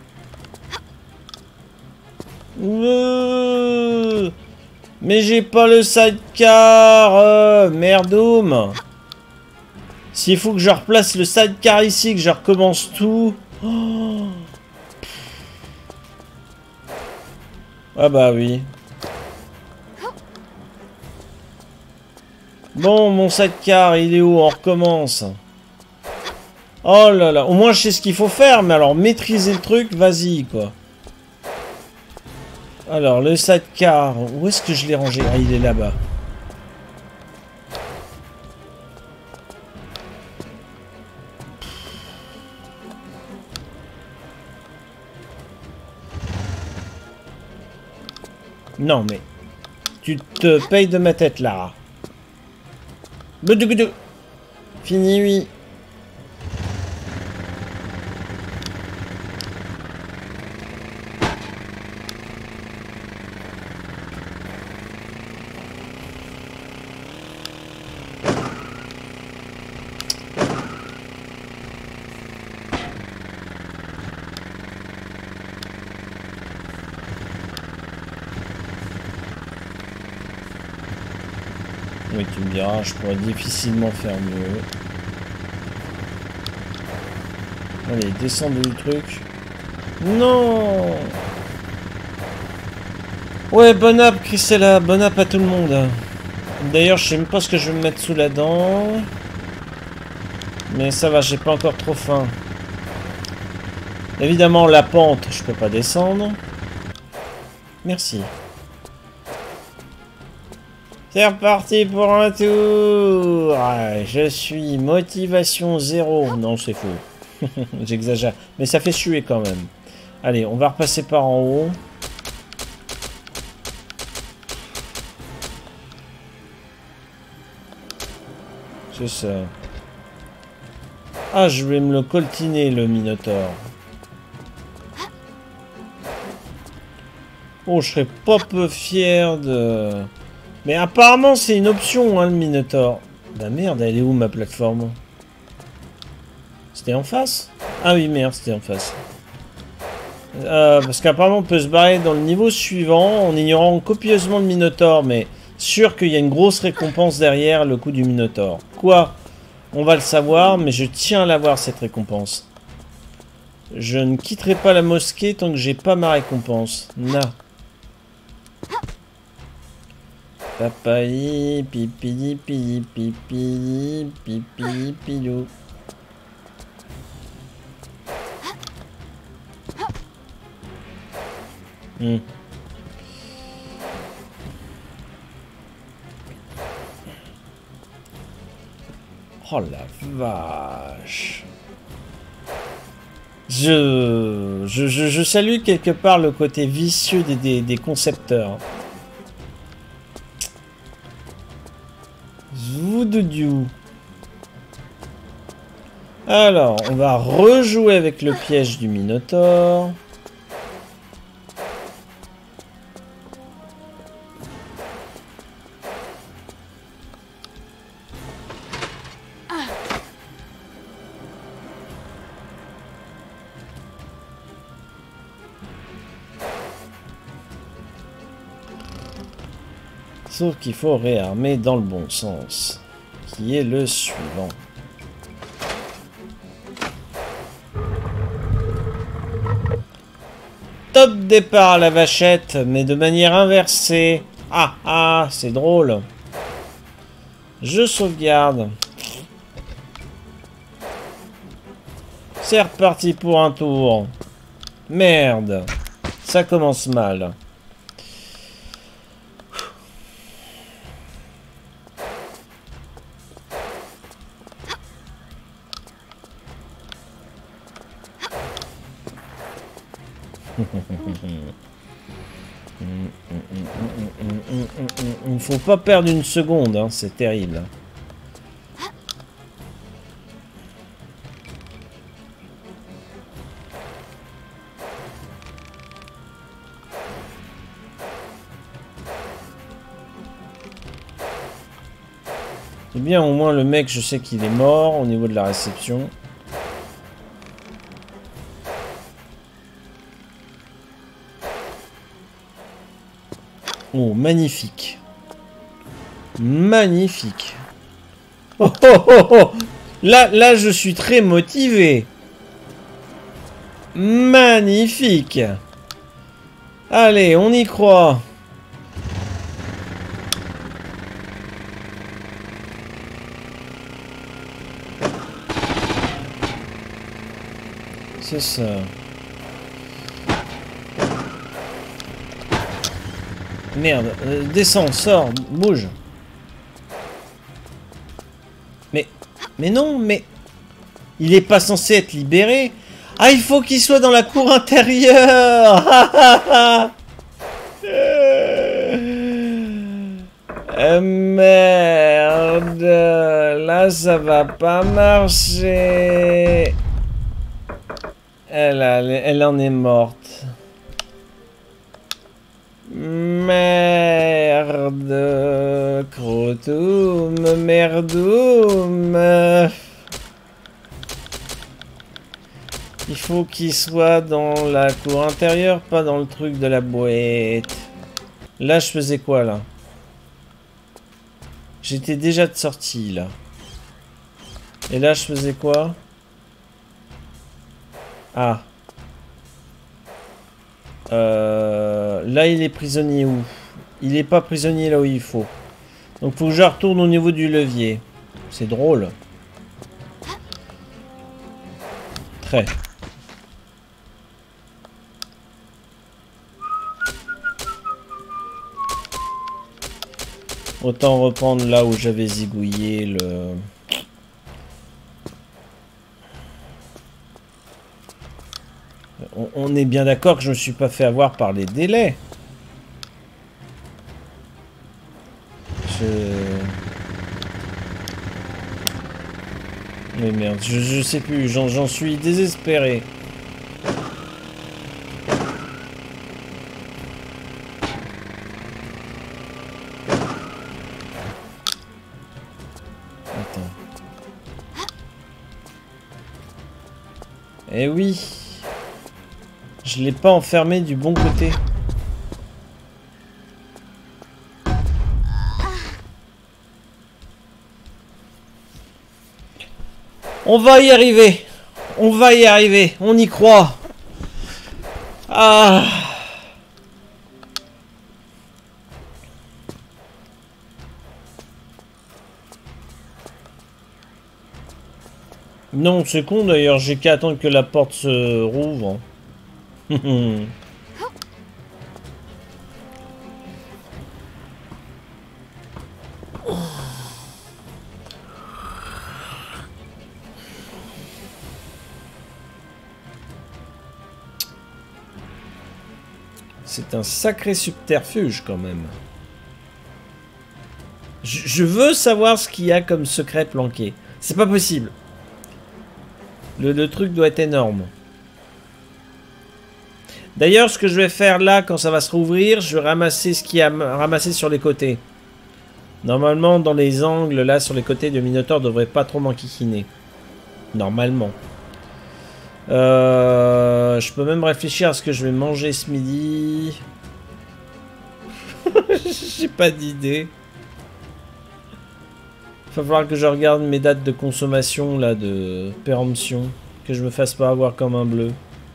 Euh, mais j'ai pas le sidecar. Euh, merdoum. S'il faut que je replace le sidecar ici, que je recommence tout. Oh. Ah bah oui. Bon, mon sidecar, il est où? On recommence. Oh là là, au moins je sais ce qu'il faut faire, mais alors maîtriser le truc, vas-y quoi. Alors, le sidecar, où est-ce que je l'ai rangé? Ah, il est là-bas. Non, mais... Tu te payes de ma tête, là. Boudou boudou. Fini, oui. Oui, tu me diras, je pourrais difficilement faire mieux. Allez, descendre du truc. Non! Ouais, bonne app, Christella. Bonne app à tout le monde. D'ailleurs, je sais même pas ce que je vais me mettre sous la dent. Mais ça va, j'ai pas encore trop faim. Évidemment, la pente, je peux pas descendre. Merci. C'est reparti pour un tour. Je suis motivation zéro. Non, c'est faux. J'exagère. Mais ça fait suer quand même. Allez, on va repasser par en haut. C'est ça. Ah, je vais me le coltiner, le Minotaure. Oh, je serais pas peu fier de... Mais apparemment, c'est une option, hein, le Minotaure. Bah merde, elle est où, ma plateforme? C'était en face? Ah oui, merde, c'était en face. Euh, parce qu'apparemment, on peut se barrer dans le niveau suivant en ignorant copieusement le Minotaure, mais sûr qu'il y a une grosse récompense derrière le coup du Minotaure. Quoi? On va le savoir, mais je tiens à l'avoir, cette récompense. Je ne quitterai pas la mosquée tant que j'ai pas ma récompense. Na. Papayi, pipi, pipi, pipi, pipi, pilou. Hmm. Oh la vache. Je, je, je, je salue quelque part le côté vicieux des, des, des concepteurs. Zoudoudou. Alors, on va rejouer avec le piège du Minotaure. Sauf qu'il faut réarmer dans le bon sens, qui est le suivant. Top départ à la vachette, mais de manière inversée. Ah ah, c'est drôle. Je sauvegarde. C'est reparti pour un tour. Merde, ça commence mal. Il ne faut pas perdre une seconde, hein, c'est terrible. C'est bien, au moins le mec, je sais qu'il est mort au niveau de la réception. Oh, magnifique. Magnifique. Oh, oh, oh, oh. Là, là, je suis très motivé. Magnifique. Allez, on y croit. C'est ça. Merde, euh, descends, sors, bouge. Mais, mais non, mais... Il est pas censé être libéré. Ah, il faut qu'il soit dans la cour intérieure. euh, merde. Là, ça va pas marcher. Elle, elle, elle en est morte. Merde, crotoum, merdoum. Il faut qu'il soit dans la cour intérieure, pas dans le truc de la boîte. Là, je faisais quoi, là? J'étais déjà de sortie, là. Et là, je faisais quoi? Ah. Euh, là, il est prisonnier où? Il est pas prisonnier là où il faut. Donc, faut que je retourne au niveau du levier. C'est drôle. Très. Autant reprendre là où j'avais zigouillé le... On est bien d'accord que je me suis pas fait avoir par les délais. Je... Mais merde, je, je sais plus, j'en suis désespéré. Attends. Eh oui. Je l'ai pas enfermé du bon côté. On va y arriver. On va y arriver, on y croit. Ah. Non, c'est con d'ailleurs, j'ai qu'à attendre que la porte se rouvre. C'est un sacré subterfuge quand même. Je, je veux savoir ce qu'il y a comme secret planqué. C'est pas possible. Le, le truc doit être énorme. D'ailleurs, ce que je vais faire là, quand ça va se rouvrir, je vais ramasser ce qu'il y a ramassé sur les côtés. Normalement, dans les angles, là, sur les côtés, le Minotaure devrait pas trop m'enquiquiner. Normalement. Euh, je peux même réfléchir à ce que je vais manger ce midi. J'ai pas d'idée. Il va falloir que je regarde mes dates de consommation, là, de péremption. Que je me fasse pas avoir comme un bleu.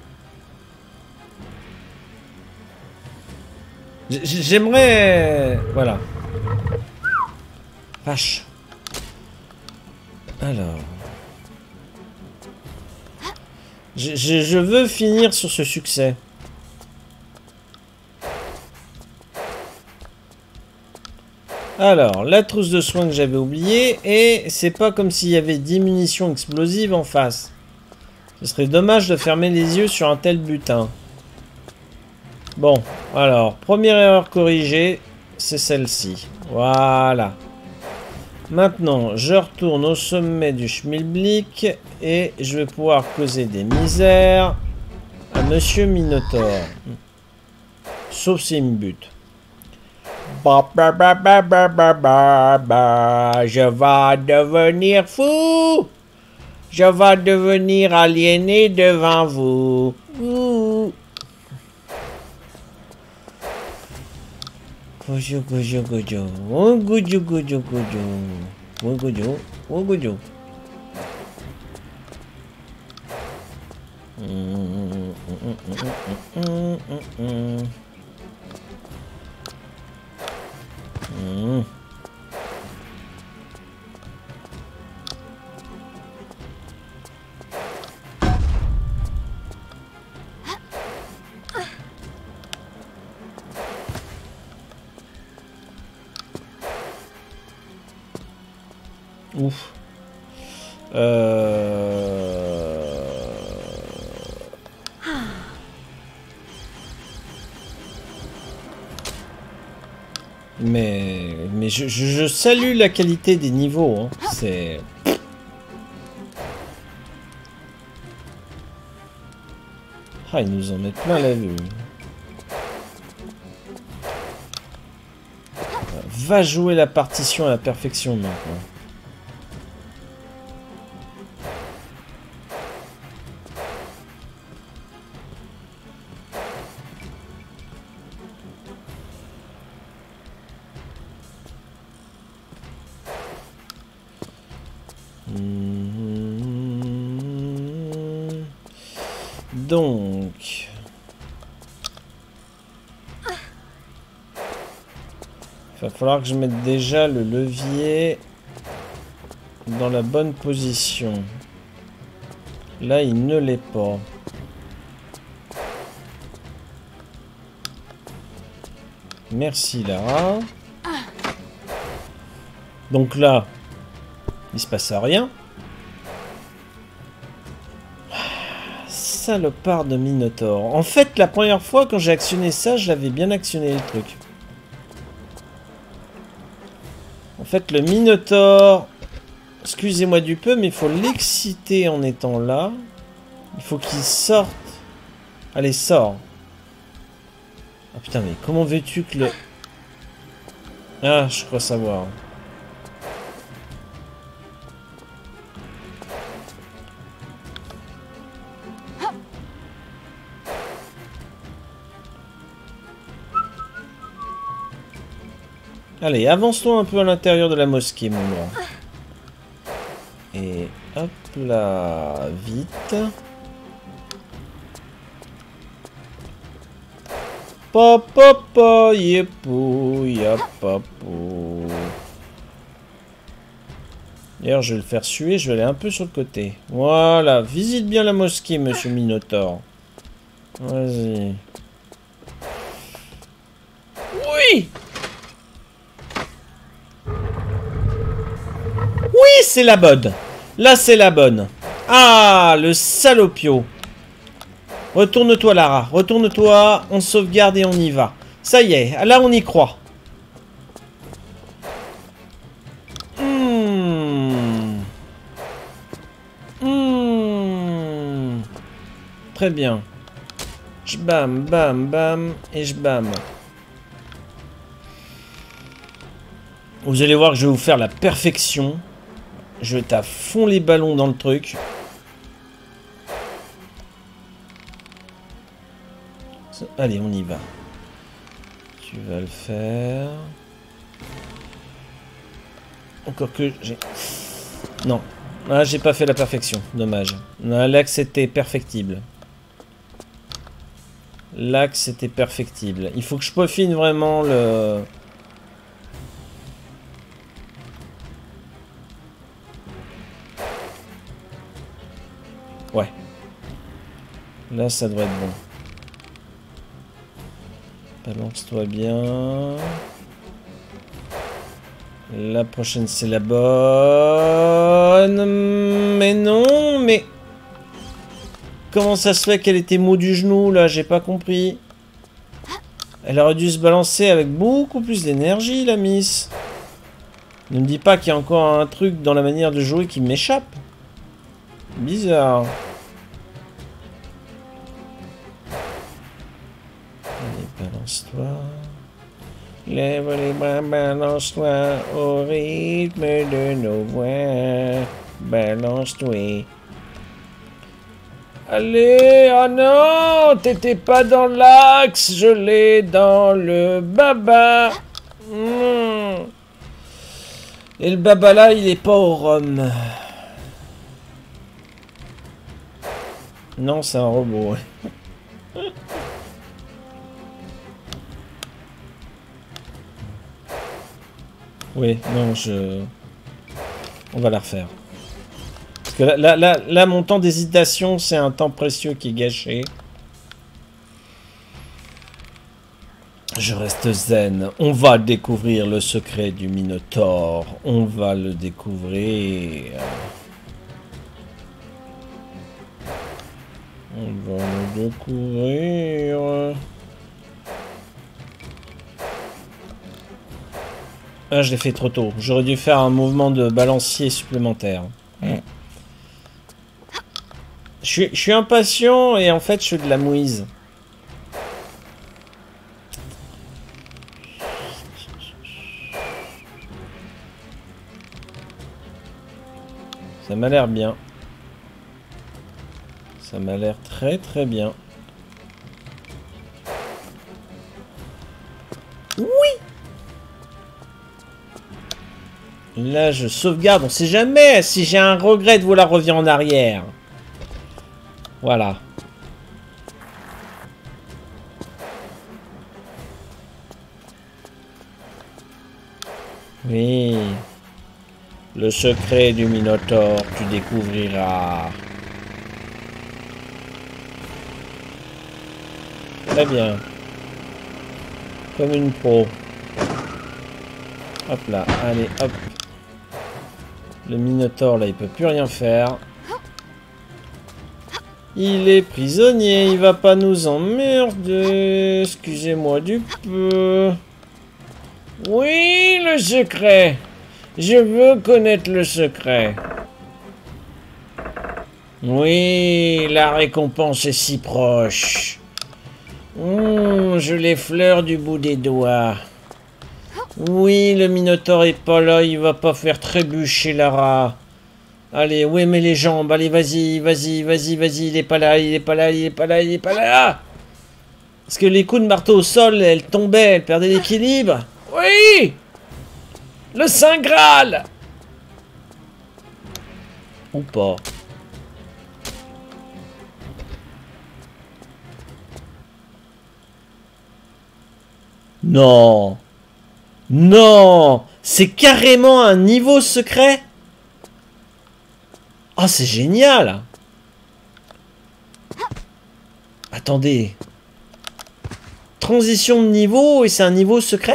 J'aimerais... Voilà. Vache. Alors... Je, je, je veux finir sur ce succès. Alors, la trousse de soins que j'avais oubliée, et c'est pas comme s'il y avait dix munitions explosives en face. Ce serait dommage de fermer les yeux sur un tel butin. Bon, alors, première erreur corrigée, c'est celle-ci. Voilà. Maintenant, je retourne au sommet du Schmilblick et je vais pouvoir causer des misères à Monsieur Minotaure. Sauf s'il me bute. Ba, ba, ba, ba, ba, ba, ba, ba. Je vais devenir fou. Je vais devenir aliéné devant vous. Ouh. Gojo, gojo, gojo. Oh, gojo, gojo, gojo. Oh, gojo. Oh, gojo. Mm, mm, mm, mm, mm, mm. Ouf. Euh... Mais, mais je, je, je salue la qualité des niveaux. Hein. C'est... Ah, ils nous en mettent plein la vue. Va jouer la partition à la perfection maintenant. Donc, il va falloir que je mette déjà le levier dans la bonne position. Là, il ne l'est pas. Merci, Lara. Donc là, il se passe rien. Salopard de Minotaure. En fait, la première fois, quand j'ai actionné ça, j'avais bien actionné le truc. En fait, le Minotaure... Excusez-moi du peu, mais il faut l'exciter en étant là. Il faut qu'il sorte. Allez, sors. Ah putain, mais comment veux-tu que le... Ah, je crois savoir. Allez, avançons un peu à l'intérieur de la mosquée, mon gars. Et hop là, vite. Papa, papa, yepou, yapapou. D'ailleurs, je vais le faire suer, je vais aller un peu sur le côté. Voilà, visite bien la mosquée, monsieur Minotaure. Vas-y. Oui! Oui, c'est la bonne. Là, c'est la bonne. Ah, le salopio. Retourne-toi, Lara. Retourne-toi. On sauvegarde et on y va. Ça y est. Là, on y croit. Mmh. Mmh. Très bien. Je bam, bam, bam. Et je bam. Vous allez voir que je vais vous faire la perfection. Je vais à fond les ballons dans le truc. Allez, on y va. Tu vas le faire. Encore que j'ai... Non. Ah, j'ai pas fait la perfection. Dommage. L'axe était perfectible. L'axe était perfectible. Il faut que je peaufine vraiment le... Ouais. Là, ça devrait être bon. Balance-toi bien. La prochaine, c'est la bonne. Mais non, mais... Comment ça se fait qu'elle était mou du genou, là? J'ai pas compris. Elle aurait dû se balancer avec beaucoup plus d'énergie, la miss. Ne me dis pas qu'il y a encore un truc dans la manière de jouer qui m'échappe. Bizarre. Allez, balance-toi. Lève les bras, balance-toi au rythme de nos voix. Balance-toi. Allez, oh non, t'étais pas dans l'axe, je l'ai dans le baba. Mmh. Et le baba là, il est pas au rhum. Non, c'est un robot. Oui, non, je... On va la refaire. Parce que là, là, là, là mon temps d'hésitation, c'est un temps précieux qui est gâché. Je reste zen. On va découvrir le secret du Minotaure. On va le découvrir. On va le découvrir. Ah, je l'ai fait trop tôt. J'aurais dû faire un mouvement de balancier supplémentaire. Mmh. Je suis, je suis impatient et en fait, je fais de la mouise. Ça m'a l'air bien. Ça m'a l'air très très bien. Oui! Là, je sauvegarde. On sait jamais. Si j'ai un regret de vouloir revenir en arrière. Voilà. Oui. Le secret du Minotaure, tu découvriras. Très bien. Comme une pro. Hop là, allez, hop. Le Minotaure, là, il peut plus rien faire. Il est prisonnier, il va pas nous emmerder. Excusez-moi du peu. Oui, le secret. Je veux connaître le secret. Oui, la récompense est si proche. Mmh, je l'effleure du bout des doigts. Oui, le Minotaure est pas là, il va pas faire trébucher Lara. Allez, où est mes les jambes? Allez, vas-y, vas-y, vas-y, vas-y, il est pas là, il est pas là, il est pas là, il est pas là. Parce que les coups de marteau au sol, elle tombait, elle perdait l'équilibre. Oui! Le Saint Graal! Ou pas. Non. Non. C'est carrément un niveau secret. Ah, c'est génial. Attendez. Transition de niveau et c'est un niveau secret?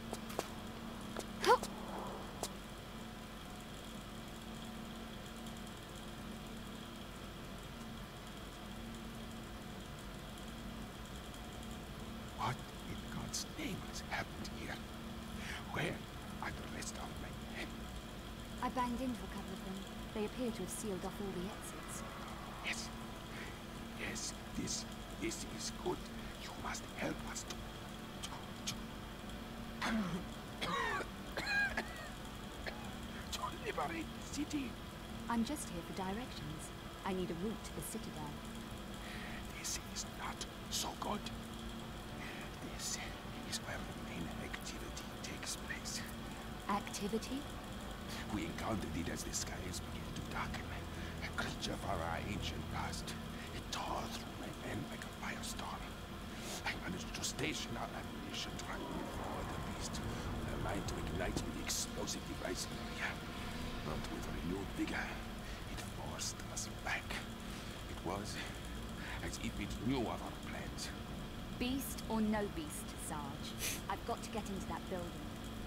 I'm just here for directions. I need a route to the Citadel. This is not so good. This is where the main activity takes place. Activity? We encountered it as the skies began to darken. A creature from our ancient past. It tore through my men like a firestorm. I managed to station our ammunition truck before the beast, with a mind to ignite with the explosive device in the air. But with renewed vigor, it forced us back. It was as if it knew of our plans. Beast or no beast, Sarge. I've got to get into that building.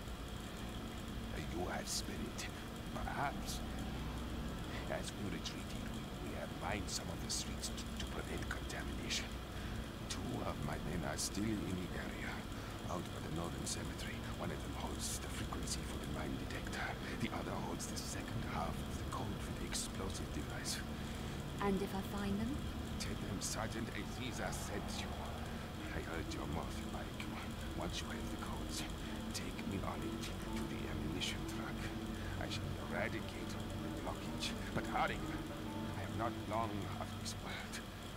You have spirit, perhaps. As we retreated, we, we have mined some of the streets to, to prevent contamination. Two of my men are still in the area, out by the northern cemetery. One of them holds the frequency for the mine detector. The other holds the second half of the code for the explosive device. And if I find them? Tell them Sergeant Aziza sent you. I heard your mouth, Mike. Once you have the codes, take me on it to the ammunition truck. I shall eradicate the blockage. But hurry, I have not long of this world.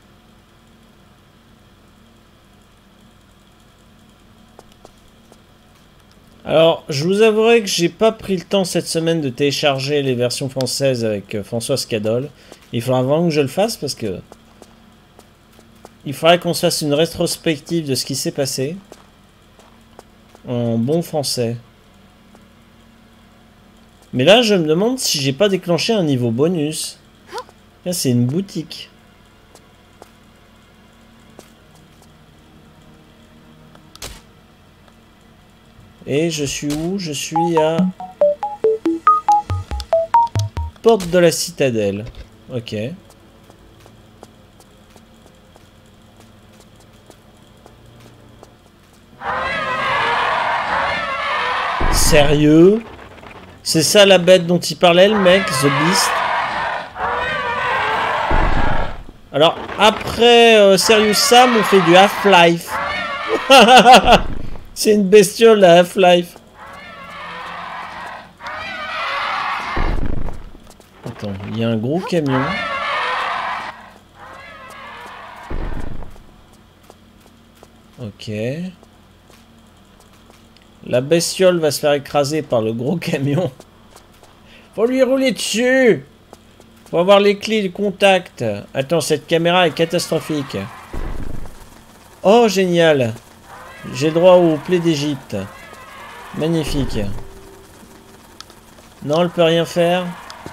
Alors, je vous avouerai que j'ai pas pris le temps cette semaine de télécharger les versions françaises avec Françoise Cadol. Il faudra vraiment que je le fasse parce que il faudrait qu'on se fasse une rétrospective de ce qui s'est passé en bon français. Mais là, je me demande si j'ai pas déclenché un niveau bonus. Là, c'est une boutique. Et je suis où? Je suis à Porte de la Citadelle. Ok. Sérieux? C'est ça la bête dont il parlait le mec, The Beast? Alors, après euh, Serious Sam, on fait du Half-Life. C'est une bestiole, la Half-Life. Attends, il y a un gros camion. Ok. La bestiole va se faire écraser par le gros camion. Faut lui rouler dessus. Faut avoir les clés de contact. Attends, cette caméra est catastrophique. Oh, génial. J'ai droit au plaid d'Égypte. Magnifique. Non, elle peut rien faire.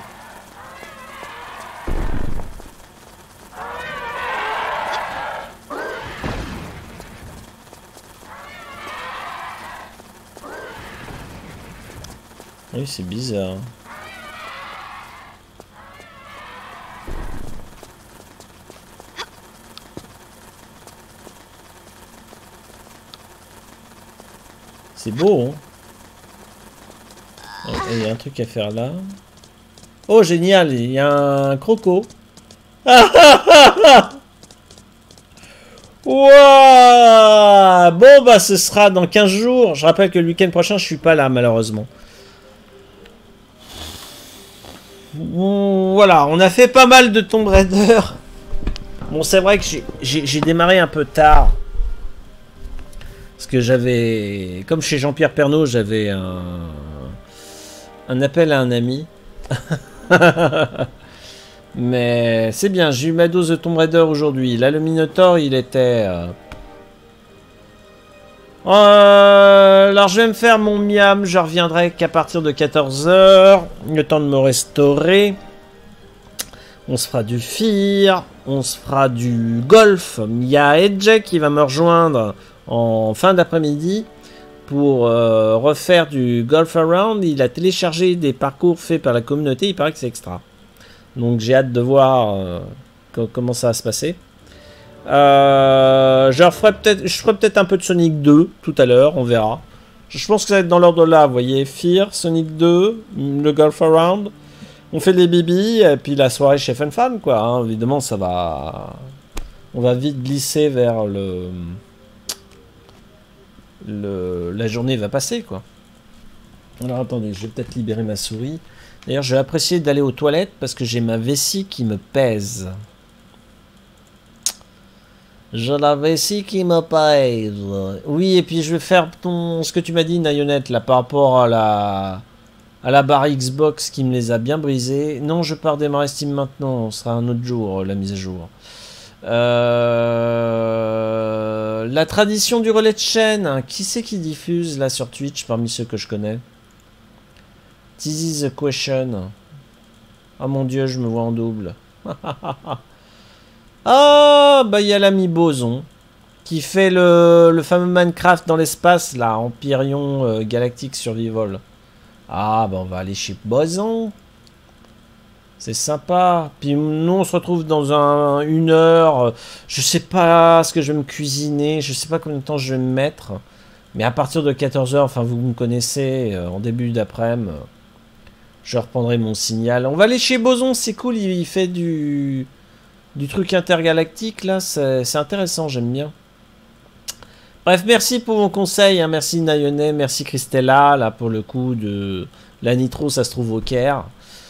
Oui, c'est bizarre. C'est beau, hein? Il y a un truc à faire là. Oh, génial, il y a un croco. Wow. Bon, bah, ce sera dans quinze jours. Je rappelle que le week-end prochain, je suis pas là, malheureusement. Voilà, on a fait pas mal de Tomb Raider. Bon, c'est vrai que j'ai démarré un peu tard. Parce que j'avais... Comme chez Jean-Pierre Pernaut, j'avais un... un appel à un ami. Mais c'est bien, j'ai eu ma dose de Tomb Raider aujourd'hui. Là, le Minotaur, il était... Euh... Euh, alors, je vais me faire mon miam. Je reviendrai qu'à partir de quatorze heures. Le temps de me restaurer. On se fera du Fear. On se fera du golf. Il y a Edge qui va me rejoindre en fin d'après-midi pour euh, refaire du golf around. Il a téléchargé des parcours faits par la communauté. Il paraît que c'est extra. Donc j'ai hâte de voir euh, comment ça va se passer. Euh, je ferai peut-être, je ferai peut-être un peu de Sonic deux tout à l'heure, on verra. Je pense que ça va être dans l'ordre là, vous voyez, Fear, Sonic deux, le Golf Around. On fait des bibis et puis la soirée chez Fun Fan, quoi. Hein. Évidemment, ça va, on va vite glisser vers le, le, la journée va passer, quoi. Alors attendez, je vais peut-être libérer ma souris. D'ailleurs, je vais apprécier d'aller aux toilettes parce que j'ai ma vessie qui me pèse. J'ai la vessie qui me pèse. Oui, et puis je vais faire ton... ce que tu m'as dit, Nayonette, là, par rapport à la... à la barre Xbox qui me les a bien brisés. Non, je pars démarrer Steam maintenant. Ce sera un autre jour, la mise à jour. Euh... La tradition du relais de chaîne. Hein. Qui c'est qui diffuse, là, sur Twitch, parmi ceux que je connais? This is the question. Oh mon dieu, je me vois en double. Ah, bah il y a l'ami Boson qui fait le, le fameux Minecraft dans l'espace, là, Empyrion euh, Galactic Survival. Ah, bah on va aller chez Boson. C'est sympa. Puis nous, on se retrouve dans un, une heure. Je sais pas ce que je vais me cuisiner. Je sais pas combien de temps je vais me mettre. Mais à partir de quatorze heures, enfin, vous me connaissez, euh, en début d'après-midi. Je reprendrai mon signal. On va aller chez Boson, c'est cool, il, il fait du, du truc intergalactique, là, c'est intéressant, j'aime bien. Bref, merci pour vos conseils, hein. Merci Nayonet, merci Christella, là, pour le coup de la Nitro, ça se trouve au Caire.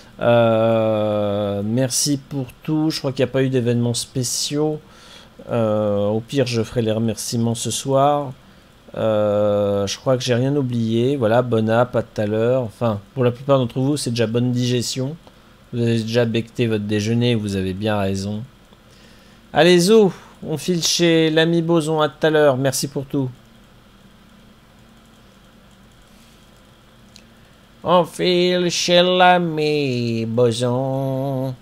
Euh, merci pour tout, je crois qu'il n'y a pas eu d'événements spéciaux. Euh, au pire, je ferai les remerciements ce soir. Euh, je crois que j'ai rien oublié. Voilà, bonne app, à tout à l'heure. Enfin, pour la plupart d'entre vous, c'est déjà bonne digestion. Vous avez déjà becté votre déjeuner, vous avez bien raison. Allez, Zo, on file chez l'ami Boson, à tout à l'heure. Merci pour tout. On file chez l'ami Boson.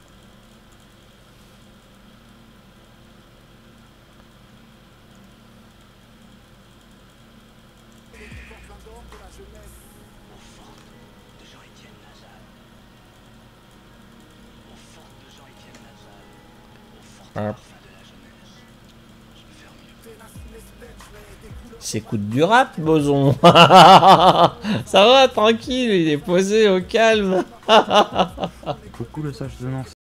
S'écoute du rap, Boson. Ça va, tranquille, il est posé au calme. Coucou le sage de Nancy.